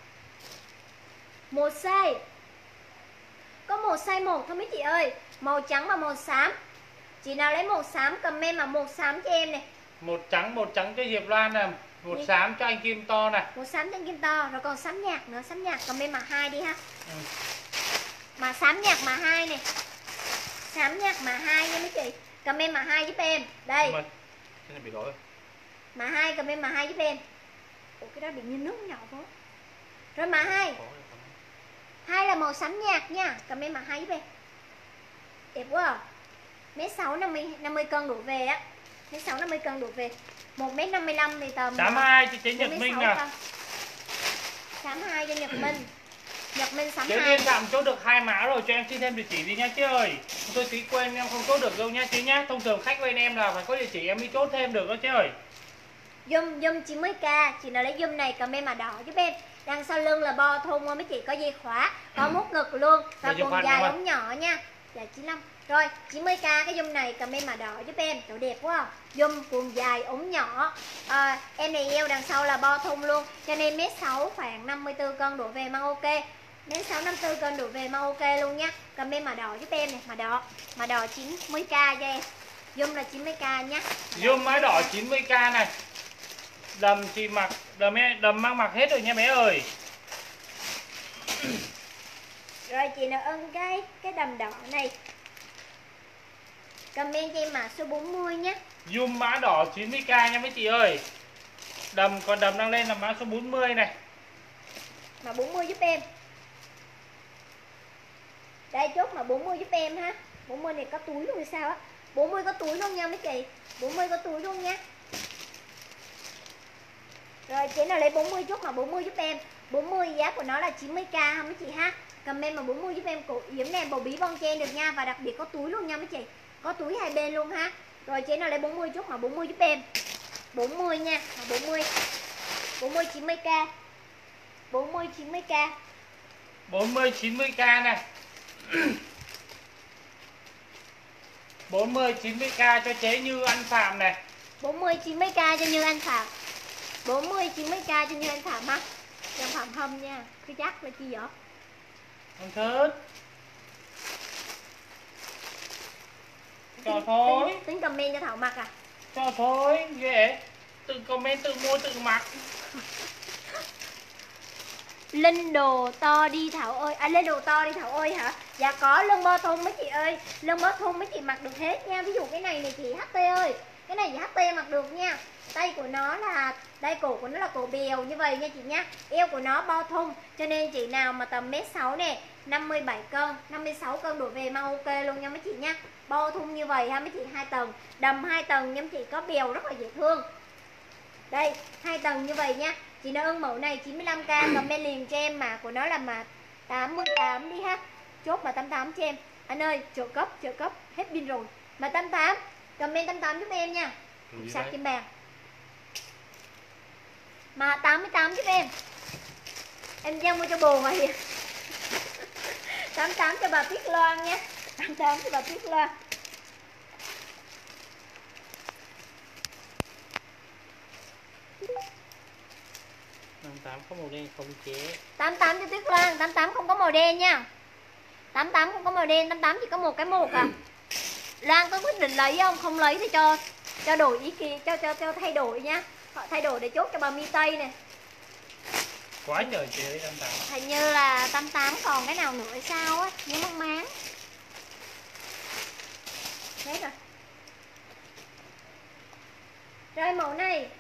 Một size. Có một size một thôi mấy chị ơi. Màu trắng và màu xám. Chị nào lấy màu xám comment mà màu xám cho em này. Một trắng, một trắng cho Diệp Loan nè. Một Đi. xám cho anh Kim To nè. Một xám cho anh Kim To. Rồi còn xám nhạt nữa, xám nhạt comment mà hai đi ha. Ừ. Mà xám nhạt mà hai này. Xám nhạt mà hai nha mấy chị. Comment mà hai giúp em. Đây. Nhưng mà cái này bị lỗi. Mà hai comment mà hai giúp em. Ủa cái đó bị như nước nhỏ quá. Rồi mà hai. Hai là màu xám nhạt nha. Comment mà hai giúp em. Đẹp quá à. Mét sáu năm mươi năm mươi cân đổ về á. Mét sáu năm mươi cân đổ về. một mét năm mươi lăm thì tầm Xám hai cho chị Nhật Minh nè. Xám hai cho Nhật Minh. Nhật Minh xám Chị hai. Liên Phạm chốt được hai mã rồi, cho em xin thêm địa chỉ đi nha chị ơi. Tôi tí quên em không chốt được đâu nha chị nhá. Thông thường khách bên em là phải có địa chỉ em mới chốt thêm được đó chị ơi. Zoom zoom chín mươi k, chị nào lấy zoom này comment mà đỏ giúp em. Đằng sau lưng là bo thun mấy chị, có dây khóa, có Ừ. mút ngực luôn và Rồi, quần khoan, dài khoan. ống nhỏ nha. Dạ chín mươi lăm. Rồi, chín mươi k cái zoom này comment mà đỏ giúp em. Trời đẹp quá. À. Zoom quần dài ống nhỏ. À, em này eo đằng sau là bo thun luôn, cho nên mét sáu khoảng năm mươi tư cân đổ về mang ok. Mét sáu năm mươi tư cân đổ về mang ok luôn nha. Comment mà đỏ giúp em này, mà đỏ. Mà đỏ chín mươi k cho em. Zoom là chín mươi k nhá. Zoom mái đỏ chín mươi k này. Đầm chị mặc, đầm em, đầm mang mặc hết rồi nha bé ơi. Rồi chị nào ơn cái cái đầm đỏ này comment cho em mã số bốn mươi nhé. Zoom mã đỏ chín mươi k nha mấy chị ơi. Đầm còn đầm đang lên là mã số bốn mươi này. Mà bốn mươi giúp em. Đây chốt mà bốn mươi giúp em ha. bốn mươi này có túi luôn hay sao á? bốn mươi có túi luôn nha mấy chị. bốn mươi có túi luôn nha. Rồi chị nào lấy bốn mươi chốt mà bốn mươi giúp em. bốn mươi giá của nó là chín mươi k ha mấy chị ha. Comment mà bốn mươi giúp em cổ yếm này bầu bí bon chen được nha, và đặc biệt có túi luôn nha mấy chị. Có túi hai bên luôn ha. Rồi chị nào lấy bốn mươi chốt mà bốn mươi giúp em. bốn mươi nha, mà bốn mươi. bốn mươi chín mươi k. bốn mươi chín mươi k. bốn mươi chín mươi k này. bốn mươi chín mươi k cho chế Như Anh Phạm này. bốn mươi chín mươi k cho Như Anh Phạm. bốn mươi chín mươi k cho Như Anh Phạm ha. Cho Phạm Hâm nha. Cái chắc là chi vậy? Không thích. Cho Tính, thôi. tính, tính comment cho Thảo mặc à? Cho thôi, dễ. Tự comment tự mua tự mặc. Linh đồ to đi Thảo ơi. À lên đồ to đi Thảo ơi hả? Dạ có lưng bo thun mấy chị ơi. Lưng bo thun mấy chị mặc được hết nha. Ví dụ cái này này chị hát tê ơi. Cái này chị hát tê mặc được nha. Tay của nó là, đây cổ của nó là cổ bèo như vậy nha chị nha. Eo của nó bo thun, cho nên chị nào mà tầm mét sáu nè, năm mươi bảy cân, năm mươi sáu cân đổ về mang ok luôn nha mấy chị nha. Bo thun như vậy ha mấy chị, hai tầng, đầm hai tầng nha mấy chị, có bèo rất là dễ thương. Đây, hai tầng như vậy nha. Chị nào ưng mẫu này chín mươi lăm k comment liền cho em, mã của nó là mã tám mươi tám đi ha. Chốt mà tám mươi tám cho em. Anh ơi, trợ cấp, trợ cấp, hết pin rồi. Mà tám mươi tám, comment tám mươi tám giúp em nha. Sạc kim bàn. Mà tám mươi tám giúp em. Em giao mua cho bồ rồi. tám mươi tám cho bà Tuyết Loan nhé. tám mươi tám cho bà Tuyết Loan. tám mươi tám có màu đen không chế. tám mươi tám cho Tuyết Loan, tám mươi tám không có màu đen nha. tám mươi tám không có màu đen, tám mươi tám chỉ có một cái một à. Loan có quyết định lấy không? Không lấy thì cho cho đổi ý kiến, cho cho cho thay đổi nhá. Họ thay đổi để chốt cho bà Mi Tây này. Quá trời chị ơi, tám tám. Hình như là tám tám còn cái nào nữa hay sao á, nhớ mất máng. Hết rồi. Rồi mẫu này.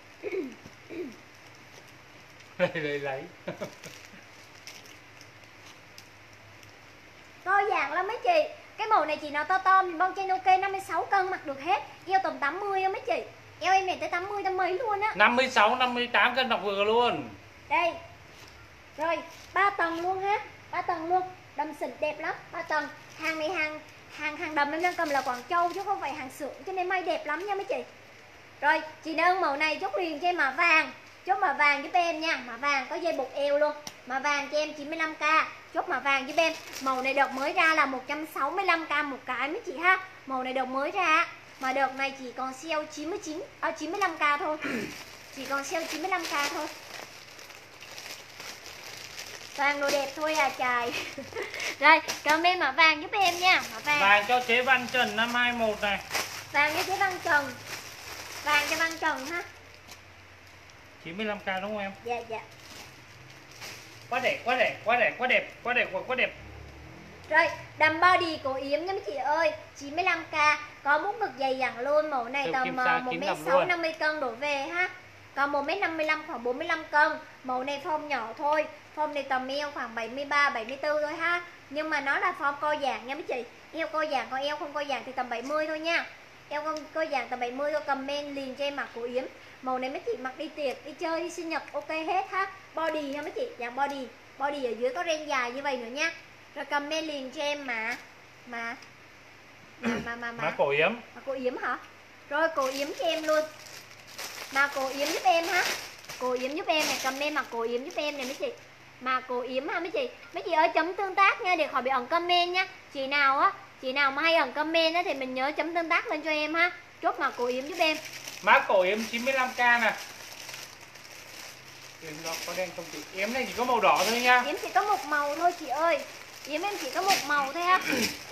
Đây đây lấy. Co giãn lắm mấy chị. Cái màu này chị nào to to mình bông trên ok, năm mươi sáu cân mặc được hết. Eo tầm tám mươi á mấy chị. Eo em này tới tám mươi, tám mấy luôn á. năm mươi sáu, năm mươi tám cân mặc vừa luôn. Đây. Rồi, ba tầng luôn ha. ba tầng luôn. Đầm xịn đẹp lắm, ba tầng. Hàng này hàng hàng hàng đầm em đang cầm là Quảng Châu chứ không phải hàng xưởng, cho nên may đẹp lắm nha mấy chị. Rồi, chị đơn màu này chốt liền cho em mã vàng. Chốt mã vàng giúp em nha, mã vàng có dây buộc eo luôn. Mã vàng cho em chín mươi lăm k. Chốt mã vàng giúp em. Màu này đợt mới ra là một trăm sáu mươi lăm k một cái mấy chị ha. Màu này đợt mới ra. Mà đợt này chỉ còn sale chín mươi chín à, chín mươi lăm k thôi. Chỉ còn sale chín mươi lăm k thôi. Vàng đồ đẹp thôi à trời. Rồi, comment mã vàng giúp em nha. Mã vàng. Vàng cho chế Văn Trần năm hai mốt này. Vàng cho chế Văn Trần. Vàng cho Văn Trần ha. chín mươi lăm k đúng không em? Dạ dạ. Quá đẹp, quá đẹp, quá đẹp, quá đẹp, quá đẹp, quá đẹp. Rồi, đầm body cổ yếm nha mấy chị ơi, chín mươi lăm k, có mút ngực dày dặn luôn, mẫu này tầm một mét sáu năm mươi cân đổ về ha. Còn một mét năm mươi lăm khoảng bốn mươi lăm cân. Mẫu này form nhỏ thôi, form này tầm eo khoảng bảy mươi ba, bảy mươi tư thôi ha. Nhưng mà nó là form co giãn nha mấy chị. Eo co giãn, còn eo không co giãn thì tầm bảy mươi thôi nha. Eo không co giãn tầm bảy mươi thôi, comment liền cho em mặc cổ yếm. Màu này mấy chị mặc đi tiệc, đi chơi, đi sinh nhật ok hết ha. Body nha mấy chị, dạng body. Body ở dưới có ren dài như vậy nữa nha. Rồi comment liền cho em mà mà mà mà mà, mà. cổ yếm. Mà cổ yếm hả? Rồi cổ yếm cho em luôn. Mà cổ yếm giúp em ha. Cổ yếm giúp em này, comment mà cổ yếm giúp em này mấy chị. Mà cổ yếm ha mấy chị. Mấy chị ơi chấm tương tác nha để khỏi bị ẩn comment nha. Chị nào á, chị nào mà hay ẩn comment á thì mình nhớ chấm tương tác lên cho em ha. Chốt mà cổ yếm giúp em. Má cổ yếm chín mươi lăm k nè. Nó có đen không chị? Yếm này chỉ có màu đỏ thôi nha. Yếm chỉ có một màu thôi chị ơi. Yếm em chỉ có một màu thôi ha.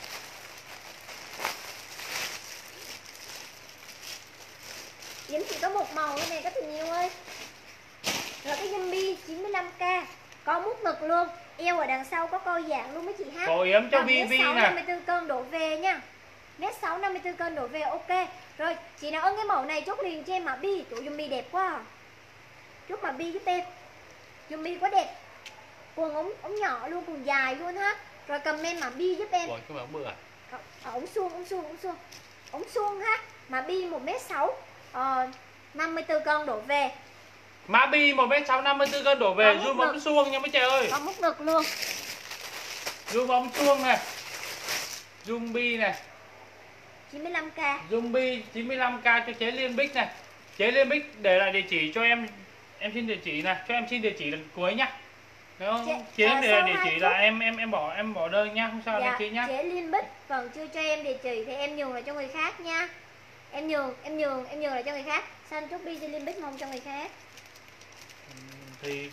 Yếm chỉ có một màu thôi này các tình yêu ơi. Rồi cái Yumbi chín mươi lăm k, có mút ngực luôn, eo ở đằng sau có co giãn luôn mấy chị ha. Cổ yếm cho Vi Vi nè. năm mươi tư cân đổ về nha. Mét sáu năm mươi tư cân đổ về ok. Rồi, chị nào ưng cái mẫu này chốt liền cho em mà Bi, chỗ Yumbi đẹp quá à. Chốt mà Bi giúp em. Yumbi quá đẹp. Quần ống ống nhỏ luôn, quần dài luôn ha. Rồi comment mà Bi giúp em. Ủa, cái ống bự à? Ờ, ống suông, ống suông, ống suông. Ống suông ha. Mà Bi một mét sáu, ờ, năm mươi tư cân đổ về. Mã Bi một mét sáu, năm mươi tư cân đổ về, zoom ống suông nha mấy chị ơi. Có mút ngực luôn. Zoom ống suông này. Zoom Bi này. chín mươi lăm k. Zoom Bi chín mươi lăm k cho chế Liên Bích này. Chế Liên Bích để lại địa chỉ cho em. Em xin địa chỉ này, cho em xin địa chỉ lần cuối nhá. Đúng không? Chế em để địa chỉ là em em em bỏ em bỏ đơn nhá, không sao dạ, đâu chị nhá. Chế Liên Bích còn chưa cho em địa chỉ thì em nhường lại cho người khác nha. Em nhường, em nhường, em nhường lại cho người khác. Sanh chúc Bi cho Liên Bích mong cho người khác. Thì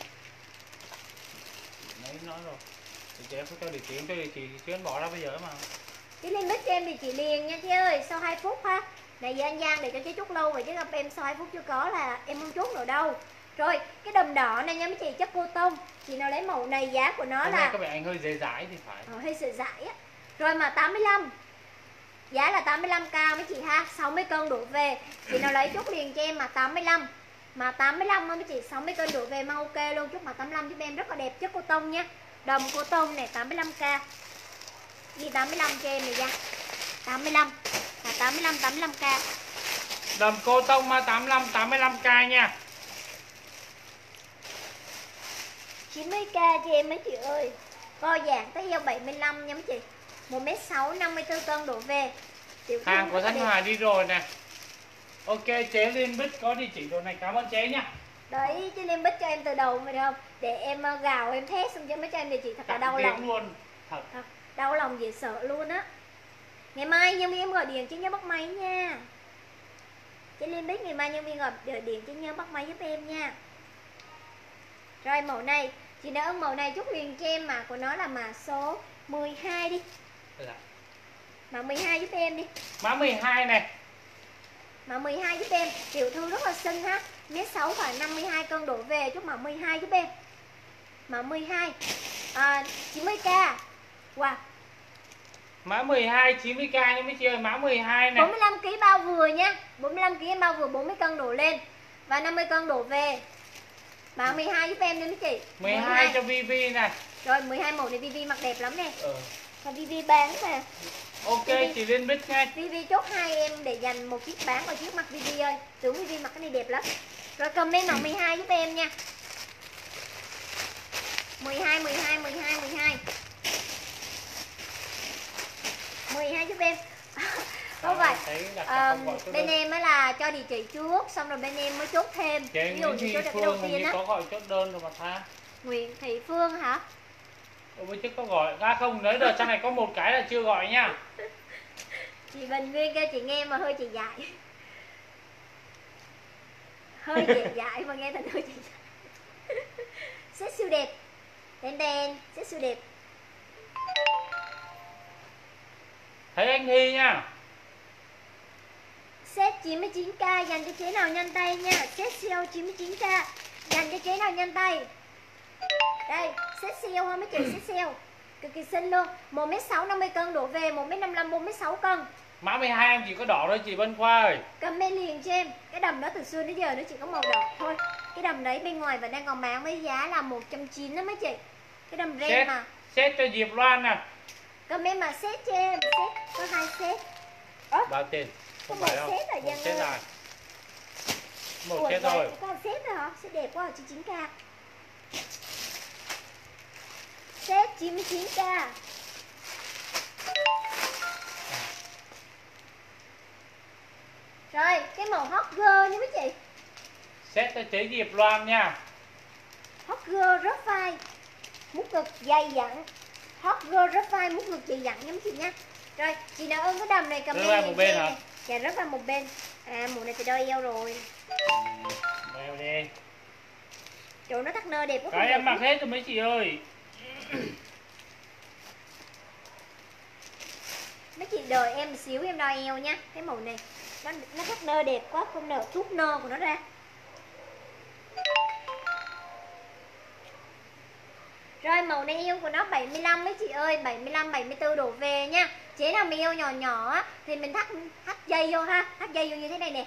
nãy nói rồi thì chị em phải cho địa chỉ, em cho địa chỉ chứ anh bỏ ra bây giờ mà. Chế Liên Bích cho em địa chỉ liền nha chị ơi, sau hai phút ha. Nãy giờ anh Giang để cho chế chút lâu vậy chứ gặp em sau hai phút chưa có là em không chốt nữa đâu. Rồi cái đầm đỏ này nha mấy chị, chất cô tông. Chị nào lấy màu này giá của nó là các bạn anh hơi dễ dãi thì phải. Ờ, hơi sợ dãi á. Rồi mà tám mươi lăm. Giá là tám mươi lăm k mấy chị ha, sáu mươi cân đổ về. Chị nào lấy chốt liền cho em mà tám mươi lăm. Mà tám mươi lăm mấy chị, sáu mươi cân đổ về mang ok luôn, chốt mà tám mươi lăm giúp em rất là đẹp, chất cô tông nha. Đầm cô tông này tám mươi lăm k. Ghi tám mươi lăm cho em này nha. tám mươi lăm. Là tám mươi lăm tám mươi lăm k. Đầm cô tông mà tám mươi lăm tám mươi lăm k nha. chín mươi k cho em mấy chị ơi. Co giãn tới eo bảy mươi lăm nha mấy chị. một mét sáu, năm mươi tư cân đổ về. Tiểu hàng của Thanh Hoài đi rồi nè. Ok, chế Liên Bích có địa chỉ đồ này, cảm ơn chế nha. Đấy, chứ Liên Bích cho em từ đầu phải không? Để em gào em thét xong cho mấy cho em địa chỉ thật là đau lòng luôn. Thật. Thật, đau lòng dễ sợ luôn á. Ngày mai nhân viên em gọi điện chứ nhớ bắt máy nha. Chế Liên Bích ngày mai nhân viên gọi điện chứ nhớ bắt máy giúp em nha. Rồi mẫu này, chị đã ưng mẫu này chút liền cho em, mà của nó là mã số mười hai đi. Dạ. Mã mười hai giúp em đi. Mã mười hai này. Mã mười hai giúp em, tiểu thư rất là xinh ha. Mét sáu khoảng năm mươi hai cân đổ về, chút mã mười hai giúp em. Mã mười hai à, chín mươi k. Wow. Mã mười hai chín mươi k nha mấy chị ơi, mã mười hai này. bốn mươi lăm ki lô gam bao vừa nha. bốn mươi lăm ki lô gam bao vừa, bốn mươi cân đổ lên và năm mươi cân đổ về. Mã mười hai giúp em đi mấy chị. mười hai cho Vi Vi này. Rồi mười hai mẫu này Vi Vi mặc đẹp lắm nè. Ừ. Và Vi Vi bán mà. Ok Vi Vi, chị Liên Bích nha. Vi Vi chốt hai em để dành một chiếc bán vào chiếc mặt Vi Vi ơi. Tưởng Vi Vi mặc cái này đẹp lắm. Rồi comment mã mười hai giúp em nha. mười hai mười hai mười hai mười hai. mười hai giúp em. Không phải à, bên em mới là cho địa chỉ trước, xong rồi bên em mới chốt thêm. Ví dụ như chốt được cái đầu tiên á. Có gọi chốt đơn rồi mà tha. Nguyễn Thị Phương hả? Ủa chứ có gọi ra không? Nãy giờ trong này có một cái là chưa gọi nha. Chị Bình Nguyên kêu chị nghe mà hơi chị dại. Hơi chị dại mà nghe thành hơi chị dại. Set siêu đẹp. Đen đen, set siêu đẹp. Thấy anh Hy nha. Set chín mươi chín k dành cho chế nào nhanh tay nha. Set siêu chín mươi chín k dành cho chế nào nhanh tay. Đây, set siêu ha mấy chị, set siêu cực kỳ xinh luôn. Một mét sáu năm mươi cân đổ về, một mét năm mươi lăm bốn mươi sáu cân. Mã mười hai em chỉ có đỏ thôi chị Vân Khoa ơi. Comment liền cho em. Cái đầm đó từ xưa đến giờ nó chỉ có màu đỏ thôi. Cái đầm đấy bên ngoài vẫn đang còn bán với giá là một trăm chín mươi đó mấy chị. Cái đầm ren set, mà. Set cho Diệp Loan nè. Comment mà set cho em. Set có hai set. Ơ? Bao tiền? Không có phải một đâu. set rồi Một set rồi. Một Ủa, set rồi. Có một set rồi hả? Set đẹp quá, chín mươi chín k. Set chín mươi chín k. Rồi, cái màu hot girl nha mấy chị. Set cho chế Diệp Loan nha. Hot girl rất vai, mút ngực dày dặn. Hot girl rất vai, mút ngực dày dặn nha mấy chị nha. Rồi, chị nào ơn cái đầm này comment. Rớt vai một bên hả? Dạ, rớt vai một bên. À, mùa này phải đôi eo rồi. Đeo đi. Chỗ nó thắt nơ đẹp quá. Cái em mặc hết rồi mấy chị ơi. Mấy chị đợi em một xíu em đo eo nha. Cái màu này nó nó thắt nơ đẹp quá, không nở thuốc nơ của nó ra. Rồi màu này eo của nó bảy mươi lăm mấy chị ơi, bảy mươi lăm bảy mươi tư đổ về nha. Chế nào mà eo nhỏ nhỏ á thì mình thắt thắt dây vô ha, thắt dây vô như thế này nè.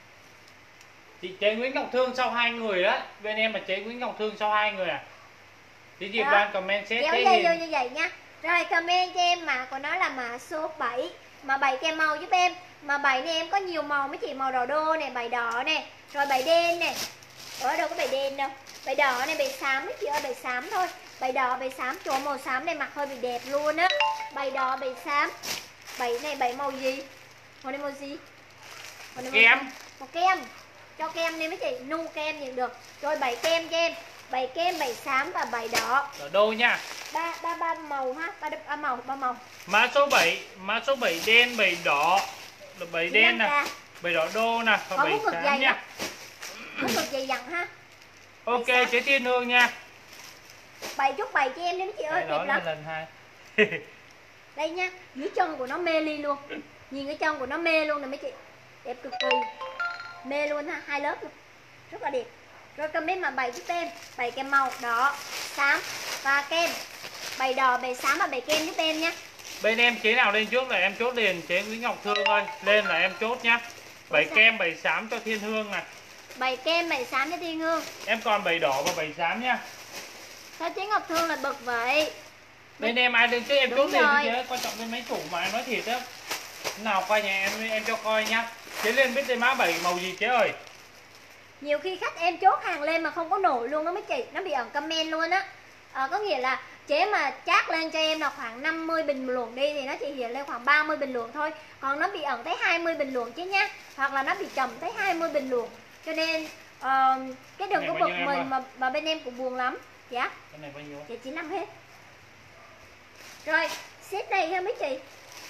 Chị chế Nguyễn Ngọc Thương sau hai người đó. Bên em mà chế Nguyễn Ngọc Thương sau hai người à. Chị Diệp Loan comment set kéo thế dây gì? vô như vậy nha. Rồi comment cho em mã của nó là mã số bảy. Mà bảy kèm màu giúp em. Mà bảy này em có nhiều màu mấy chị, màu đỏ đô nè, bảy đỏ nè, rồi bảy đen nè. Ở đâu có bảy đen đâu. Bảy đỏ này, bảy xám mấy chị ơi, bảy xám thôi. Bảy đỏ, bảy xám, chỗ màu xám này mặc hơi bị đẹp luôn á. Bảy đỏ, bảy xám. Bảy này bảy màu gì? Màu này màu gì? Màu này Kem. màu, màu kem. Cho kem đi mấy chị, nu kem nhìn được. Rồi bảy kem cho em. Bảy kem, bảy xám và bảy đỏ. Đỏ đô nha. Ba ba ba màu ha, ba ba màu, ba màu. Mã số bảy, mã số bảy đen, bảy đỏ. bảy đen nè, bảy đỏ đô nè, và bảy xám nha. Có cực dày dặn ha. Ok, chế Thiên Hương nha. Bảy chút bảy cho em đi mấy chị ơi, đẹp lắm. Lần hai. Đây nha, dưới chân của nó mê ly luôn. Nhìn cái chân của nó mê luôn nè mấy chị. Đẹp cực kỳ. Mê luôn ha, hai lớp luôn. Rất là đẹp. Rồi comment mà bảy giúp em, bảy kem màu đỏ, xám và kem. Bảy đỏ, bảy xám và bảy kem giúp em nha. Bên em chế nào lên trước là em chốt liền, chế Nguyễn Ngọc Thương ơi. Lên là em chốt nhá. Bảy kem, bảy xám cho Thiên Hương nè. Bảy kem, bảy xám cho Thiên Hương. Em còn bảy đỏ và bảy xám nha. Sao chế Ngọc Thương là bực vậy? Bên em ai lên trước em Đúng chốt liền rồi. chứ, quan trọng bên máy chủ mà em nói thiệt á. Nào coi nhà em em cho coi nhá. Chế lên biết đây mã bảy màu gì chế ơi. Nhiều khi khách em chốt hàng lên mà không có nổi luôn đó mấy chị. Nó bị ẩn comment luôn á. à, Có nghĩa là chế mà chát lên cho em là khoảng năm mươi bình luận đi thì nó chỉ hiện lên khoảng ba mươi bình luận thôi. Còn nó bị ẩn tới hai mươi bình luận chứ nhá. Hoặc là nó bị chậm tới hai mươi bình luận. Cho nên uh, cái đừng Này có bao bực nhiêu em mình ơi? mà, mà bên em cũng buồn lắm. Dạ. Cái này bao nhiêu? Dạ chín năm hết. Rồi set này ha mấy chị.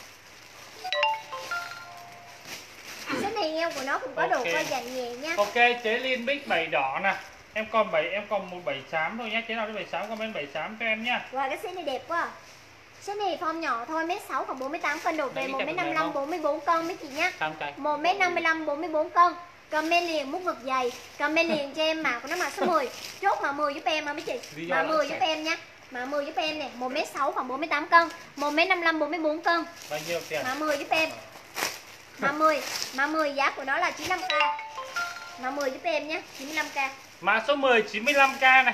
Set này eo của nó cũng có Ok. độ co giãn nhẹ nha. Ok, chế Liên Bích bảy đỏ nè. Em còn bảy, em còn một bảy xám thôi nhá. Chế nào cái bảy xám, comment bảy xám cho em nhá. Wow, cái set này đẹp quá. Set này form nhỏ thôi, mét sáu khoảng bốn mươi tám cân đổ về, Đấy, một cái mét đẹp năm mươi này lăm bốn mươi bốn cân mấy chị nhá. Tam cây. một mét năm mươi lăm bốn mươi bốn cân. comment liền mút ngực dày, comment liền cho em mã của nó mã số mười. Chốt mã mười giúp em mà mấy chị. Mã mười giúp em nha. Mã mười giúp em nè, một mét sáu khoảng bốn mươi tám cân, một mét năm mươi lăm bốn mươi bốn cân. Bao nhiêu tiền? Mã mười giúp em. Mã mười, mã mười giá của nó là chín mươi lăm k. Mã mười giúp em nhé, chín mươi lăm k. Mã số mười chín mươi lăm k này.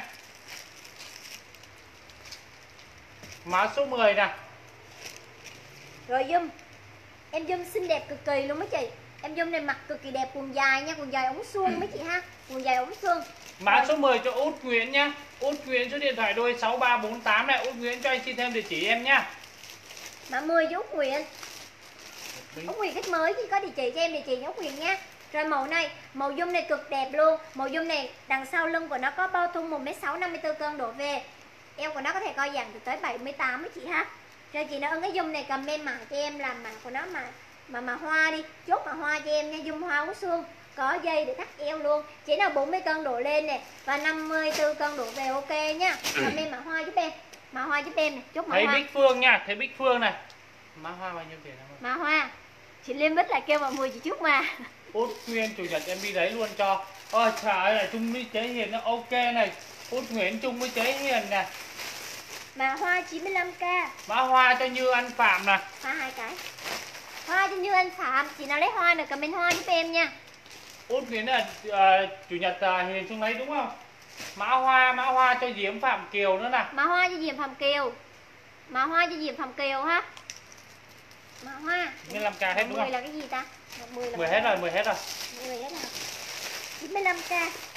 Mã số mười nè. Rồi zoom. Em zoom xinh đẹp cực kỳ luôn mấy chị. Em zoom này mặc cực kỳ đẹp, quần dài nha, quần dài ống suông mấy chị ha. Quần dài ống suông. Mã Rồi. số mười cho Út Nguyễn nhá. Út Nguyễn số điện thoại đôi sáu ba bốn tám này. Út Nguyễn cho anh xin thêm địa chỉ em nhá. Mã mười cho Út Nguyễn. Út Nguyễn khách mới thì có địa chỉ cho em địa chỉ cho Út Nguyễn nha. Rồi màu này, màu zoom này cực đẹp luôn. Màu zoom này đằng sau lưng của nó có bao thun một mét sáu năm mươi tư cân đổ về. Eo của nó có thể co giãn từ tới bảy mươi tám mấy chị ha. Rồi chị nào ưng cái zoom này comment mã cho em làm mã của nó mà mà mà hoa đi, chốt mà hoa cho em nha, zoom hoa ống suông, có dây để thắt eo luôn. Chị nào bốn mươi cân đổ lên nè và năm mươi tư cân đổ về ok nhá. Comment mã hoa giúp em. Mã hoa giúp em này, chốt mã Thấy hoa. Bích Phương nha, thấy Bích Phương này. Mã hoa bao nhiêu tiền em ơi? Mã hoa. Chị Liên Bích lại kêu mọi mười chị trước mà. Út Nguyên chủ nhật em đi đấy luôn cho. Ôi trời ơi là Trung với Chế Hiền nó ok này. Út Nguyễn chung với Chế Hiền nè. Mã hoa chín mươi lăm k. Mã hoa cho Như Anh Phạm nè. Hoa hai cái. Hoa cho Như Anh Phạm, chị nào lấy hoa này comment hoa giúp em nha. Út Nguyễn là uh, chủ nhật uh, Hiền xuống lấy đúng không? Mã hoa, mã hoa cho Diễm Phạm Kiều nữa nè. Mã hoa cho Diễm Phạm Kiều. Mã hoa cho Diễm Phạm Kiều ha. Mã hoa chín mươi lăm k hết đúng không? mười là cái gì ta? mười là mười hết rồi, mười hết rồi. mười hết rồi. chín mươi lăm k.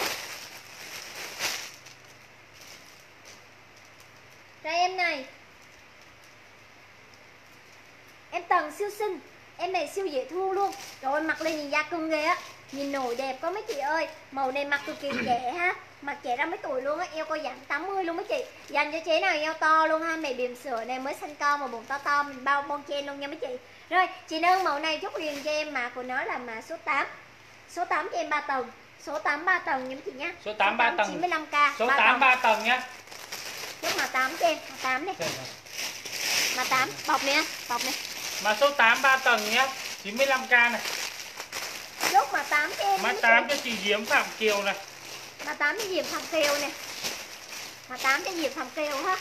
Cho em này. Em Tần siêu xinh. Em này siêu dễ thương luôn. Rồi mặc lên nhìn da cưng ghê á. Nhìn nổi đẹp có mấy chị ơi. Màu này mặc cực kỳ trẻ ha. Mặc trẻ ra mấy tuổi luôn á. Eo co giãn tám mươi luôn mấy chị. Dành cho chế nào eo to luôn ha. Mày bỉm sữa này mới xanh con mà bụng to to. Mình bao bon chen luôn nha mấy chị. Rồi chị nâng màu này chốt liền cho em. Mã của nó là mã số tám. Số tám cho em ba tầng. Số tám ba tầng nha mấy chị nhá. Số tám ba tầng. chín mươi lăm k. Số tám ba tầng nhá. Chốt mã tám cho em. Mã tám này. Mã tám. Bọc nè. Bọc này. Mã số tám ba tầng nhá. chín mươi lăm k này. Chốt mã tám cho em. Mã tám cho chị Diễm Phạm Kiều này. Mã tám cho Diễm Phạm Kiều nè. Mã tám cho Diễm Phạm Kiều ha.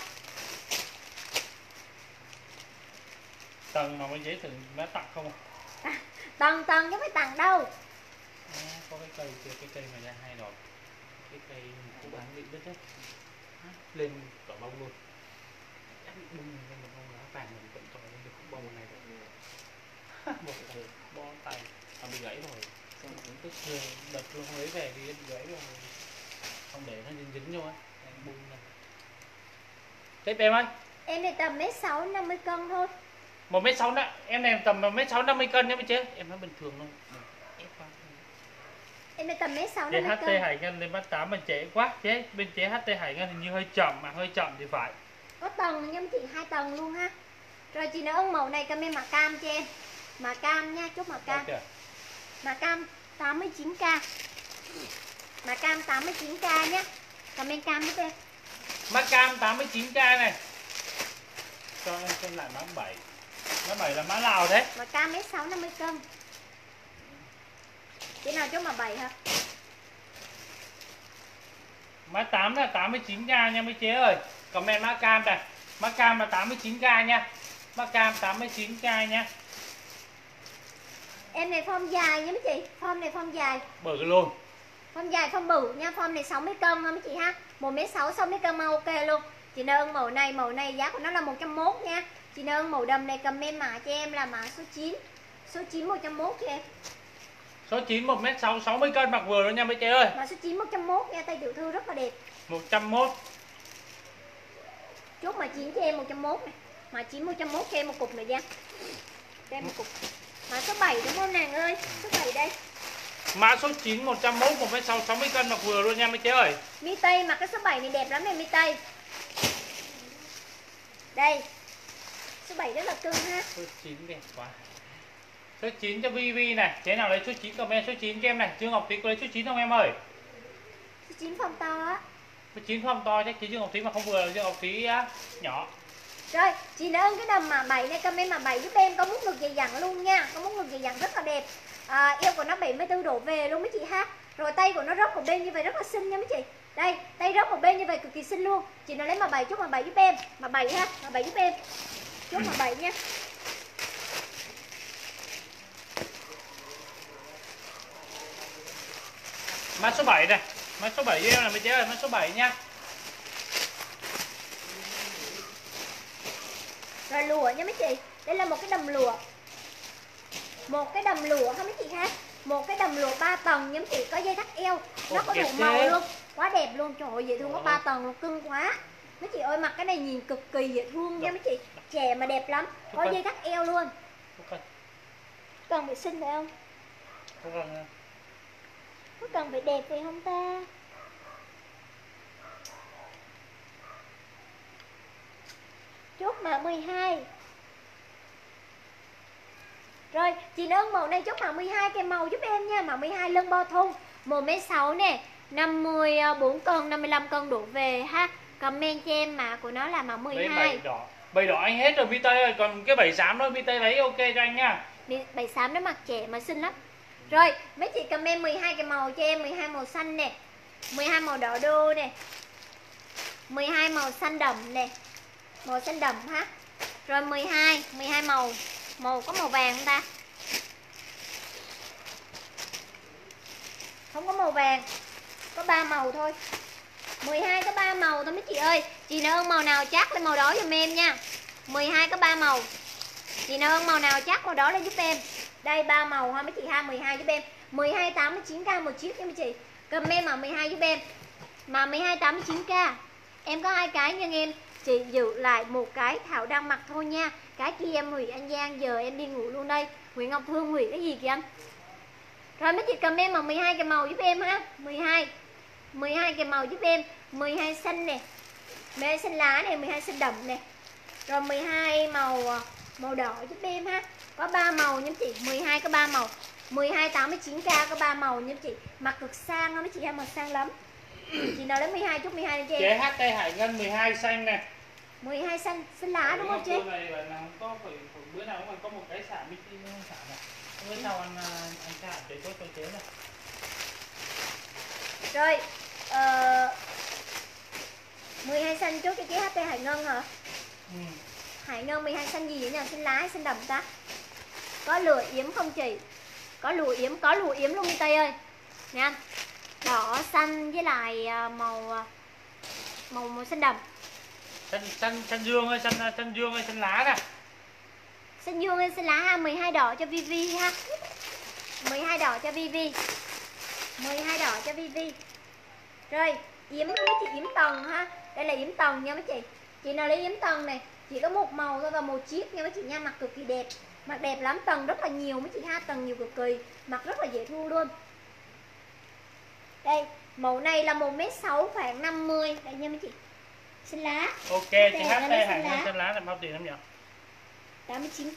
Tầng mà mới dễ thử má tặng không à? À, tầng tầng chứ phải tặng đâu. À, có cái cây kia, cái cây mà ra hai rồi. Cái cây cũng bán định đất đấy. À, lên cả bông luôn. Chắc bị bung lên một bông lá vàng mình vẫn tròn lên được khúc bông này rồi. Một cái bo tay mà bị gãy rồi. Xong cũng tức về đợt luôn lấy về thì bị gãy rồi. Không để nó dính dính vô á. Bung này. Tiếp em ơi. Em này tầm mét sáu năm mươi cân thôi. một mét sáu đó, em này tầm một mét sáu năm mươi cân nhá mấy chế. Em nói bình thường thôi. Em này tầm mét sáu Chế năm mươi hát tê cân. Hải Ngân lên bắt tám mình trễ quá. Chế bên chế hát tê Hải Ngân hình như hơi chậm mà hơi chậm thì phải. Có tầng nhưng chị hai tầng luôn ha. Rồi chị nào ưng màu này comment mã cam cho em. Mã cam nha, chốt mã cam. Okay. Mã cam tám mươi chín k. Mã cam tám mươi chín k nhá. Comment cam giúp em. Mã cam tám mươi chín k này. Cho em xem lại mã bảy. Mã bảy là mã nào thế? Mã cam mét sáu năm mươi cân. Chị nào chốt mã bảy hả? Mã tám là tám mươi chín k nha mấy chế ơi. Comment mã cam này. Mã cam là tám mươi chín k nha. Mã cam tám mươi chín k nha. Em này form dài nha mấy chị. Form này form dài. Bự luôn. Form dài form bự nha. Form này sáu mươi cân ha mấy chị ha. một mét sáu sáu mươi cân mà ok luôn. Chị nào ưng màu này, màu này giá của nó là một trăm mốt nha. Chị nào ưng màu đầm này comment mã cho em là mã số chín. Số chín một trăm mốt cho em. Số chín một mét sáu sáu mươi cân mặc vừa luôn nha mấy chế ơi. Mã số chín một trăm mốt nha, tay tiểu thư rất là đẹp. một trăm mốt. Chốt mã chín cho em một trăm mốt này. Mã chín một trăm mốt cho em một cục này nha. Cho em một cục. Mã số bảy đúng không nàng ơi? Số bảy đây. Mã số chín một trăm mốt một mét sáu sáu mươi cân mặc vừa luôn nha mấy chế ơi. Mi tây mặc cái số bảy này đẹp lắm này mi tây. Đây. Số bảy rất là cưng ha. Số chín đẹp quá. Số chín cho Vi Vi này. Thế nào lấy số chín comment số chín cho em này. Trương Ngọc Thúy có lấy số chín không em ơi? Số chín phong to á. Số chín không to chắc chỉ Trương Ngọc Thúy mà không vừa Trương Ngọc Thúy á, nhỏ. Rồi, chị đã ơn cái đầm mã bảy này comment mã bảy giúp em có mút ngực dày dặn luôn nha. Có mút ngực dày dặn rất là đẹp. à, eo của nó bảy mươi tư đổ về luôn mấy chị ha. Rồi tay của nó rớt một bên như vậy rất là xinh nha mấy chị. Đây, tay rớt một bên như vậy cực kỳ xinh luôn. Chị nào lấy mà bảy chốt mà bảy giúp em, mà bảy ha, mà bảy giúp em. Chốt mà bảy nha. Mã số bảy này, mã số bảy em là mấy chế ơi, mã số bảy nha. Rồi lụa nha mấy chị. Đây là một cái đầm lụa. Một cái đầm lụa ha mấy chị ha. Một cái đầm lụa ba tầng nha mấy chị, có dây thắt eo, nó Ồ, có đủ đẹp màu thế. luôn. Quá đẹp luôn, trời ơi dễ thương, có ba tầng luôn, cưng quá. Mấy chị ơi mặc cái này nhìn cực kỳ dễ thương nha mấy chị. Trẻ mà đẹp lắm, có dây thắt eo luôn. Cần phải xinh phải không? Có cần phải đẹp phải không ta? Chốt mã mười hai. Rồi, chị Ân màu này chốt mã mười hai kèm màu giúp em nha. Mã mười hai lưng bo thun, một mét sáu nè, năm mươi bốn cân, năm mươi lăm cân đổ về ha. Comment cho em mã của nó là mã mười hai. Bảy đỏ. Bảy đỏ anh hết rồi Vi Tây ơi, còn cái bảy xám thôi Vi Tây lấy ok cho anh nha. Bảy xám nó mặc trẻ mà xinh lắm. Rồi, mấy chị comment mười hai cái màu cho em, mười hai màu xanh nè, mười hai màu đỏ đô nè, mười hai màu xanh đậm nè, màu xanh đậm ha. Rồi mười hai, mười hai màu, màu có màu vàng không ta? Không có màu vàng, có ba màu thôi. mười hai có ba màu thôi mấy chị ơi. Chị nào ơn màu nào chắc lên màu đó giùm em nha. mười hai có ba màu. Chị nào ơn màu nào chắc màu đó lên giúp em. Đây ba màu ha mấy chị ha, mười hai giúp em. mười hai tám mươi chín k một chiếc nha mấy chị. Comment mà mười hai giúp em. Mà mười hai tám mươi chín k. Em có hai cái nhưng em chị giữ lại một cái Thảo đang mặc thôi nha. Cái kia em hủy anh Giang, giờ em đi ngủ luôn đây. Nguyễn Ngọc Thương hủy cái gì kìa anh? Rồi mấy chị comment mà mười hai cái màu giúp em ha. mười hai. mười hai cái màu giúp em. mười hai xanh nè, mười hai xanh lá này, mười hai xanh đậm nè. Rồi mười hai màu màu đỏ giúp em ha. Có ba màu nha chị, mười hai có ba màu. mười hai tám mươi chín k có ba màu nha chị. Mặc cực sang mấy chị ha, mặc sang lắm. Chị nào lấy mười hai chút mười hai cho em. Chế hát tay Hải Ngân mười hai xanh nè. mười hai xanh xanh lá đúng không chị? Này là không có phải bữa nào cũng có một cái xả mít xả này. Bữa sau anh anh xả để tốt cho chế này. Rồi ờ, mười hai xanh chốt cho chế hát tay Hải Ngân hả? Ừ. Hải Ngân mười hai xanh gì vậy nhỉ? Xanh lá hay xanh đậm ta? Có lụa yếm không chị? Có lụa yếm, có lụa yếm luôn Tây ơi. Nè anh. Đỏ xanh với lại màu màu màu xanh đậm. Xanh xanh xanh dương ơi, xanh xanh dương ơi, xanh lá nè. Xanh dương hay xanh lá ha, mười hai đỏ cho Vivi ha. mười hai đỏ cho Vivi. mười hai đỏ cho Vivi. Rồi, yếm mấy chị yếm tầng ha. Đây là yếm tầng nha mấy chị. Chị nào lấy yếm tầng này, chỉ có một màu thôi và một chiếc nha mấy chị nha, mặc cực kỳ đẹp. Mặc đẹp lắm, tầng rất là nhiều mấy chị ha, tầng nhiều cực kỳ, mặc rất là dễ thương luôn. Đây, mẫu này là một mét sáu khoảng năm mươi, đây nha mấy chị. Xanh lá. Ok, chị hát đây Hải Ngân xanh lá là bao tiền em nhỉ? tám mươi chín k.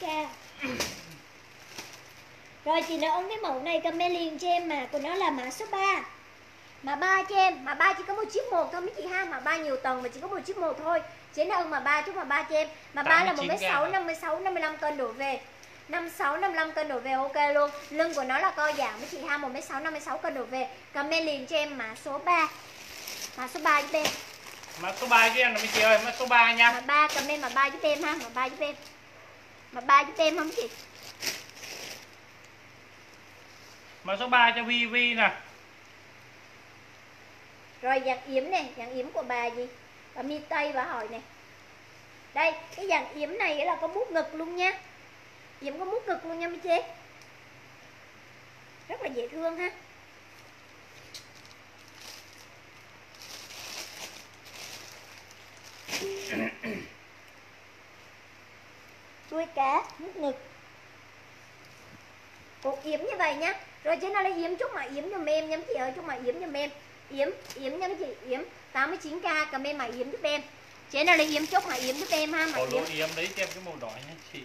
Rồi chị nào ấn cái mẫu này comment liền cho em mà của nó là mã số ba. Mã ba cho em, mã ba chỉ có một chiếc một thôi mấy chị ha, mã ba nhiều tầng mà chỉ có một chiếc một thôi. Chế nào ơn mã ba chút mã ba cho em. Mã ba là một mét sáu, năm mươi sáu, năm mươi lăm cân đổ về. năm mươi sáu, năm mươi lăm cân đổ về ok luôn. Lưng của nó là co giãn mấy chị ha, một mét sáu, năm mươi sáu cân đổ về. Comment liền cho em mã số ba. Mã số ba giúp em. Mã số ba cho em là mấy chị ơi, mã số ba nha. Mã ba comment mã ba giúp em ha, mã ba giúp em. Mã ba giúp em không chị? Mã số ba cho Vi Vi nè. Rồi dạng yếm này, dạng yếm của bà gì? Bà Mi Tây bà hỏi này. Đây, cái dạng yếm này là có mút ngực luôn nha. Yếm có mút ngực luôn nha mấy chị. Rất là dễ thương ha. Đuôi cá, mút ngực. Cột yếm như vậy nhá. Rồi trên nào lấy yếm chút mà yếm giùm em nha mấy chị ơi, chút mà yếm giùm em. Yếm, yếm nha mấy chị, yếm tám mươi chín k, comment mà yếm giúp em. Chế nào lấy yếm chốt mà yếm giúp em ha, mà Có yếm. lụa yếm lấy cho em cái màu đỏ nha chị.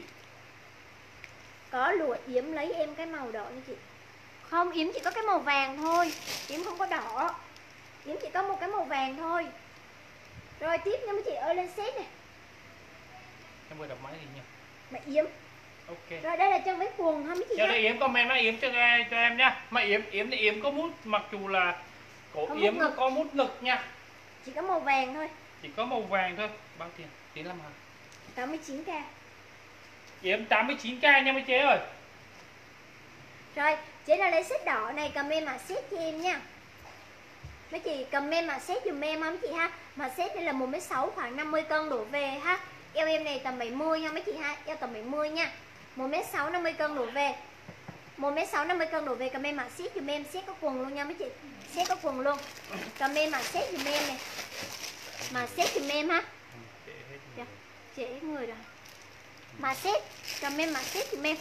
Có lụa yếm lấy em cái màu đỏ nha chị. Không, yếm chỉ có cái màu vàng thôi, yếm không có đỏ. Yếm chỉ có một cái màu vàng thôi. Rồi tiếp nha mấy chị ơi, lên set nè. Em vừa đập máy gì nhỉ? Mà yếm. Ok. Rồi đây là chân váy quần ha mấy chị Cho ha. đây Yếm comment má Yếm cho cho em nhá. Mà Yếm Yếm thì Yếm có mút, mặc dù là cổ Có mút Yếm ngực. có mút ngực nha. Chỉ có màu vàng thôi. Chỉ có màu vàng thôi. Bao tiền? chín mươi lăm hả? tám mươi chín k. Yếm tám mươi chín k nha mấy chế ơi. Rồi, chế là lấy set đỏ này comment mà set cho em nha. Mấy chị comment mà set dùm em ha mấy chị ha. Mà set đây là một mét sáu khoảng năm mươi cân đổ về ha. Eo em này tầm bảy mươi ha mấy chị ha, eo tầm bảy mươi nha. một mét sáu năm mươi cân đổ về. một mét sáu năm mươi cân đổ về comment mà set dùm em, set có quần luôn nha mấy chị. Set có quần luôn. Comment mà set dùm em này. Mà set dùm em ha. Dạ, trễ hết người rồi. Mà set, comment mà set dùm em.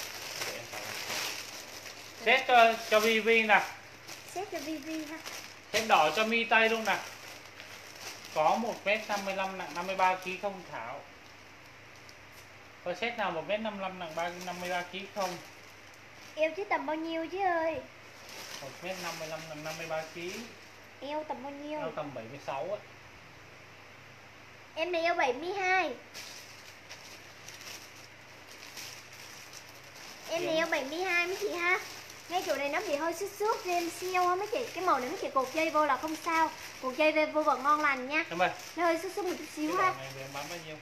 Set cho cho Vi Vi nè. Set cho Vi Vi ha. Set đỏ cho Mi Tây luôn nè. Có một mét năm mươi lăm nặng năm mươi ba ki lô gam không Thảo? Có set nào một mét năm mươi lăm nặng năm mươi ba ki lô gam không? Eo chứ tầm bao nhiêu chứ ơi? một mét năm mươi lăm nặng năm mươi ba ki lô gam. Eo tầm bao nhiêu? Eo tầm bảy mươi sáu á. Em này eo bảy mươi hai. Em này eo bảy mươi hai mấy chị ha. Ngay chỗ này nó bị hơi xước xước em siêu ha mấy chị. Cái màu này mấy chị cột dây vô là không sao. Cột dây vô vẫn ngon lành nha. Em ơi. Nó hơi xước xước một chút xíu ha. Này về bán bao nhiêu?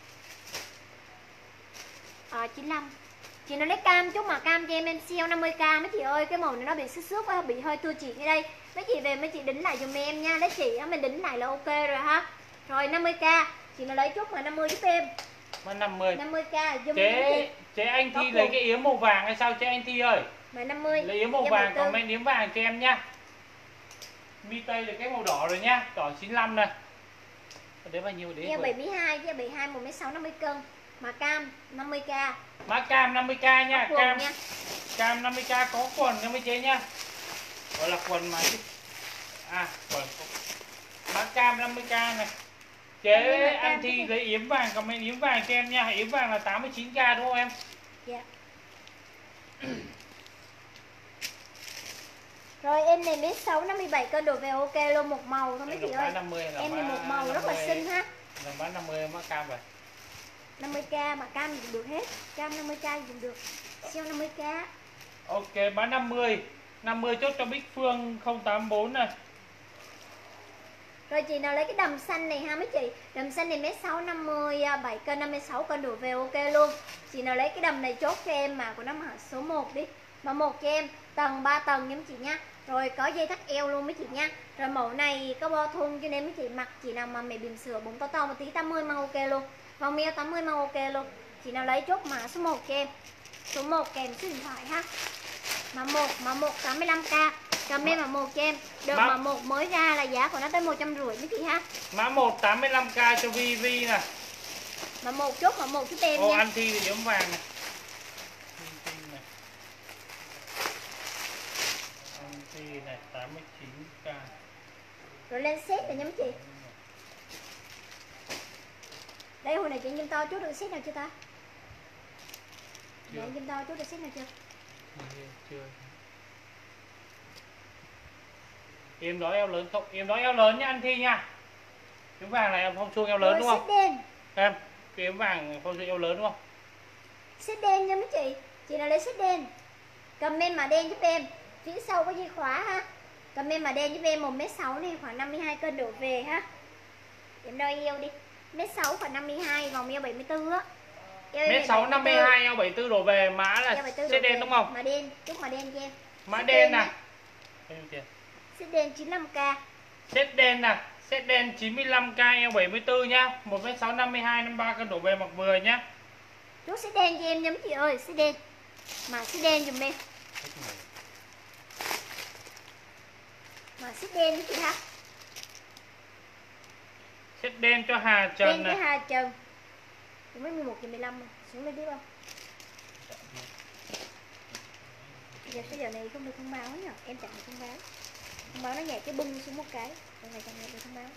À, chín mươi lăm. Chị nó lấy cam chút mà cam cho em em siêu năm mươi k mấy chị ơi. Cái màu này nó bị xước xước quá, bị hơi thua chị như đây. Mấy chị về mấy chị đính lại giùm em nha. Lấy chị á, mình đính lại là ok rồi ha. Rồi năm mươi k. Chị nó lấy chút mà năm mươi giúp em. Mà năm mươi. năm mươi k giùm Chế chế anh Thi lấy cái yếm màu vàng hay sao chế anh Thi ơi? Mà năm mươi. Lấy yếm màu vàng còn men yếm vàng cho em nhá. Mi Tây là cái màu đỏ rồi nhá, đỏ chín mươi lăm này. Đấy bao nhiêu đấy? Eo bảy mươi hai chứ bảy mươi hai một mét sáu năm mươi cân. Mà cam năm mươi k. Má cam năm mươi k nha, Quần cam. nha. Cam năm mươi k có quần nha mấy chế nhá. Gọi là quần mà chứ. À, quần. Má cam năm mươi k này. Chế anh Thi lấy yếm vàng comment yếm vàng cho em nha. Yếm vàng là tám mươi chín k đúng không em? Dạ. Rồi em này mét sáu năm mươi bảy cân đổ về ok luôn, một màu thôi mấy chị ơi. năm mươi em này một màu rất là xinh ha. Là bán năm mươi má cam vậy. năm mươi k mà cam dùng được hết. Cam năm mươi k dùng được. Siêu năm mươi k. Ok bán năm mươi. năm mươi chốt cho Bích Phương không tám bốn này. Rồi chị nào lấy cái đầm xanh này ha mấy chị. Đầm xanh này mét sáu năm mươi bảy cân, năm mươi sáu cân đổ về ok luôn. Chị nào lấy cái đầm này chốt cho em mà của nó mã số một đi. Mà một cho em tầng ba tầng nha mấy chị nha. Rồi có dây thắt eo luôn mấy chị nha. Rồi mẫu này có bo thun cho nên mấy chị mặc chị nào mà mẹ bỉm sữa bụng to to một tí tám mươi mang ok luôn. Vòng eo tám mươi mang ok luôn. Chị nào lấy chốt mã số một cho em. Số một kèm số điện thoại ha. Mà một mà một tám mươi lăm k. Comment mà một cho em. Được mà, mà một mới ra là giá của nó tới một trăm rưỡi mấy chị ha. Mã một tám mươi lăm k cho Vi Vi nè. Mà một chốt mà một chút em Ô, nha. anh Thi thì yếm vàng này. Anh Thi này tám mươi chín k. Rồi lên set rồi nha mấy chị. Đây hồi này chị Nhâm to chút được set nào chưa ta? Dạ Nhâm to chút được set nào chưa? Chưa. Em nói eo lớn không? Em nói eo lớn nha anh Thi nha. Yếm vàng này em không xuông eo lớn rồi, đúng không? Set đen. Em, cái yếm vàng không xuông eo lớn đúng không? Set đen nha mấy chị. Chị nào lấy set đen. Comment mà đen giúp em. Phía sau có dây khóa ha. Comment mà đen giúp em một mét sáu này khoảng năm mươi hai cân đổ về ha. Em đo eo đi. mét sáu khoảng năm mươi hai, vòng eo bảy mươi tư á. mét sáu năm mươi hai, eo bảy mươi tư đổ về, mã là set đen đúng không? Mà đen, chúc mà đen cho em. Mã đen nè. Set đen chín mươi lăm k. Set đen nè, set đen chín mươi lăm k eo bảy mươi tư nhá, một mét sáu năm mươi hai, năm mươi ba cân đổ về mặc vừa nhá. Chú set đen cho em nha mấy chị ơi, set đen. Mà set đen giùm em. Mà set đen với chị ha. Set đen cho Hà Trần đen này. cho Hà Trần. Mới mười một giờ mười lăm rồi, xuống lên tiếp không? Giờ cái giờ này không được thông báo nhỉ, em chẳng được thông báo. Thông báo nó nhảy cái bưng xuống một cái, rồi này chẳng được thông báo.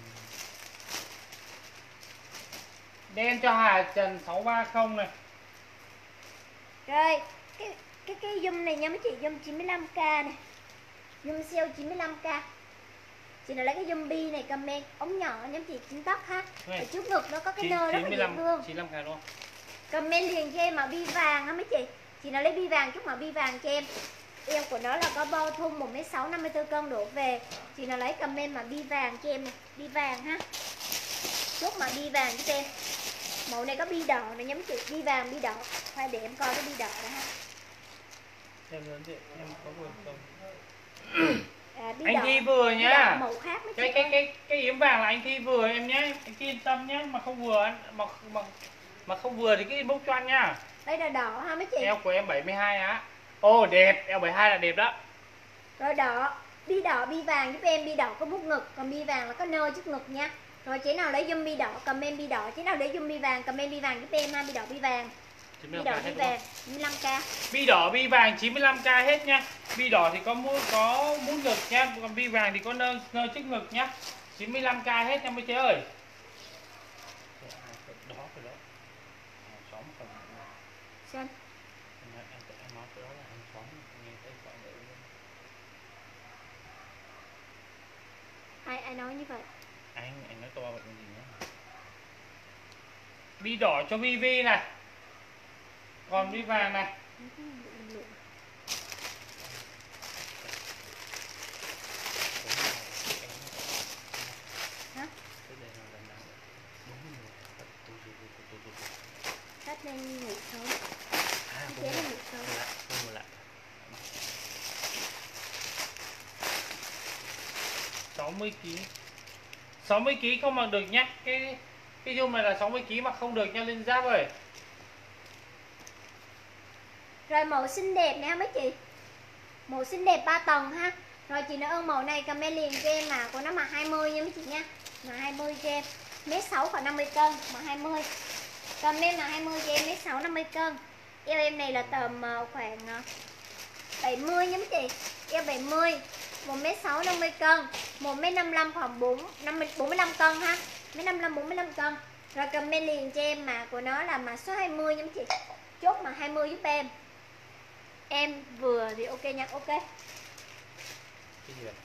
Đen cho Hà Trần sáu ba không này. Rồi, cái cái cái zoom này nha mấy chị, zoom chín mươi lăm k này. Zoom siêu chín mươi lăm k. Chị nào lấy cái zoom bi này comment ống nhỏ nhóm chị chín tóc ha. Ở trước ngực nó có cái nơ rất là dễ thương. chín mươi lăm k đúng không? Comment liền cho em màu bi vàng á mấy chị. Chị nào lấy bi vàng chút màu bi vàng cho em. Eo của nó là có bo thun một mét sáu, năm mươi tư cân đổ về. Chị nào lấy comment mà bi vàng cho em này, bi vàng ha. Chút mà bi vàng cho em. Màu này có bi đỏ này nha mấy chị, bi vàng bi đỏ. Khoan để em coi cái bi đỏ đó ha. Em lớn chị, em có vừa không? À, bi Anh đỏ, Thi vừa bi nhá. đỏ màu khác mấy chị Cái cái ơi. cái cái yếm vàng là anh Thi vừa em nhé. Anh Thi yên tâm nhé, mà không vừa mà mà mà không vừa thì cứ inbox cho anh nhá. Đây là đỏ ha mấy chị. Eo của em bảy mươi hai á. Ồ đẹp, eo bảy mươi hai là đẹp đó. Rồi đỏ, bi đỏ, bi vàng giúp em, bi đỏ có bút ngực, còn bi vàng là có nơ trước ngực nha. Rồi chế nào lấy dùm bi đỏ, comment bi đỏ, chế nào lấy dùm bi vàng, comment bi vàng giúp em ha, bi đỏ bi vàng. Bi đỏ bi vàng, chín mươi lăm k. Bi đỏ bi vàng chín mươi lăm k hết nha. Bi đỏ thì có mũ có mũ ngực nha, còn bi vàng thì có nơ nơ trước ngực nhá. chín mươi lăm k hết nha mấy chế ơi. Đó cái đó. Xóm không. Xem. Em nói cái đó là hàng xóm nghe thấy gọi người. Ai ai nói như vậy? Anh anh nói to vậy còn gì nữa. Bi đỏ cho Vi Vi này. Còn bi vàng này. Hả? Khách nên ngủ sớm. À, Chế nên ngủ sớm. không lại. sáu mươi ki lô gam. sáu mươi ki lô gam không mặc được nhá. Cái cái dung này là sáu mươi ki lô gam mà không được nha Linh Giáp ơi. Rồi màu xinh đẹp nè mấy chị. Màu xinh đẹp ba tầng ha. Rồi chị nào ơn màu này comment liền cho em mà của nó mà hai mươi nha mấy chị nha. Mà hai mươi cho em. Mét sáu khoảng năm mươi cân mà hai mươi. Comment là hai mươi cho em mét sáu năm mươi cân. Eo em này là tầm khoảng bảy mươi nha mấy chị. Eo bảy mươi. một mét sáu năm mươi cân, một mét năm mươi lăm khoảng bốn bốn mươi lăm cân ha. Mét năm mươi lăm bốn mươi lăm cân. Rồi comment liền cho em mà của nó là mã số hai mươi nha mấy chị. Chốt mà hai mươi giúp em. Em vừa thì ok nha, ok. Cái gì vậy?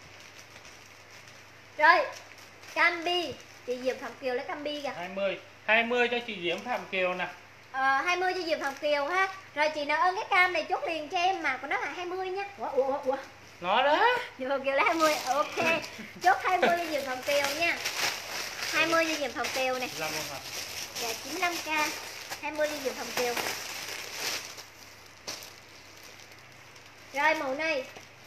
Rồi, Cambi, chị Diệp Phạm Kiều lấy Cambi kìa. hai mươi, hai mươi cho chị Diễm Phạm Kiều nè. Ờ, hai mươi cho Diệp Phạm Kiều ha. Rồi chị nào ơn cái cam này chốt liền cho em mà của nó là hai mươi nha. Ủa ủa ủa. Nó đó. Diệp Phạm Kiều lấy hai mươi. Ok. Chốt hai mươi cho Diệp Phạm Kiều nha. hai mươi cho Diệp Phạm Kiều này. Làm không hả? Dạ chín mươi lăm k. hai mươi cho Diệp Phạm Kiều. Rồi màu này.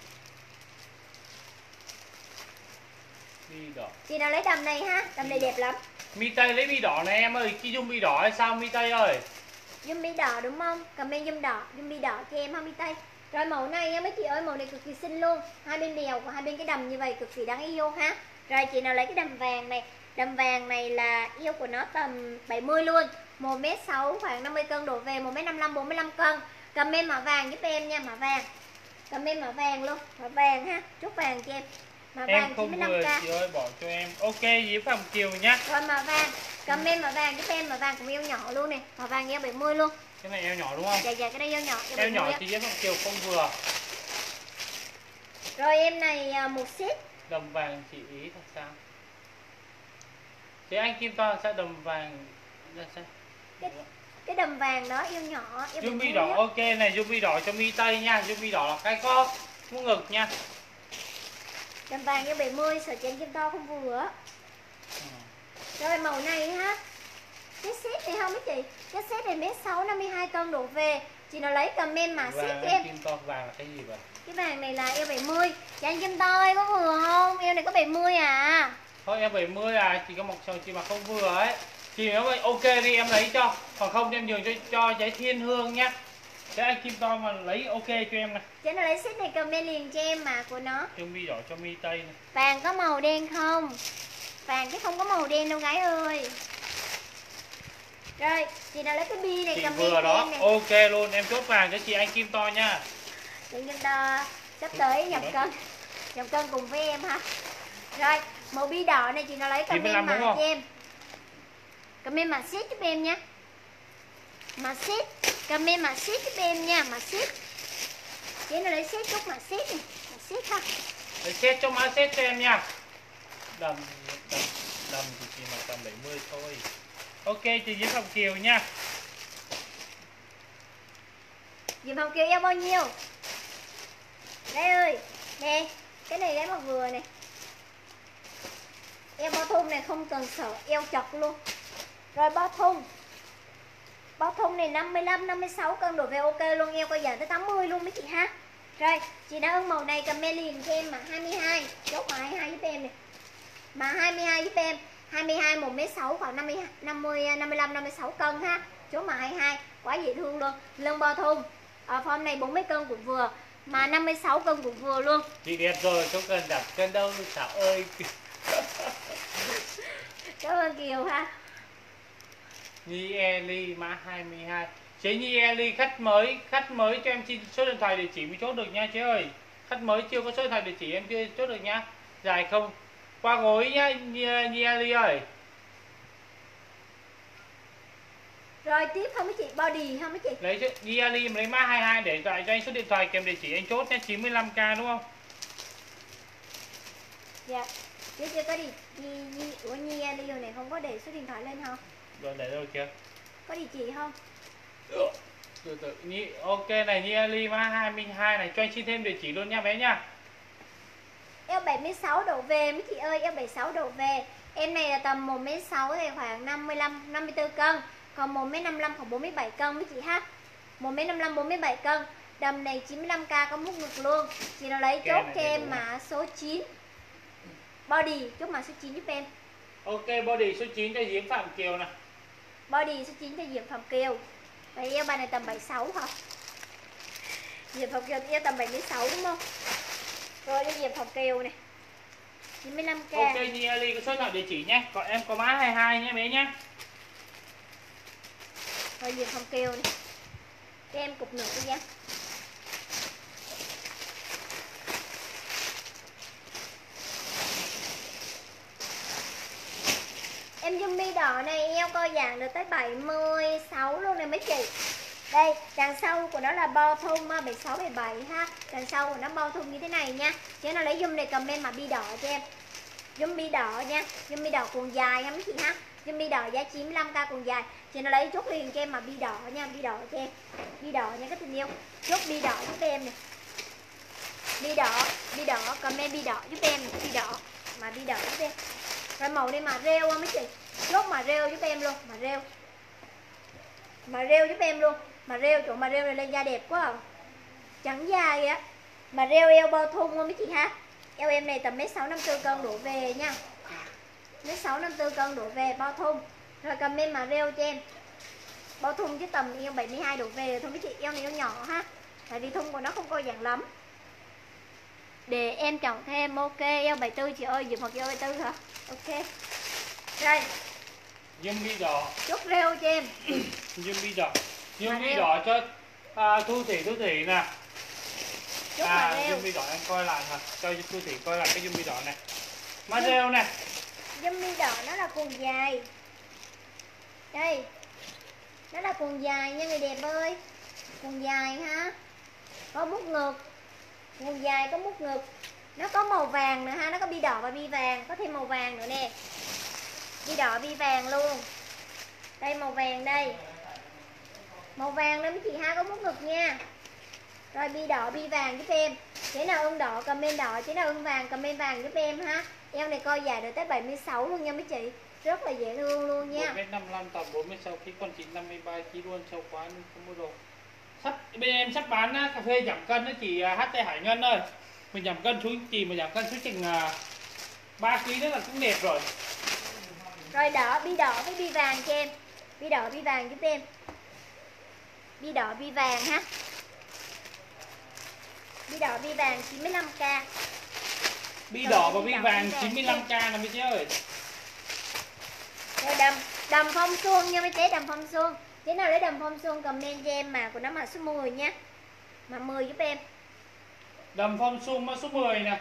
Bi đỏ. Chị nào lấy đầm này ha, đầm này đẹp lắm. Mi Tây lấy bi đỏ này em ơi, cái dung bi đỏ hay sao Mi Tây ơi? Dung bi đỏ đúng không? Comment dung đỏ, dung bi đỏ cho em ha Mi Tây. Rồi màu này nha mấy chị ơi, màu này cực kỳ xinh luôn. Hai bên bèo và hai bên cái đầm như vậy cực kỳ đáng yêu ha. Rồi chị nào lấy cái đầm vàng này. Đầm vàng này là yêu của nó tầm bảy mươi luôn. một mét sáu khoảng năm mươi cân đổ về, một mét năm mươi lăm bốn mươi lăm cân. Comment mã vàng giúp em nha, mã vàng. Comment mã vàng luôn, mã vàng ha. Chốt vàng cho em. Mã Em vàng không chín mươi lăm vừa k. chị ơi, bỏ cho em. Ok, Diễm Phạm Kiều nhá. Rồi mã vàng, comment mã vàng giúp em, mã vàng cũng yêu nhỏ luôn nè. Mã vàng eo bảy mươi luôn. Cái này eo nhỏ đúng không? Dạ dạ cái đây eo nhỏ, eo Eo bảy mươi nhỏ á. thì Diễm Phạm Kiều không vừa. Rồi em này à, một set. Đầm vàng chị ý thật sao? Thế anh Kim To sao đầm vàng ra sao? Cái, cái đầm vàng đó yêu nhỏ, eo Dung bi bảy mươi đỏ á. ok này, dung bi đỏ cho Mi Tây nha, dung bi đỏ là cái có mũ ngực nha. Đầm vàng eo bảy mươi, sợ chén kim to không vừa. Ừ. Rồi màu này ha. Cái set này không mấy chị? Cái set này mét sáu năm mươi hai cân đổ về. Chị nào lấy comment mã set Vàng cho anh em. Kim To vàng là cái gì vậy? Cái vàng này là eo bảy mươi. Chị anh kim to ơi có vừa không? Eo này có bảy mươi à. Thôi em bảy mươi à, chỉ có một chồng chị mà không vừa ấy. Chị nếu vậy ok đi em lấy cho, còn không em nhường cho cho giấy Thiên Hương nhá. Thế anh Kim To mà lấy ok cho em này. Chị nào lấy set này comment liền cho em mà của nó. Dung bi đỏ cho Mi Tây này. Vàng có màu đen không? Vàng chứ không có màu đen đâu gái ơi. Rồi, chị nào lấy cái bi này Chị comment vừa cho đó, em này. ok luôn, em chốt vàng cho chị anh Kim To nha. Chị Kim To sắp tới nhập cân. Nhập cân cùng với em ha. Rồi, màu bi đỏ này chị nào lấy comment mà cho em. Comment mà set giúp em nha. Mà set, comment mà set giúp em nha, mà set. Chị nào lấy set chút mà set này, mà set ha. Để set cho mã set cho em nha. Đầm, đầm, đầm thì chỉ mà tầm bảy mươi thôi. Ok chị Diễm Phạm Kiều nha. Diệp Hồng Kiều eo bao nhiêu? Đây ơi, nè, cái này ghé mặc vừa này. Eo bao thun này không cần sợ eo chọc luôn. Rồi bao thun. Bao thun này năm mươi lăm, năm mươi sáu cân đổ về ok luôn, eo coi giảm tới tám mươi luôn mấy chị ha. Rồi, chị đã ưng màu này comment liền cho em mà hai mươi hai, chốt mà hai mươi hai giúp em này. Mà hai mươi hai giúp em, hai mươi hai một mét sáu khoảng năm mươi năm mươi năm mươi lăm năm mươi sáu cân ha. Chốt mà hai mươi hai, quá dễ thương luôn. Lưng bao thun. Ở form này bốn mươi cân cũng vừa, mà năm mươi sáu cân cũng vừa luôn. Chị đẹp rồi, không cần giảm cân đâu Thảo ơi. Cảm ơn Kiều ha. Nhi Eli mã hai mươi hai. Chế Nhi Eli khách mới, khách mới cho em xin số điện thoại địa chỉ mới chốt được nha chế ơi. Khách mới chưa có số điện thoại địa chỉ em chưa chốt được nha. Dài không? Qua gối nhá Nhi, Nhi Eli ơi. Rồi tiếp không mấy chị, body không mấy chị? Lấy chứ, Nhi Eli lấy mã hai mươi hai để lại cho anh số điện thoại kèm địa chỉ anh chốt nha, chín mươi lăm k đúng không? Dạ. Chứ chưa có đi Nhi Nhi của Nhi Ali này không có để số điện thoại lên không? Rồi để rồi kìa. Có địa chỉ không? Từ từ Nhi, ok này Nhi Ali mã hai mươi hai này, cho anh xin thêm địa chỉ luôn nha bé nha. Eo bảy mươi sáu độ về mấy chị ơi, eo bảy mươi sáu độ về. Em này là tầm một mét sáu thì khoảng năm mươi lăm năm mươi tư cân, còn một mét năm mươi lăm khoảng bốn mươi bảy cân mấy chị ha. một mét năm mươi lăm bốn mươi bảy cân. Đầm này chín mươi lăm k có mút ngực luôn. Chị nào lấy chốt cho em mã số chín. Body chốt mã số chín giúp em. Ok body số chín cho Diễm Phạm Kiều nè. Body số chín cho Diệp Phạm Kiều. Vậy eo bài này tầm bảy mươi sáu hả? Diệp Phạm Kiều eo tầm bảy mươi sáu đúng không? Rồi cho Diệp Phạm Kiều này chín mươi lăm k. Ok Nhi Ali có số nào địa chỉ nhé. Còn em có mã hai mươi hai nhé bé nhé. Rồi Diệp Phạm Kiều này. Cho em cục nửa cái giá. Em dung mi đỏ này eo co giãn được tới bảy mươi sáu luôn này mấy chị. Đây, đằng sau của nó là bao thun bảy mươi sáu bảy mươi bảy ha. Đằng sau của nó bao thun như thế này nha. Chứ nó lấy dung này comment mà bi đỏ cho em. Dung mi đỏ nha, dung mi đỏ quần dài ha mấy chị ha. Dung mi đỏ giá chín mươi lăm k quần dài. Chị nó lấy chốt liền cho em mà bi đỏ nha, bi đỏ cho em. Bi đỏ nha các tình yêu. Chốt bi đỏ giúp em này. Bi đỏ, bi đỏ, comment bi đỏ giúp em, bi đỏ mà bi đỏ giúp em. Rồi màu này mà rêu mấy chị. Chốt mà rêu giúp em luôn, mà rêu. Mà rêu giúp em luôn. Mà rêu, chỗ mà rêu này lên da đẹp quá à. Trắng da kìa. Mà rêu eo bao thun không mấy chị ha. Eo em này tầm mét sáu năm mươi tư cân đổ về nha. Mét sáu năm mươi tư cân đổ về bao thun. Rồi comment mà rêu cho em. Bao thun chứ tầm eo bảy mươi hai đổ về thôi mấy chị. Eo này eo nhỏ ha. Tại vì thun của nó không co giãn lắm. Để em chọn thêm. Ok eo bảy mươi tư chị ơi. Dùm hoặc eo bảy mươi tư hả? Ok. Rồi. Dung mi đỏ. Chốt rêu cho em. Dung mi đỏ. Dung mi đỏ cho à, Thu Thủy Thu Thủy nè. Chốt À dung mi đỏ em coi lại hả? Cho Thu Thủy coi lại cái dung mi đỏ này. Má rêu nè. Dung mi đỏ nó là quần dài. Đây. Nó là quần dài nha người đẹp ơi. Quần dài ha. Có mút ngực. Quần dài có mút ngực. Nó có màu vàng nữa ha. Nó có bi đỏ và bi vàng. Có thêm màu vàng nữa nè. Bi đỏ bi vàng luôn. Đây màu vàng đây. Màu vàng đó mấy chị ha, có mút ngực nha. Rồi bi đỏ bi vàng giúp em. Chế nào ưng đỏ comment đỏ, chế nào ưng vàng comment vàng giúp em ha. Eo này coi dài được tới bảy mươi sáu luôn nha mấy chị. Rất là dễ thương luôn nha. một mét năm mươi lăm tầm bốn mươi sáu ký, con chị năm mươi ba ký luôn, sâu quá nên không mua đồ. Sắp bên em sắp bán á, cà phê giảm cân đó chị hát tê Hải Ngân ơi. Mình giảm cân xuống chị mà giảm cân xuống chừng ba ký nữa là cũng đẹp rồi. Rồi đỏ bi đỏ với bi vàng cho em. Bi đỏ bi vàng giúp em. Bi đỏ bi vàng ha. Bi đỏ bi vàng chín mươi lăm k. Bi đỏ và bi vàng chín mươi lăm k là mấy chế ơi. Rồi đầm đầm phong xuông nha mấy chế, đầm phong xuông. Chế nào lấy đầm phong xuông comment cho em mà của nó mà số mười nha. Mà mười giúp em. Đầm phong xuông mã số mười nè.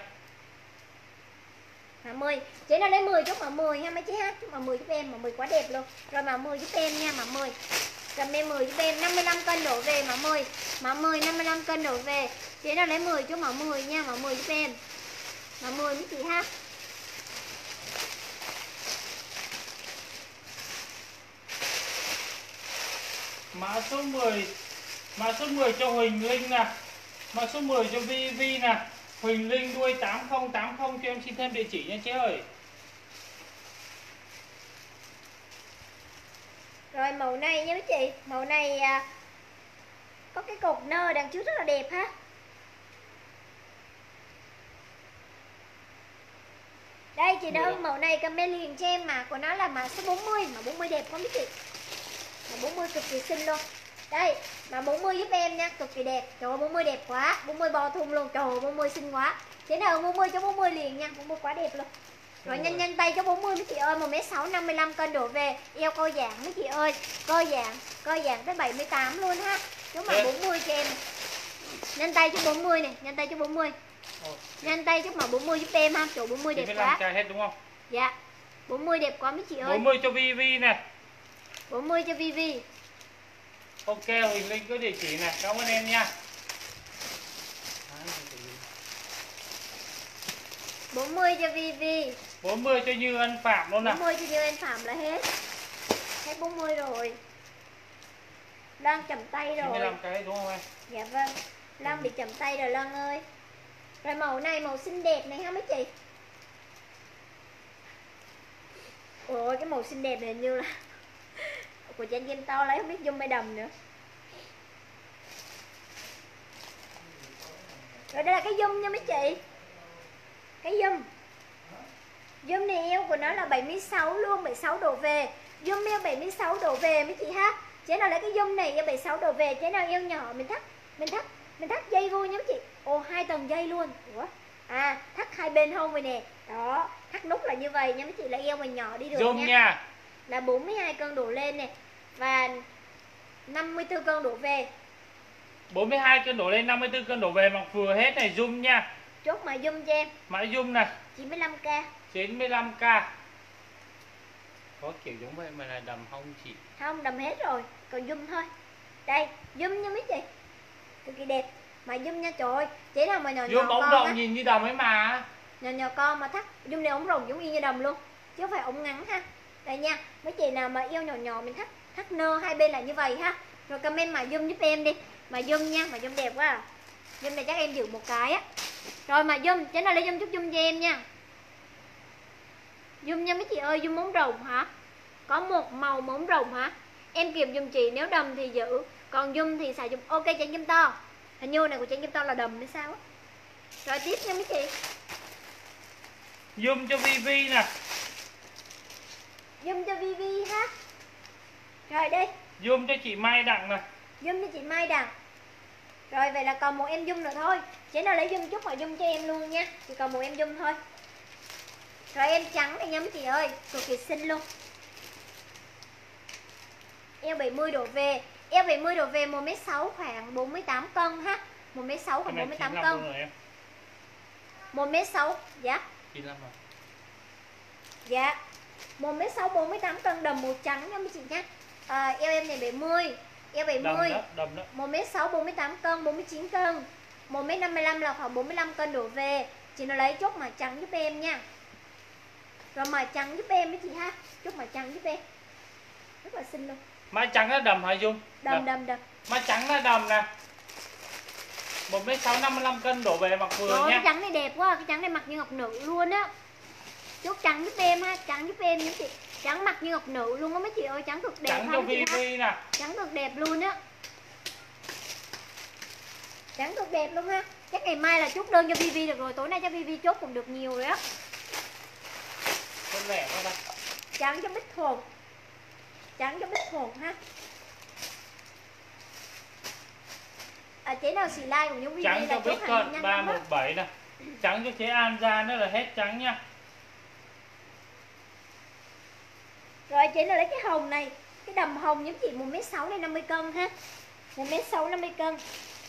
Mà mười. Chế nào lấy mười chút mà mười ha mấy chế ha. Chút mà mười giúp em, mà mười quá đẹp luôn. Rồi mà mười giúp em nha, mà mười. Comment mười giúp em, năm mươi lăm cân đổ về mà mười. Mà mười năm mươi lăm cân đổ về. Chế nào lấy mười chút mà mười nha, mà mười giúp em. Mà mười mấy chị ha. Mã số mười Mã số mười cho Huỳnh Linh nè. Mã số mười cho Vi Vi nè. Huỳnh Linh đuôi tám không tám không cho em xin thêm địa chỉ nha chế ơi. Rồi màu này nha mấy chị, màu này à, có cái cột nơ đằng trước rất là đẹp ha. Đây chị Đơn, màu này comment liền cho em, mà của nó là mã số bốn mươi, mà bốn mươi đẹp không mấy chị. Mà bốn mươi cực kỳ xinh luôn. Đây, mà bốn mươi giúp em nha, cực kỳ đẹp. Trời ơi bốn mươi đẹp quá, bốn mươi bo thun luôn. Trời ơi bốn mươi xinh quá. Thế nào bốn mươi cho bốn mươi liền nha, bốn mươi quá đẹp luôn. Rồi nhanh nhanh tay cho bốn mươi mấy chị ơi, một mét sáu năm mươi lăm cân đổ về, eo co giãn mấy chị ơi, co giãn, co giãn tới bảy mươi tám luôn ha. Nếu mà bốn mươi cho em. Nhanh tay cho bốn mươi này, nhanh tay cho bốn mươi. Nhanh tay chút mà bốn mươi giúp em ha, chỗ bốn mươi đẹp quá. Hết đúng không? Dạ. bốn mươi đẹp quá mấy chị ơi. bốn mươi cho Vi Vi nè. bốn mươi cho Vi Vi. Ok, Huỳnh Linh có địa chỉ này, cảm ơn em nha. bốn mươi cho Vi Vi. bốn mươi cho Như Ân Phạm luôn nè. bốn mươi cho Như Ân Phạm là hết. Hết bốn mươi rồi. Loan chầm tay rồi. chín mươi lăm cái đúng không em? Dạ vâng. Loan bị chầm tay rồi Loan ơi. Rồi màu này màu xinh đẹp này ha mấy chị. Ôi cái màu xinh đẹp này hình như là của Trang Game to lấy không biết zoom hay đầm nữa. Rồi đây là cái zoom nha mấy chị. Cái zoom. Zoom này eo của nó là bảy mươi sáu luôn, bảy mươi sáu độ về. Zoom eo bảy mươi sáu độ về mấy chị ha. Chế nào lấy cái zoom này eo bảy mươi sáu độ về, chế nào eo nhỏ mình thắt, mình thắt, mình thắt dây vô nha mấy chị. Ồ hai tầng dây luôn. Ủa? À, thắt hai bên hông rồi nè. Đó, thắt nút là như vậy nha mấy chị, là eo mình nhỏ đi được Zoom nha. nha. Là bốn mươi hai cân đổ lên nè. Và năm mươi tư cân đổ về. bốn mươi hai cân đổ lên, năm mươi tư cân đổ về, mặc vừa hết này, zoom nha. Chốt mà zoom cho em. Mã zoom nè. chín mươi lăm k. chín mươi lăm k. Có kiểu giống vậy mà là đầm không chị? Không, đầm hết rồi, còn zoom thôi. Đây, zoom nha mấy chị. Cực kỳ đẹp. Mà zoom nha trời ơi, chỉ nào mà nhỏ Zoom nhỏ ống con rộng á. nhìn như đầm ấy mà. Nhỏ nhỏ con mà thắt, zoom này ống rồng giống y như đầm luôn. Chứ không phải ống ngắn ha. Đây nha, mấy chị nào mà eo nhỏ nhỏ mình thắt thắt nơ hai bên là như vậy ha. Rồi comment mà zoom giúp em đi. Mà zoom nha, mà zoom đẹp quá à. Zoom này chắc em giữ một cái á. Rồi mà zoom, chứ nào lấy zoom chút zoom cho em nha. Zoom nha mấy chị ơi, zoom ống rồng hả? Có một màu ống rồng hả? Em kịp dùm chị, nếu đầm thì giữ, còn zoom thì xài zoom. Ok Trang Kim To. Hình như này của Trang Kim To là đầm hay sao á. Rồi tiếp nha mấy chị. Zoom cho Vi Vi nè. Zoom cho Vi Vi ha. Rồi đây. Zoom cho chị Mai Đặng nè. Zoom cho chị Mai Đặng. Rồi vậy là còn một em zoom nữa thôi. Chỉ nào lấy zoom chút mà zoom cho em luôn nha. Chỉ còn một em zoom thôi. Rồi em trắng này nha mấy chị ơi, cực kỳ xinh luôn. Eo bảy mươi độ về. Eo bảy mươi độ về một mét sáu khoảng bốn mươi tám cân ha. một mét sáu khoảng bốn mươi tám cân. một mét sáu, dạ. chín mươi lăm rồi. Dạ. một mét sáu bốn mươi tám cân đầm màu trắng nha mấy chị nhé. À, eo em này bảy mươi. Eo bảy mươi. Đầm đó, đầm đó. một mét sáu bốn mươi tám cân, bốn mươi chín cân. một mét năm mươi lăm là khoảng bốn mươi lăm cân đổ về. Chị nó lấy chốt mà trắng giúp em nha. Rồi mà trắng giúp em mấy chị ha. Chốt mà trắng giúp em. Rất là xinh luôn. Mã trắng là đầm hả Dung? Đầm đầm đầm. Mã trắng là đầm nè. một mét sáu năm mươi lăm cân đổ về mặc vừa Rồi, nha. cái trắng này đẹp quá, cái trắng này mặc như ngọc nữ luôn á. Chốt trắng giúp em ha, trắng giúp em những chị. Trắng mặc như ngọc nữ luôn á mấy chị ơi, trắng cực đẹp. Trắng cho Vi Vi nè. Trắng cực đẹp luôn á. Trắng cực đẹp luôn ha. Chắc ngày mai là chốt đơn cho Vi Vi được rồi, tối nay cho Vi Vi chốt cũng được nhiều rồi á. Con lẻ quá đây. Trắng cho Bích Thuần. Trắng cho Bích Thuần ha. À, chế nào xì like cùng nhóm Vi Vi Trắng là cho chốt Bích hàng Thuận ba một bảy nè. Trắng cho chế An Gia nữa là hết trắng nha. Rồi chị nào lấy cái hồng này. Cái đầm hồng giống chị một mét sáu này năm mươi cân ha. một mét sáu năm mươi cân.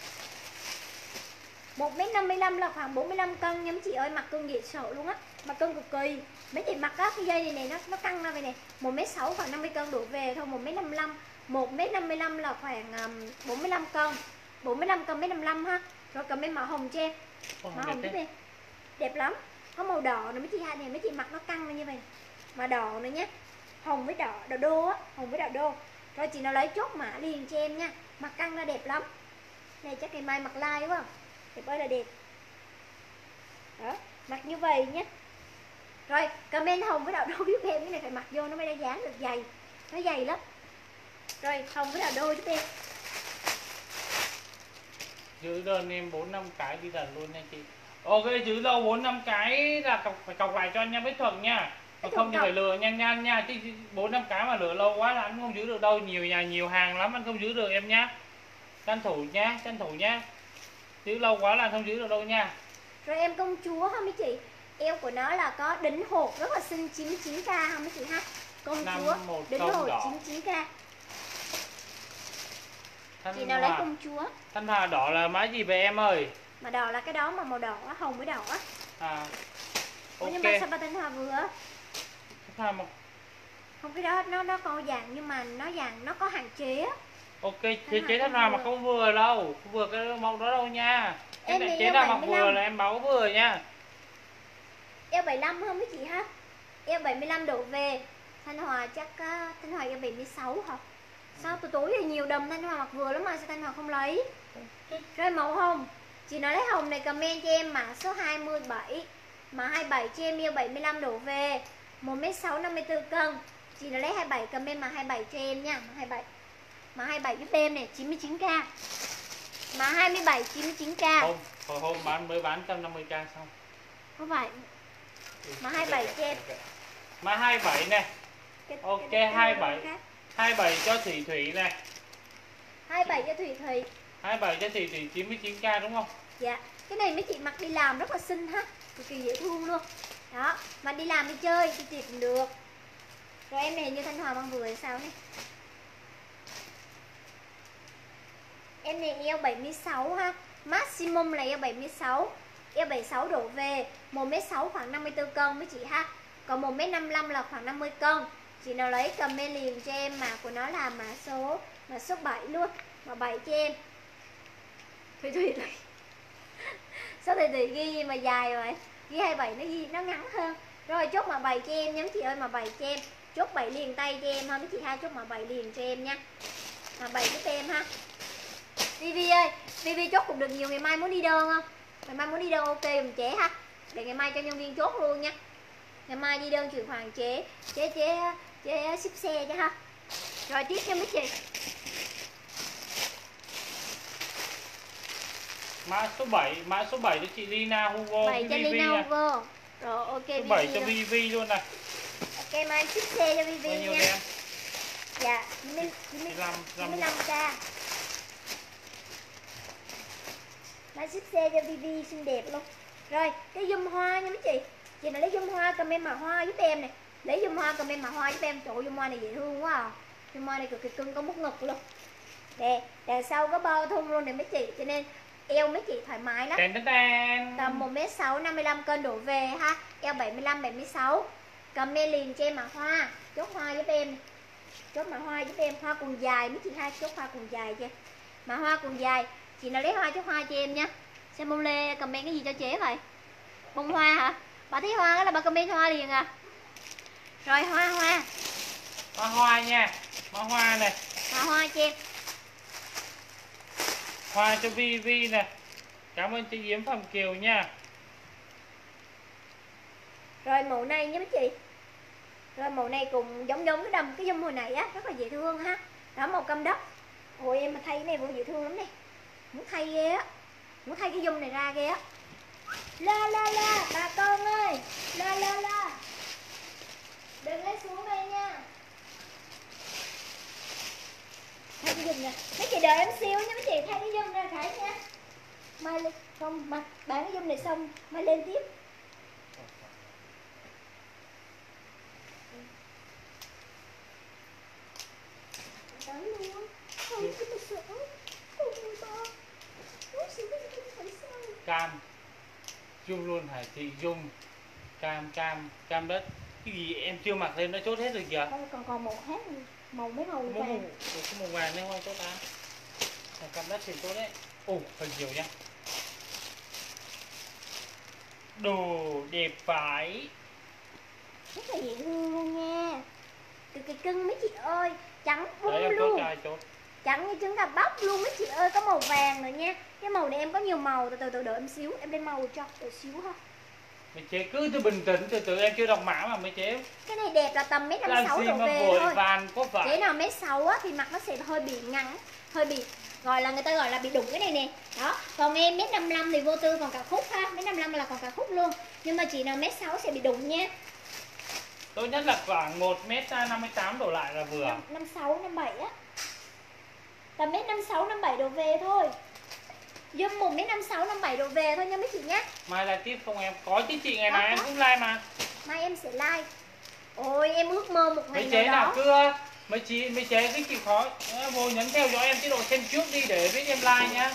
một mét năm mươi lăm là khoảng bốn mươi lăm cân nha mấy chị ơi, mặc cân dễ sợ luôn á. Mặc cân cực kỳ. Mấy chị mặc á cái dây này này nó nó căng ra vậy nè. một mét sáu khoảng năm mươi cân đổ về thôi, một mét năm mươi lăm. một mét năm mươi lăm là khoảng um, bốn mươi lăm cân. bốn mươi lăm cân mét năm mươi lăm ha. Rồi cầm em màu hồng cho em. Màu hồng giúp em. Đẹp lắm. Có màu đỏ nữa mấy chị hai này, mấy chị mặc nó căng ra như vậy. Mà đỏ nữa nhé. Hồng với đỏ, đỏ đô á, hồng với đỏ đô. Rồi chị nào lấy chốt mã liền cho em nha. Mặc căng ra đẹp lắm. Này chắc ngày mai mặc lai quá. Đẹp ơi là đẹp. Đó, mặc như vậy nhé. Rồi, comment Hồng với Đạo Đô giúp em, cái này phải mặc vô nó mới đã dáng được dày. Nó dày lắm. Rồi, Hồng với Đạo Đô giúp em. Giữ đơn em bốn năm cái đi lần luôn nha chị. Ok, giữ đâu bốn năm cái là cọc, phải cọc lại cho anh nha Bích Thuận nha. Còn không thì phải lừa nhanh nhanh nha, chứ bốn năm cái mà lừa lâu quá là anh không giữ được đâu, nhiều nhà nhiều hàng lắm anh không giữ được em nhá. Tranh thủ nhá, tranh thủ nhá. Giữ lâu quá là anh không giữ được đâu nha. Rồi em công chúa ha mấy chị. Eo của nó là có đính hột rất là xinh chín mươi chín k ha mấy chị ha. Công chúa đính hột chín mươi chín k. Thanh Chị nào lấy công chúa? Thanh Hòa đỏ là mã gì về em ơi? Mà đỏ là cái đó mà màu đỏ á, hồng với đỏ á. À. Ủa, Ok. nhưng mà sao ba Thanh Hòa vừa? Thanh Hòa một. Không, cái đó nó nó có dạng nhưng mà nó dạng nó có hạn chế á. Ok, chế chế Thanh Hòa mà không vừa đâu, không vừa cái màu đó đâu nha. Em Em chế nào mặc vừa là em báo vừa nha. Eo bảy mươi lăm không mấy chị ha? Eo bảy mươi lăm đổ về. Thanh Hòa chắc uh, Thanh Hòa eo bảy mươi sáu hả? Sao tối tối thì nhiều đầm Thanh Hòa mặc vừa lắm mà sao Thanh Hòa không lấy? Rồi màu hồng. Chị nói lấy hồng này comment cho em mã số hai mươi bảy. Mã hai mươi bảy cho em eo bảy mươi lăm đổ về. một mét sáu năm mươi tư cân. Chị nói lấy hai mươi bảy comment mã hai mươi bảy cho em nha, mã hai mươi bảy. Mã hai mươi bảy giúp em này, chín mươi chín k. Mã hai mươi bảy chín mươi chín k. Hôm hồi hôm bán mới bán một trăm năm mươi k xong. Không phải. Mã hai mươi bảy cho em. Mã hai mươi bảy này. Ok, hai mươi bảy. hai mươi bảy cho Thủy Thủy này. hai mươi bảy cho Thủy Thủy. hai mươi bảy cho Thủy Thủy chín mươi chín k đúng không? Dạ. Cái này mấy chị mặc đi làm rất là xinh ha, cực kỳ dễ thương luôn. Đó, mà đi làm đi chơi đi tiệc cũng được. Rồi em này hình như Thanh Hòa mang vừa hay sao này. Em này eo bảy mươi sáu ha. Maximum là eo bảy mươi sáu. Eo bảy mươi sáu đổ về. một mét sáu khoảng năm mươi tư cân mấy chị ha. Còn một mét năm mươi lăm là khoảng năm mươi cân. Chị nào lấy comment liền cho em, mã của nó là mã số mã số bảy luôn. Mã bảy cho em. Thủy Thủy Thủy. Sao Thủy Thủy ghi gì mà dài rồi? Ghi hai mươi bảy nó ghi nó ngắn hơn. Rồi chốt mã bảy cho em nha mấy chị ơi, mã bảy cho em. Chốt bảy liền tay cho em ha mấy chị ha, chốt mã bảy liền cho em nha. Mã bảy giúp em ha. Vivi ơi, Vivi chốt cũng được nhiều, ngày mai muốn đi đơn không? Ngày mai muốn đi đơn ok mình chế ha. Để ngày mai cho nhân viên chốt luôn nha. Ngày mai đi đơn chuyển khoản chế chế chế chế ship xe cho ha. Rồi tiếp cho mấy chị. Mã số bảy, mã số bảy cho chị Lina Hugo. bảy cho Lina Hugo. Rồi ok Vivi. bảy cho Vivi luôn này. Ok mai ship xe cho Vivi nha. Em? Dạ, chín mươi lăm k. Mai ship xe cho Vivi xinh đẹp luôn. Rồi, cái zoom hoa nha mấy chị. Chị nào lấy zoom hoa comment mã hoa giúp em này. Lấy zoom hoa comment mã hoa giúp em. Trời ơi, zoom hoa này dễ thương quá à. Zoom hoa này cực kỳ cưng, có mút ngực luôn. Nè, đằng sau có bao thun luôn này mấy chị. Cho nên eo mấy chị thoải mái lắm. Đen, đen, đen. Tầm một mét sáu năm mươi lăm cân đổ về ha. Eo bảy mươi lăm bảy mươi sáu. Comment liền cho em mã hoa. Chốt hoa giúp em. Chốt mã hoa giúp em. Hoa quần dài mấy chị hai, chốt hoa quần dài cho em. Mã hoa quần dài. Chị nào lấy hoa chốt hoa cho em nha. Xem bông lê comment cái gì cho chế vậy? Bông hoa hả? Bà thấy hoa đó là bà comment hoa liền à. Rồi hoa hoa. Hoa hoa nha. Hoa hoa này. Hoa hoa cho em. Hoa cho Vivi nè. Cảm ơn chị Yếm Phạm Kiều nha. Rồi màu này nha mấy chị. Rồi màu này cũng giống giống cái đầm cái dâm hồi này á, rất là dễ thương ha. Đó màu cam đất. Ôi em mà thay cái này vừa dễ thương lắm nè. Muốn thay ghê á. Muốn thay cái dung này ra ghê á. La la la, bà con ơi. La la la. Đừng lấy xuống đây nha. Thay cái dung nè. Mấy chị đợi em siêu nha mấy chị, thay cái dung ra Khải nha. Mai lên, không, mà bán cái dung này xong mai lên tiếp. Tới luôn. Thôi chứ mà sợ. Ôi ba. Ôi sợ cái gì phải sao? Cam. Dung luôn hả chị Dung? Cam cam cam đất. Cái gì em chưa mặc lên nó chốt hết rồi kìa. Còn còn, còn màu khác màu mấy màu Có vàng. màu, có màu vàng đấy không chốt ta? Cam đất thì tốt đấy. Ồ, hơi nhiều nha. Đồ đẹp phải. Rất là dễ thương luôn nha. Cực kỳ cưng mấy chị ơi. Trắng Đấy bung em chốt luôn. cho ai chốt. trắng như trứng gà bóc luôn mấy chị ơi. Có màu vàng nữa nha. Cái màu này em có nhiều màu, từ từ từ đợi em xíu, em lên màu cho đợi xíu ha. Mấy chế cứ từ bình tĩnh, từ từ em chưa đọc mã mà mấy chế. Cái này đẹp là tầm mét năm Làm sáu gì độ mà về vội thôi. vàng có phải. Chế nào mét sáu á thì mặt nó sẽ hơi bị ngắn, hơi bị gọi là người ta gọi là bị đụng cái này nè. Đó, còn em mét năm lăm thì vô tư còn cả khúc ha, mét năm lăm là còn cả khúc luôn. Nhưng mà chị nào mét sáu sẽ bị đụng nha. Tốt nhất là khoảng một mét năm mươi tám đổ lại là vừa. năm sáu, năm bảy á. Tầm mét năm sáu, năm bảy độ về thôi. Dâm một mét năm sáu, năm bảy độ về thôi nha mấy chị nhé. Mai live tiếp không em? Có chứ chị, ngày Có, nào em có. cũng live mà. Mai em sẽ like. Ôi em ước mơ một ngày Mấy chế nào nào đó. cứ mấy chị mấy chế cứ chịu khó vô nhấn theo dõi em chế độ xem trước đi để biết em like nhá.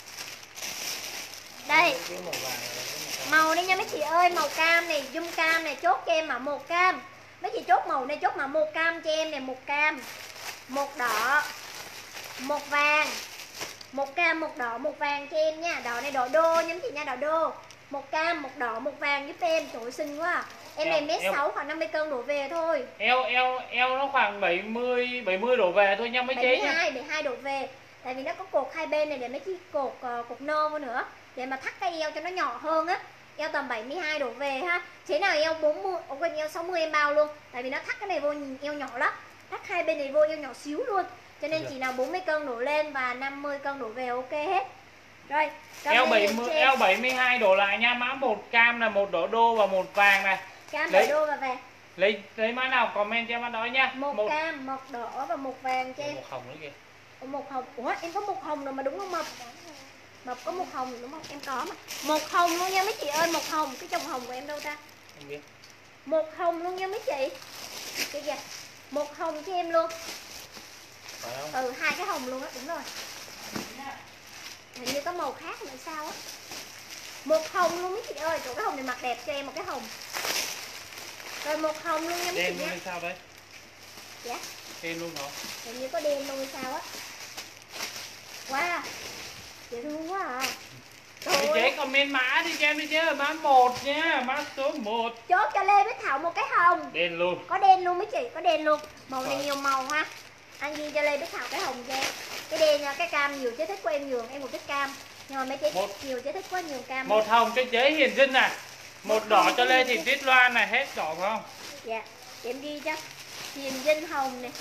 Đây. Cái màu vàng này, cái Màu đây nha mấy chị ơi, màu cam này, zoom cam này, chốt cho em mã một cam. Mấy chị chốt màu này, chốt mã một cam cho em này, một cam, một đỏ, một vàng, một cam, một đỏ, một vàng cho em nha. Đỏ này đỏ đô nha mấy chị nha, đỏ đô. Một cam, một đỏ, một vàng giúp em. Trời ơi xinh quá à. Em này mét sáu khoảng năm mươi cân đổ về thôi. eo eo eo nó khoảng bảy mươi bảy mươi đổ về thôi nha mấy chế nhá. bảy mươi hai đổ về. Tại vì nó có cột hai bên này để mấy chị cột uh, cột nơ vô nữa để mà thắt cái eo cho nó nhỏ hơn á. Eo tầm bảy mươi hai đổ về ha. Chế nào eo bốn mươi, ồ quên eo sáu mươi em bao luôn. Tại vì nó thắt cái này vô nhìn eo nhỏ lắm. Thắt hai bên này vô eo nhỏ xíu luôn. Cho nên chị nào bốn mươi cân đổ lên và năm mươi cân đổ về ok hết. Rồi, Eo bảy mươi eo bảy mươi hai đổ lại nha, mã một cam là một đỏ đô và một vàng này. Cam đỏ đô và vàng. Lấy lấy mã nào comment cho em mã đó nha. Một, một cam, một đỏ và một vàng cho em. Một hồng nữa kìa. Một hồng. Ủa em có một hồng rồi mà đúng không Mập? Mập có một hồng đúng không? Em có mà. Một hồng luôn nha mấy chị ơi, một hồng. Cái chồng hồng của em đâu ta? Không biết. Một hồng luôn nha mấy chị. Cái kìa. Một hồng cho em luôn. Phải không? Ừ, hai cái hồng luôn á, đúng rồi. Hình như có màu khác nữa sao á. Một hồng luôn mấy chị ơi. Chỗ cái hồng này mặc đẹp cho em một cái hồng. Rồi một hồng luôn nha mấy đen chị luôn nha. hay sao đấy? Dạ. Đen luôn hả? Hình như có đen luôn hay sao á. Wow. Dễ thương quá à. Chị chế comment mã đi cho em đi chứ, mã một nha, mã số một. Chốt cho Lê Bích Thảo một cái hồng. Đen luôn. Có đen luôn mấy chị, có đen luôn. Màu này nhiều màu ha. Anh ghi cho Lê Bích Thảo cái hồng cho em. Cái đen nha, cái cam nhiều chế thích của em nhường, em một thích cam. Nhưng mà mấy chế một, nhiều chế thích quá nhiều cam. Một hồng cho chế Hiền Dinh này. Một, một đỏ cho Lê Thị Tuyết Loan này, hết đỏ phải không? Dạ, để em ghi cho. Hiền Dinh hồng này.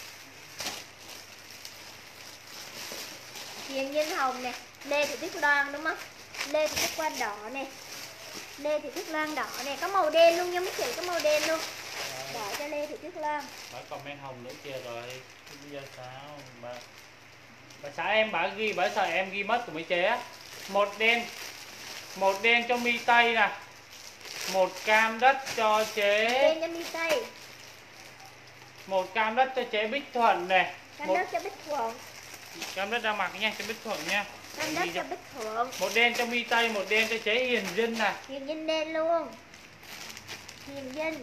Hiền Dinh hồng nè, Lê Thị Tuyết Loan đúng không? Lê Thị Tuyết Loan đỏ nè. Lê Thị Tuyết Loan đỏ nè, có màu đen luôn nha mấy chị, có màu đen luôn. Đỏ cho Lê Thị Tuyết Loan. Bà comment hồng nữa kia rồi. Bây giờ sao? Bà bà xã em bà ghi, bà sợ em ghi mất của mấy chế á. Một đen. Một đen cho mi tây nè. Một cam đất cho chế. Đen cho mi tây. Một cam đất cho chế Bích Thuận này. Cam một... đất cho Bích Thuận. Cam đất ra mặt nha, cho Bích Thuận nha. Cam đất cho Bích Thuận. Một đen cho mi tây, một đen cho chế Hiền Dinh nè. Hiền Dinh đen luôn. Hiền Dinh.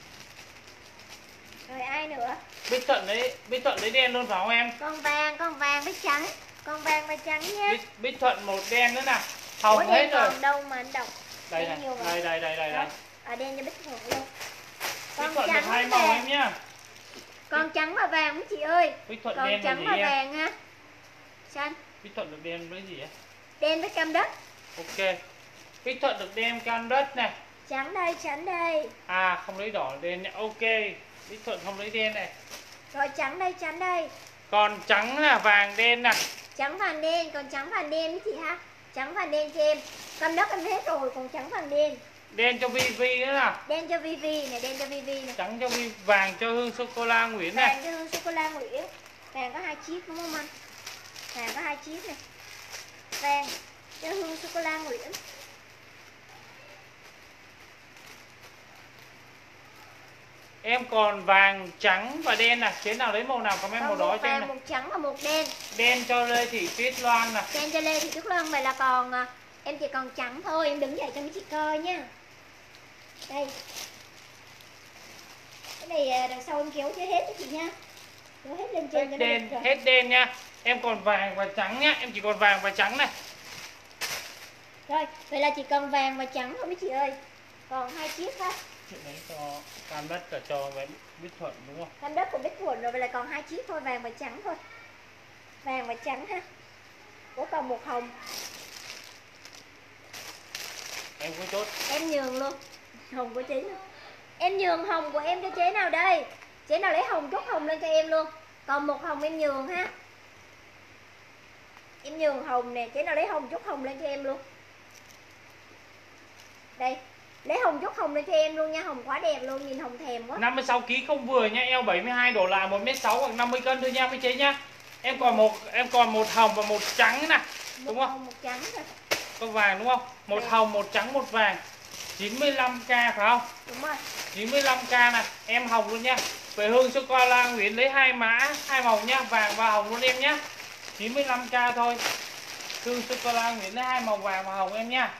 Rồi ai nữa? Bích Thuận đấy, Bích Thuận lấy đen luôn phải không em? Con vàng, con vàng với trắng. Con vàng và trắng nhé. Bích, Bích Thuận một đen nữa nè. Hồng Ủa, hết rồi. còn đâu mà anh đọc. Đây này, đây đây đây đây đây. Ở đen cho Bích Thuận luôn. Bích Thuận được hai màu em nhá. Con trắng và vàng mấy chị ơi. Bích Thuận Còn đen trắng là gì và em? vàng ha. Xanh. Bích Thuận được đen với gì á? Đen với cam đất. Ok. Bích Thuận được đen cam đất này. Trắng đây, trắng đây. À không lấy đỏ đen nha. Ok. Bích Thuận không lấy đen này. Rồi trắng đây, trắng đây. Còn trắng là vàng đen nè. Trắng vàng đen, còn trắng vàng đen mấy chị ha. Trắng vàng đen cho em. Cam đất em hết rồi, còn trắng vàng đen. Đen cho Vi Vi nữa nè. Đen cho Vi Vi này, đen cho Vi Vi này. Trắng cho Vi, vàng cho Hương Sô Cô La Nguyễn này. Vàng cho Hương Sô Cô La Nguyễn. Vàng có hai chiếc đúng không anh? Vàng có hai chiếc này. Vàng cho Hương Sô Cô La Nguyễn. Em còn vàng, trắng và đen nè. Chế nào lấy màu nào comment màu đó cho em này. này. Một trắng và một đen. Đen cho Lê Thị Tuyết Loan nè. Đen cho Lê Thị Tuyết Loan. Vậy là còn em chỉ còn trắng thôi. Em đứng dậy cho mấy chị coi nha. Đây. Cái này đằng sau em kéo chưa hết chị nha. Kéo hết lên trên Hết cho đen, hết đen nha. Em còn vàng và trắng nhá. Em chỉ còn vàng và trắng này. Rồi, vậy là chỉ còn vàng và trắng thôi mấy chị ơi. Còn hai chiếc ha. Chuyện đấy cho cam đất là cho với Bích Thuận đúng không? Cam đất của Bích Thuận rồi, vậy là còn hai chiếc thôi, vàng và trắng thôi. Vàng và trắng ha. Ủa còn một hồng. Em có chốt. Em nhường luôn. Hồng của chế. Em nhường hồng của em cho chế nào đây? Chế nào lấy hồng chốt hồng lên cho em luôn. Còn một hồng em nhường ha. Em nhường hồng nè, chế nào lấy hồng chốt hồng lên cho em luôn. Đây, lấy hồng chốt hồng lên cho em luôn nha, hồng quá đẹp luôn, nhìn hồng thèm quá. năm mươi sáu ki lô gam không vừa nha, eo bảy mươi hai đổ lại một mét sáu hoặc năm mươi cân thôi nha mấy chế nhá. Em còn một em còn một hồng và một trắng nè, đúng một không? Hồng, một trắng rồi. Có vàng đúng không? Một Đây. hồng, một trắng, một vàng. chín mươi lăm k phải không? Đúng rồi. chín mươi lăm k nè, em hồng luôn nha. Về Hương sô cô la Nguyễn lấy hai mã, hai màu nhá, vàng và hồng luôn em nhá. chín mươi lăm k thôi. Hương sô cô la Nguyễn lấy hai màu vàng và hồng em nhá.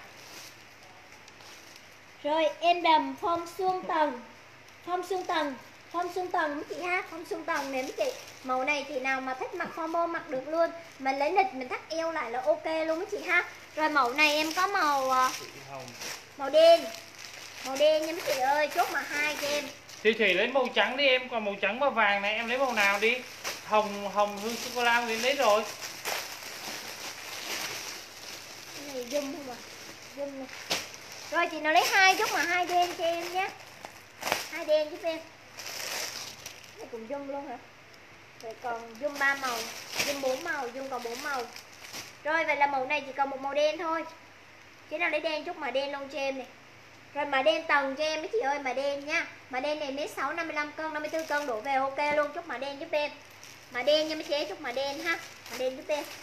Rồi em đầm phong xuông tầng. Phong xuông tầng, phong xuông tầng mấy chị ha, phong xuông tầng nè mấy chị. Màu này chị nào mà thích mặc formal mặc được luôn. Mình lấy nịch mình thắt eo lại là ok luôn mấy chị ha. Rồi màu này em có màu Hồng. màu đen. Màu đen nha mấy chị ơi, chốt mà hai cho em. Thì Thủy lấy màu trắng đi em, còn màu trắng và vàng này em lấy màu nào đi? Hồng, hồng Hương sô cô la Nguyễn lấy rồi. Cái này zoom không à? Zoom này. Rồi chị nào lấy hai chốt mà hai đen cho em nhé. Hai đen giúp em. Này cùng zoom luôn hả? Rồi còn zoom ba màu, zoom bốn màu, zoom còn bốn màu. Rồi vậy là màu này chỉ còn một màu đen thôi. Chị nào lấy đen chốt mà đen luôn cho em này. Rồi mà đen tầng cho em mấy chị ơi, mà đen nha. Mà đen này mét sáu, năm mươi lăm cân, năm mươi tư cân đổ về ok luôn, chốt mà đen giúp em. Mà đen nha mấy chị, chốt mà đen ha. Mà đen giúp em.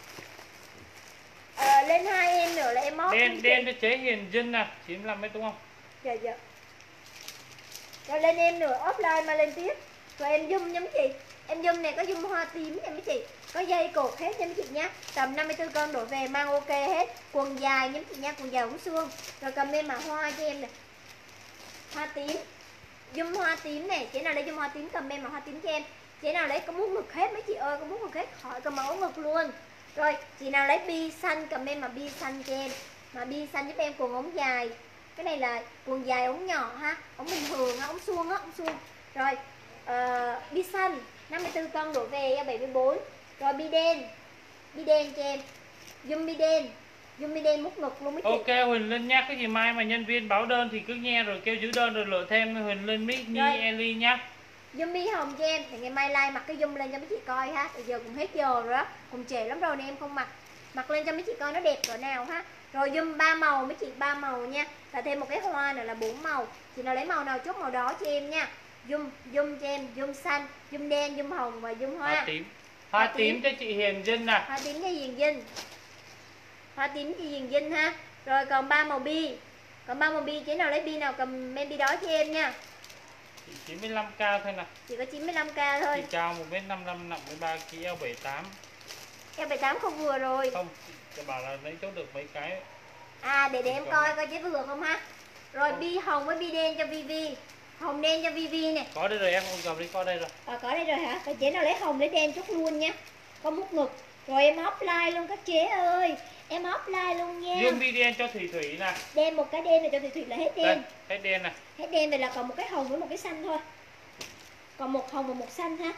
Ờ, lên hai em nữa là em mót. Đen đen cho chế Hiền Dinh nè, chín mươi lăm mét đúng không? Dạ dạ. Rồi lên em nữa offline mà lên tiếp. Rồi em zoom nha mấy chị. Em zoom này có zoom hoa tím nha mấy chị. Có dây cột hết nha mấy chị nhá. Tầm năm mươi tư cân đổ về mang ok hết. Quần dài nha mấy chị nha, quần dài ống xương. Rồi comment mà hoa cho em nè. Hoa tím. Zoom hoa tím này, chế nào lấy zoom hoa tím comment mà hoa tím cho em. Chế nào lấy có muốn ngực hết mấy chị ơi, có muốn ngực hết khỏi có mẫu ngực luôn. Rồi, chị nào lấy bi xanh comment mà bi xanh cho em. Mà bi xanh giúp em quần ống dài. Cái này là quần dài ống nhỏ ha, ống bình thường á, ống suông á, ống suông. Rồi, uh, bi xanh năm mươi tư cân đổ về eo bảy mươi bốn. Rồi bi đen. Bi đen cho em. Zoom bi đen. Zoom bi đen mút ngực luôn mấy chị. Ok Huỳnh Linh nhá, cái gì mai mà nhân viên báo đơn thì cứ nghe rồi kêu giữ đơn rồi lựa thêm Huỳnh Linh, Mỹ, Nhi, Eli nhá. Zoom bi hồng cho em, thì ngày mai like mặc cái zoom lên cho mấy chị coi ha. Bây giờ cũng hết giờ rồi đó, cũng trễ lắm rồi nên em không mặc. Mặc lên cho mấy chị coi nó đẹp cỡ nào ha. Rồi zoom ba màu mấy chị, ba màu nha. Và thêm một cái hoa nữa là bốn màu. Chị nào lấy màu nào chốt màu đó cho em nha. Zoom, zoom cho em, zoom xanh, zoom đen, zoom hồng và zoom hoa. Hoa tím. Hoa, Hoa tím. tím cho chị Hiền Dinh nè. Hoa tím cho Hiền Dinh. Hoa tím cho Hiền Dinh ha. Rồi còn ba màu bi. Còn ba màu bi, chế nào lấy bi nào cầm men bi đó cho em nha. Chị chín mươi lăm k thôi nè. Chỉ có chín mươi lăm k thôi. Chị cao một mét năm mươi lăm, nặng mười ba ki lô gam, eo bảy mươi tám. Eo bảy mươi tám không vừa rồi. Không, chị bảo là lấy chốt được mấy cái. À để để em coi coi chế vừa không ha. Rồi không. Bi hồng với bi đen cho Vivi. Hồng đen cho Vivi nè. Có đây rồi em, không cầm đi, có đây rồi. À, có đây rồi hả? Có chế nào lấy hồng lấy đen chút luôn nha. Có mút ngực. Rồi em offline luôn các chế ơi. Em offline luôn nha. Zoom bi đen cho Thủy Thủy nè. Đen một cái đen này cho Thủy Thủy là hết đen. Đây, hết đen nè. Hết đen vậy là còn một cái hồng với một cái xanh thôi. Còn một hồng và một xanh ha.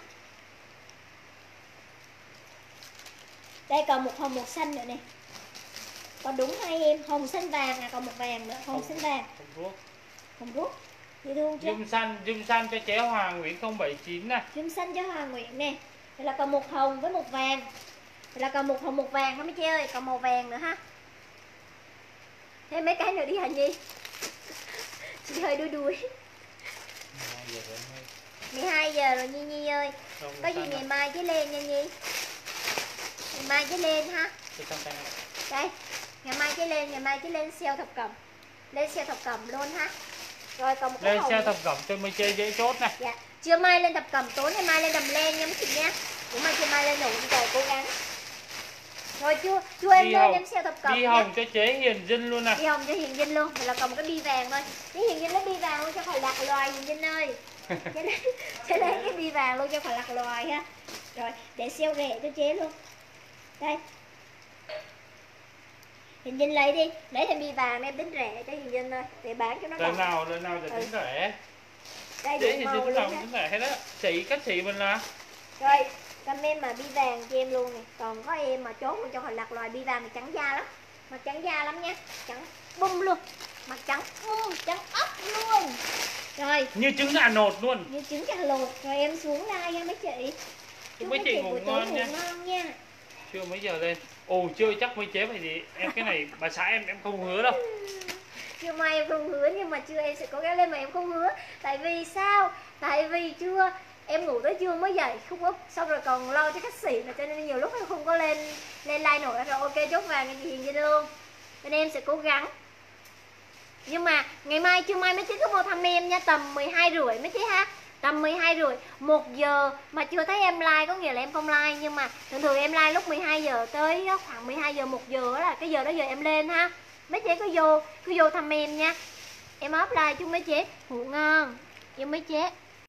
Đây còn một hồng một xanh nữa nè. Còn đúng hai em, hồng xanh vàng à, còn một vàng nữa, hồng xanh vàng. Hồng ruốc. Hồng ruốc. Dễ thương chưa? Zoom xanh, zoom xanh cho chế Hoàng Nguyễn không bảy chín nè. Zoom xanh cho Hoàng Nguyễn nè. Đây là còn một hồng với một vàng. Đây là còn một hồng một vàng đó mấy chị ơi, còn màu vàng nữa ha. Thêm mấy cái nữa đi Hạnh Nhi. Chị hơi đuôi đuôi. mười hai giờ rồi Nhi Nhi ơi. Không, có gì ngày mai chứ lên nha Nhi. Ngày mai chứ lên ha. Đây, ngày mai chứ lên, ngày mai chứ lên sale thập cẩm. Lên sale thập cẩm luôn ha. Rồi còn một cái lên hồng. sale thập cẩm cho mình chơi dễ chốt này. Dạ. Trưa mai lên thập cẩm, tối ngày mai lên đầm len nha mấy chị nha. Cũng mai trưa mai lên đủ rồi cố gắng. Rồi chưa, chưa em lên em sale thập cẩm. Bi hồng cho chế Hiền Dinh luôn nè. Bi hồng cho Hiền Dinh luôn, vậy là còn một cái bi vàng thôi. Cái Hiền Dinh lấy bi vàng luôn cho khỏi lạc loài Hiền Dinh ơi. Chế lấy, chế lấy cái bi vàng luôn cho khỏi lạc loài ha. Rồi, để sale rẻ cho chế luôn. Đây. Hiền Dinh lấy đi, lấy thêm bi vàng em tính rẻ cho Hiền Dinh thôi, để bán cho nó lần nào lần nào để tính rẻ. Đây chế đủ màu luôn luôn tính rẻ hết đó. Chị cách chị mình là. Rồi, comment mà bi vàng cho em luôn nè. Còn có em mà trốn trong hồi lạc loài bi vàng thì trắng da lắm, mặt trắng da lắm nha, trắng bung luôn, mặt trắng bung, trắng ốc luôn. Rồi như trứng gà nột luôn, như trứng gà lột. Rồi em xuống like nha mấy chị. Chúc mấy chị ngủ ngon nha. ngon nha. Chưa mấy giờ lên. Ồ chưa chắc mới chế phải gì. Em cái này bà xã em em không hứa đâu. Chưa mai em không hứa, nhưng mà chưa em sẽ cố gắng lên, mà em không hứa. Tại vì sao? Tại vì chưa em ngủ tới trưa mới dậy khúc úp, xong rồi còn lo cho khách xỉ, cho nên nhiều lúc em không có lên lên like nổi. Rồi ok, chốt vàng chị Hiền Dinh luôn, nên em sẽ cố gắng. Nhưng mà ngày mai chưa mai mấy chị cứ vô thăm em nha, tầm mười hai rưỡi mấy chị ha, tầm mười hai rưỡi một giờ mà chưa thấy em like có nghĩa là em không like. Nhưng mà thường thường em like lúc mười hai giờ tới khoảng mười hai giờ một giờ đó, là cái giờ đó giờ em lên ha. Mấy chị cứ vô cứ vô thăm em nha, em up like chung mấy chị ngủ ngon. Yêu mấy chị.